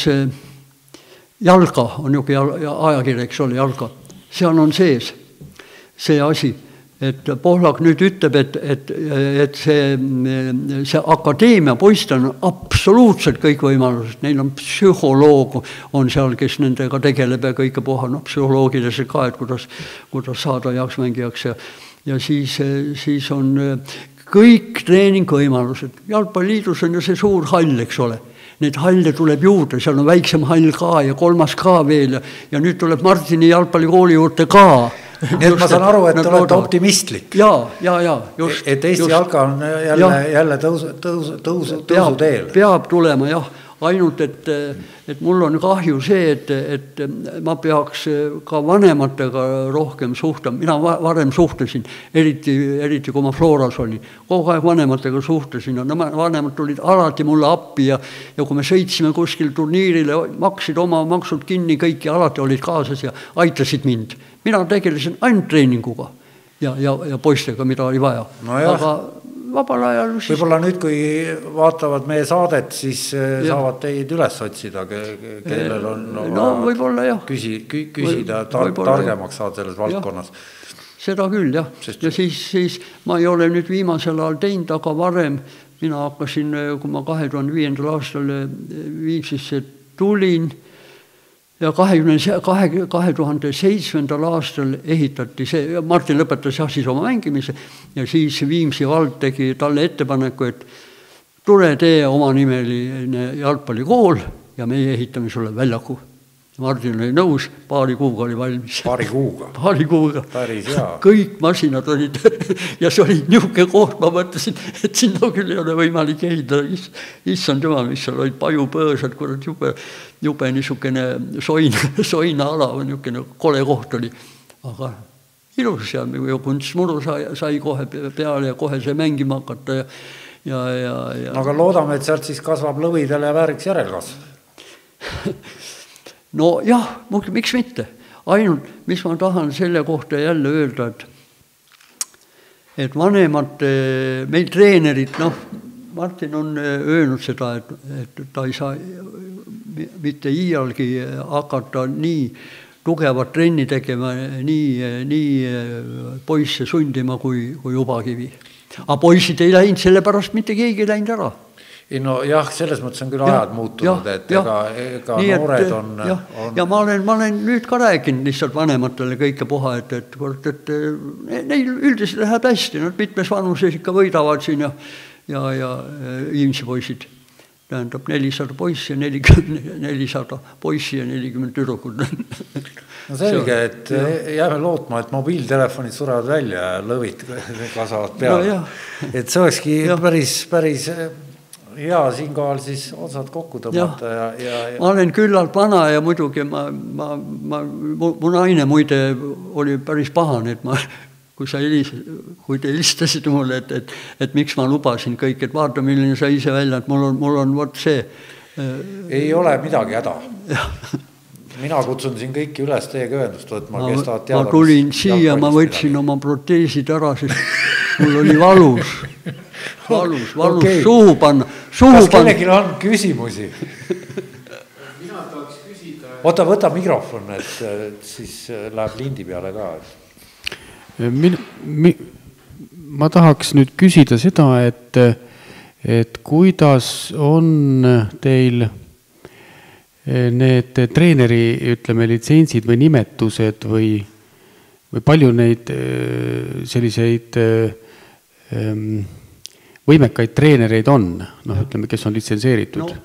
jalga, on ju ajakirja, eks ole, jalga, seal on sees see asi, et Pohlak nüüd ütleb, et, et, et see, see akadeemia poist on absoluutselt kõik võimalused, neil on psühholoog, on seal, kes nendega tegeleb ja kõike puha, no psühholoogides ka, et kuidas, kuidas saada jaksmängijaks ja, ja siis, siis on kõik treeningvõimalused. Jalgpalliliidus on ju see suur hall, eks ole. Need halle tuleb juurde, seal on väiksem hall ka ja kolmas ka veel ja, ja nüüd tuleb Martini jalgpallikooli juurde ka. Nii et ma saan aru, et te olete optimistlik. Ja, ja, ja, just. Et Eesti just, jalga on jälle, ja, jälle tõusu, tõusu, tõusu, tõusu teel. Peab tulema, jah. Ainult, et, et mul on kahju see, et, et ma peaks ka vanematega rohkem suhtlema. Mina varem suhtlesin, eriti, eriti kui ma Floras olin. Kogu aeg vanematega suhtlesin. No, vanemad tulid alati mulle appi ja, ja kui me sõitsime kuskil turniirile, maksid oma maksud kinni, kõiki alati olid kaasas ja aitasid mind. Mina tegelesin ainult treeninguga ja, ja, ja poistega, mida oli vaja. No aga vabal ajal siis... Võib-olla nüüd, kui vaatavad meie saadet, siis ja. Saavad teid üles otsida, kellel on no, võib-olla, jah. Küsi, küsida, tar targemaks saada selles valdkonnas. Ja. Seda küll, jah. Sest... Ja siis, siis ma ei ole nüüd viimasel ajal teinud, aga varem mina hakkasin, kui ma kahe tuhande viiendal aastal Viimsisse tulin, ja kahe tuhande seitsmendal aastal ehitati see, Martin lõpetas jah siis oma mängimise ja siis Viimsi vald tegi talle ettepaneku, et tule tee oma nimeline jalgpallikool ja meie ehitame sulle väljaku. Martin oli nõus, paari kuuga oli valmis. Paari kuuga? Paari kuuga. Päris hea. Kõik masinad olid ja see oli niuke koht, ma mõtlesin, et sinna küll ei ole võimalik ehitada. Issand jumal, mis seal olid pajupõõsad, kurat jube, jube niisugune soina, soina ala või niisugune kole koht oli. Aga ilus seal, kunstmuru sai, sai kohe peale ja kohe see mängima hakata. Ja, ja, ja, ja. Aga loodame, et sealt siis kasvab lõvidele ja vääriks järelkasv. No jah, miks mitte? Ainult, mis ma tahan selle kohta jälle öelda, et, et vanemad, meil treenerid, noh, Martin on öelnud seda, et, et ta ei saa mitte iialgi hakata nii tugevat trenni tegema, nii, nii poisse sundima kui, kui Ubakivi. Aga poisid ei läinud, sellepärast mitte keegi ei läinud ära. Ei, no jah, selles mõttes on küll ja, ajad muutunud, ja, et ja, ega, ega nii, noored et, on, ja, on... Ja ma olen, ma olen nüüd ka rääkinud lihtsalt vanematele kõike puha, et, et, et, et neil üldiselt läheb hästi, nad mitmes vanuses ikka võidavad siin ja, ja, ja Viimsi poisid. Tähendab nelisada poissi ja nelisada poissi ja nelikümmend tüdrukut. No selge, et ja. Jääme lootma, et mobiiltelefonid surevad välja ja lõvid kasvavad peale. No, et see olekski ja. päris, päris... Ja siinkohal siis otsad kokku tõmmata ja, ja, ja... Ma olen küllalt vana ja muidugi ma, ma, ma, mu naine muide oli päris pahane, et ma, kui, sa helis, kui te helistasid mulle, et, et, et miks ma lubasin kõik, et vaata, milline sa ise välja, et mul on, mul on vot see... Ei ole midagi häda. Mina kutsun siin kõiki üles teie kõvendust võtma, kes tahavad teada. Ma tulin siia, ma võtsin oma proteesid ära, sest mul oli valus. Valus, valus okay. Suhu panna. Suhu Kas kellelgi on küsimusi? Mina tahaks küsida... Oota, võta mikrofon, et, et siis läheb lindi peale ka. Min, mi, ma tahaks nüüd küsida seda, et, et kuidas on teil need treeneri, ütleme, litsentsid või nimetused või, või palju neid selliseid... Ähm, võimekaid treenereid on, noh, ütleme, kes on litsenseeritud? No,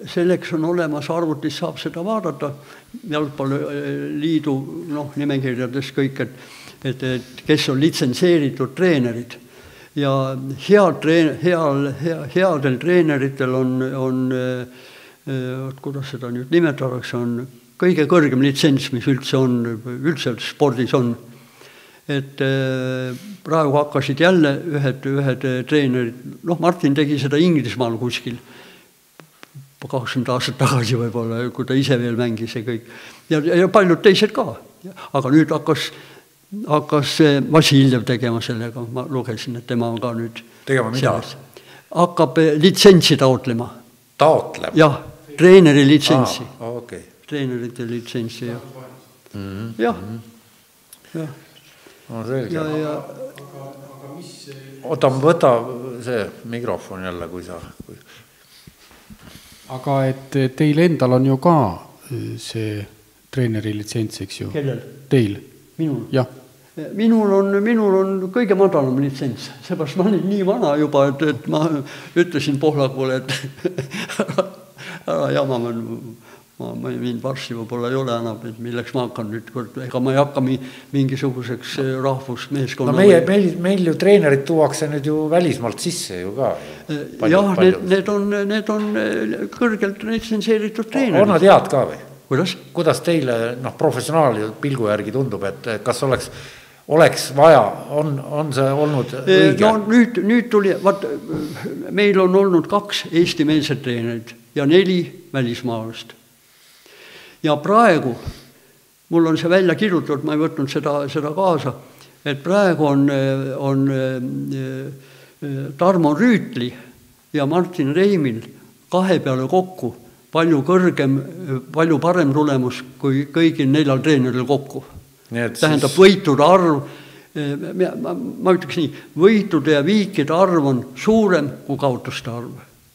selleks on olemas arvutis, saab seda vaadata, jalgpalliliidu noh, nimekirjades kõik, et, et, et kes on litsenseeritud treenerid. Ja head treen, heal, hea, headel treeneritel on, on äh, kuidas seda nüüd nimetatakse, on kõige kõrgem litsents, mis üldse on, üldse spordis on. Et äh, praegu hakkasid jälle ühed, ühed treenerid, noh, Martin tegi seda Inglismaal kuskil, kakskümmend aastat tagasi võib-olla, kui ta ise veel mängis ja kõik. Ja, ja paljud teised ka. Aga nüüd hakkas, hakkas Vassiljev tegema sellega. Ma lugesin, et tema on ka nüüd... Tegema mida? Hakkab litsentsi taotlema. Taotlema? Jah, treeneri litsentsi. Ah, okay. Treenerite litsentsi, jah. Mm-hmm. Jah. Ja. No selge. Ja, ja... Oota, võta see mikrofon jälle, kui sa... Kui... Aga et teil endal on ju ka see treeneri litsents, eks ju? Kellel? Teil? Minul? Jah. Minul on, minul on kõige madalam litsents. Seepärast ma olin nii vana juba, et, et ma ütlesin Pohlakule, et ära jama, ma, ma, ma mind varsti võib-olla ei ole enam, et milleks ma hakkan nüüd kord, ega ma ei hakka mingisuguseks rahvusmeeskonna. No meie, meil, meil ju treenerid tuuakse nüüd ju välismaalt sisse ju ka. Palju, jah, need, need, on, need on kõrgelt litsenseeritud treenerid. On nad head ka või? Kuidas? Kuidas teile no, professionaali pilgu järgi tundub, et kas oleks, oleks vaja, on, on see olnud õige? No nüüd, nüüd tuli, vaat, meil on olnud kaks eestimeelset treenerid ja neli välismaalast. Ja praegu, mul on see välja kirjutatud, ma ei võtnud seda, seda kaasa, et praegu on, on Tarmo Rüütli ja Martin Reimil kahe peale kokku palju kõrgem, palju parem tulemus kui kõigil neljal treeneril kokku. Tähendab, siis... võitude arv, ma, ma ütleks nii, võitude ja viikide arv on suurem kui kaotuste arv.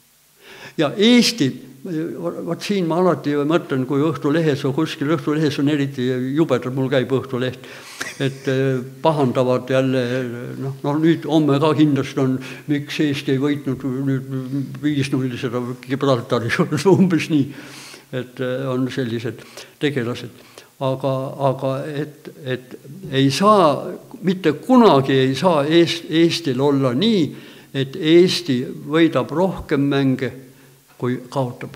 Ja Eesti, vaat siin ma alati mõtlen, kui Õhtulehes või kuskil Õhtulehes on eriti jubedad, mul käib Õhtuleht, et pahandavad jälle, noh, no nüüd homme ka kindlasti on, miks Eesti ei võitnud nüüd viis null seda Gibraltari, umbes nii, et on sellised tegelased. Aga, aga et, et ei saa, mitte kunagi ei saa Eestil olla nii, et Eesti võidab rohkem mänge, kui kaotab.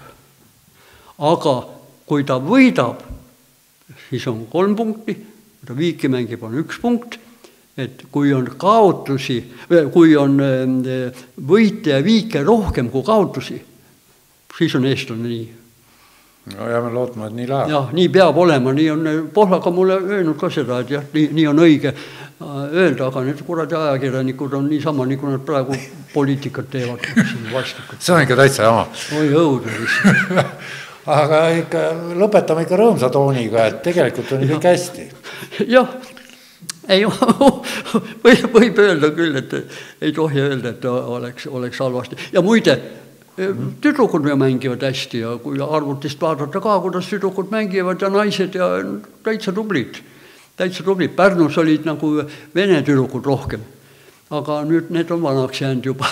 Aga kui ta võidab, siis on kolm punkti, kui ta viiki mängib, on üks punkt, et kui on kaotusi, kui on võite ja viike rohkem kui kaotusi, siis on eestlane nii. No jääme lootma, et nii läheb. Jah, nii peab olema, nii on, Pohlaka mulle öelnud ka seda, et jah, nii, nii on õige öelda, aga need kuradi ajakirjanikud on nii sama, nii kui nad praegu poliitikat teevad. See on ikka täitsa jama. Oi õudne. Aga ikka, lõpetame ikka rõõmsa tooniga, et tegelikult on kõik hästi. Jah, ei, võib, võib öelda küll, et ei tohi öelda, et oleks, oleks halvasti. Ja muide, tüdrukud mängivad hästi ja kui arvutist vaadata ka, kuidas tüdrukud mängivad ja naised ja täitsa tublid. Täitsa tublid. Pärnus olid nagu vene tüdrukud rohkem. Aga nüüd need on vanaks jäänud juba.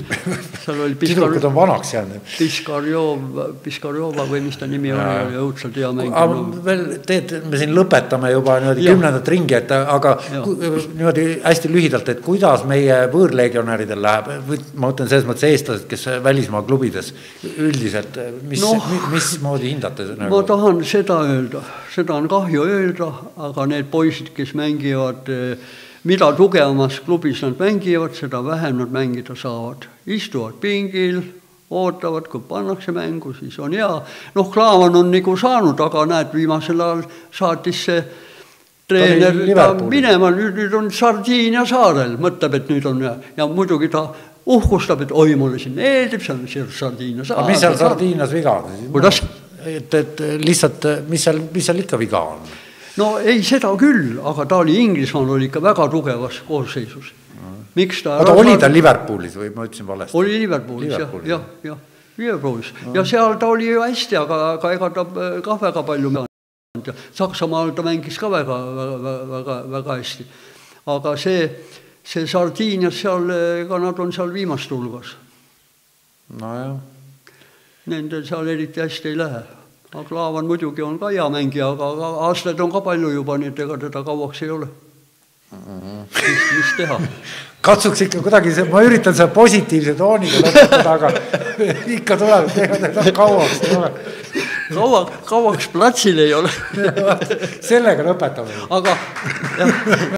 Tüdrukud on vanaks jäänud. Piskarjova, Piskarjova või mis ta nimi on, oli õudselt hea mäng. Veel teed, me siin lõpetame juba niimoodi kümnendat ringi, et, aga niimoodi hästi lühidalt, et kuidas meie võõrlegionäridel läheb, ma mõtlen selles mõttes eestlased, kes välismaa klubides üldiselt, mis, no, mis moodi hindate? Ma nagu? tahan seda öelda, seda on kahju öelda, aga need poisid, kes mängivad mida tugevamas klubis nad mängivad, seda vähem nad mängida saavad. Istuvad pingil, ootavad, kui pannakse mängu, siis on hea. Noh, Klaavan on nagu saanud, aga näed, viimasel ajal saatis see treener ta minema, nüüd, nüüd on Sardiinia saarel, mõtleb, et nüüd on ja, ja muidugi ta uhkustab, et oi, mulle siin meeldib, see on Sardiinia saarel. Aga mis seal Sardiinias viga on? Kuidas? Et, et lihtsalt, mis seal, mis seal ikka viga on? No ei seda küll, aga ta oli Inglismaal oli ikka väga tugevas koosseisus. Miks ta... Oota, oli ta Liverpoolis või ma ütlesin valesti? Oli Liverpoolis, Liverpoolis. jah, jah, jah, Liverpoolis. No. Ja seal ta oli ju hästi, aga, aga ega ta ka väga palju mängis. Saksamaal ta mängis ka väga, väga, väga, väga hästi. Aga see, see Sardiinias seal, ega nad on seal viimast hulgas. No jah. nendel seal eriti hästi ei lähe. Aga Klaavan muidugi on ka hea mängija, aga aastaid on ka palju juba, nii et ega teda kauaks ei ole. Mis, mis teha? Katsuks ikka kuidagi, see, ma üritan seda positiivse tooniga lõpetada, aga ikka tuleb, ega teda kauaks ei ole. Kaua, kauaks platsil ei ole. Sellega lõpetame. Aga jah.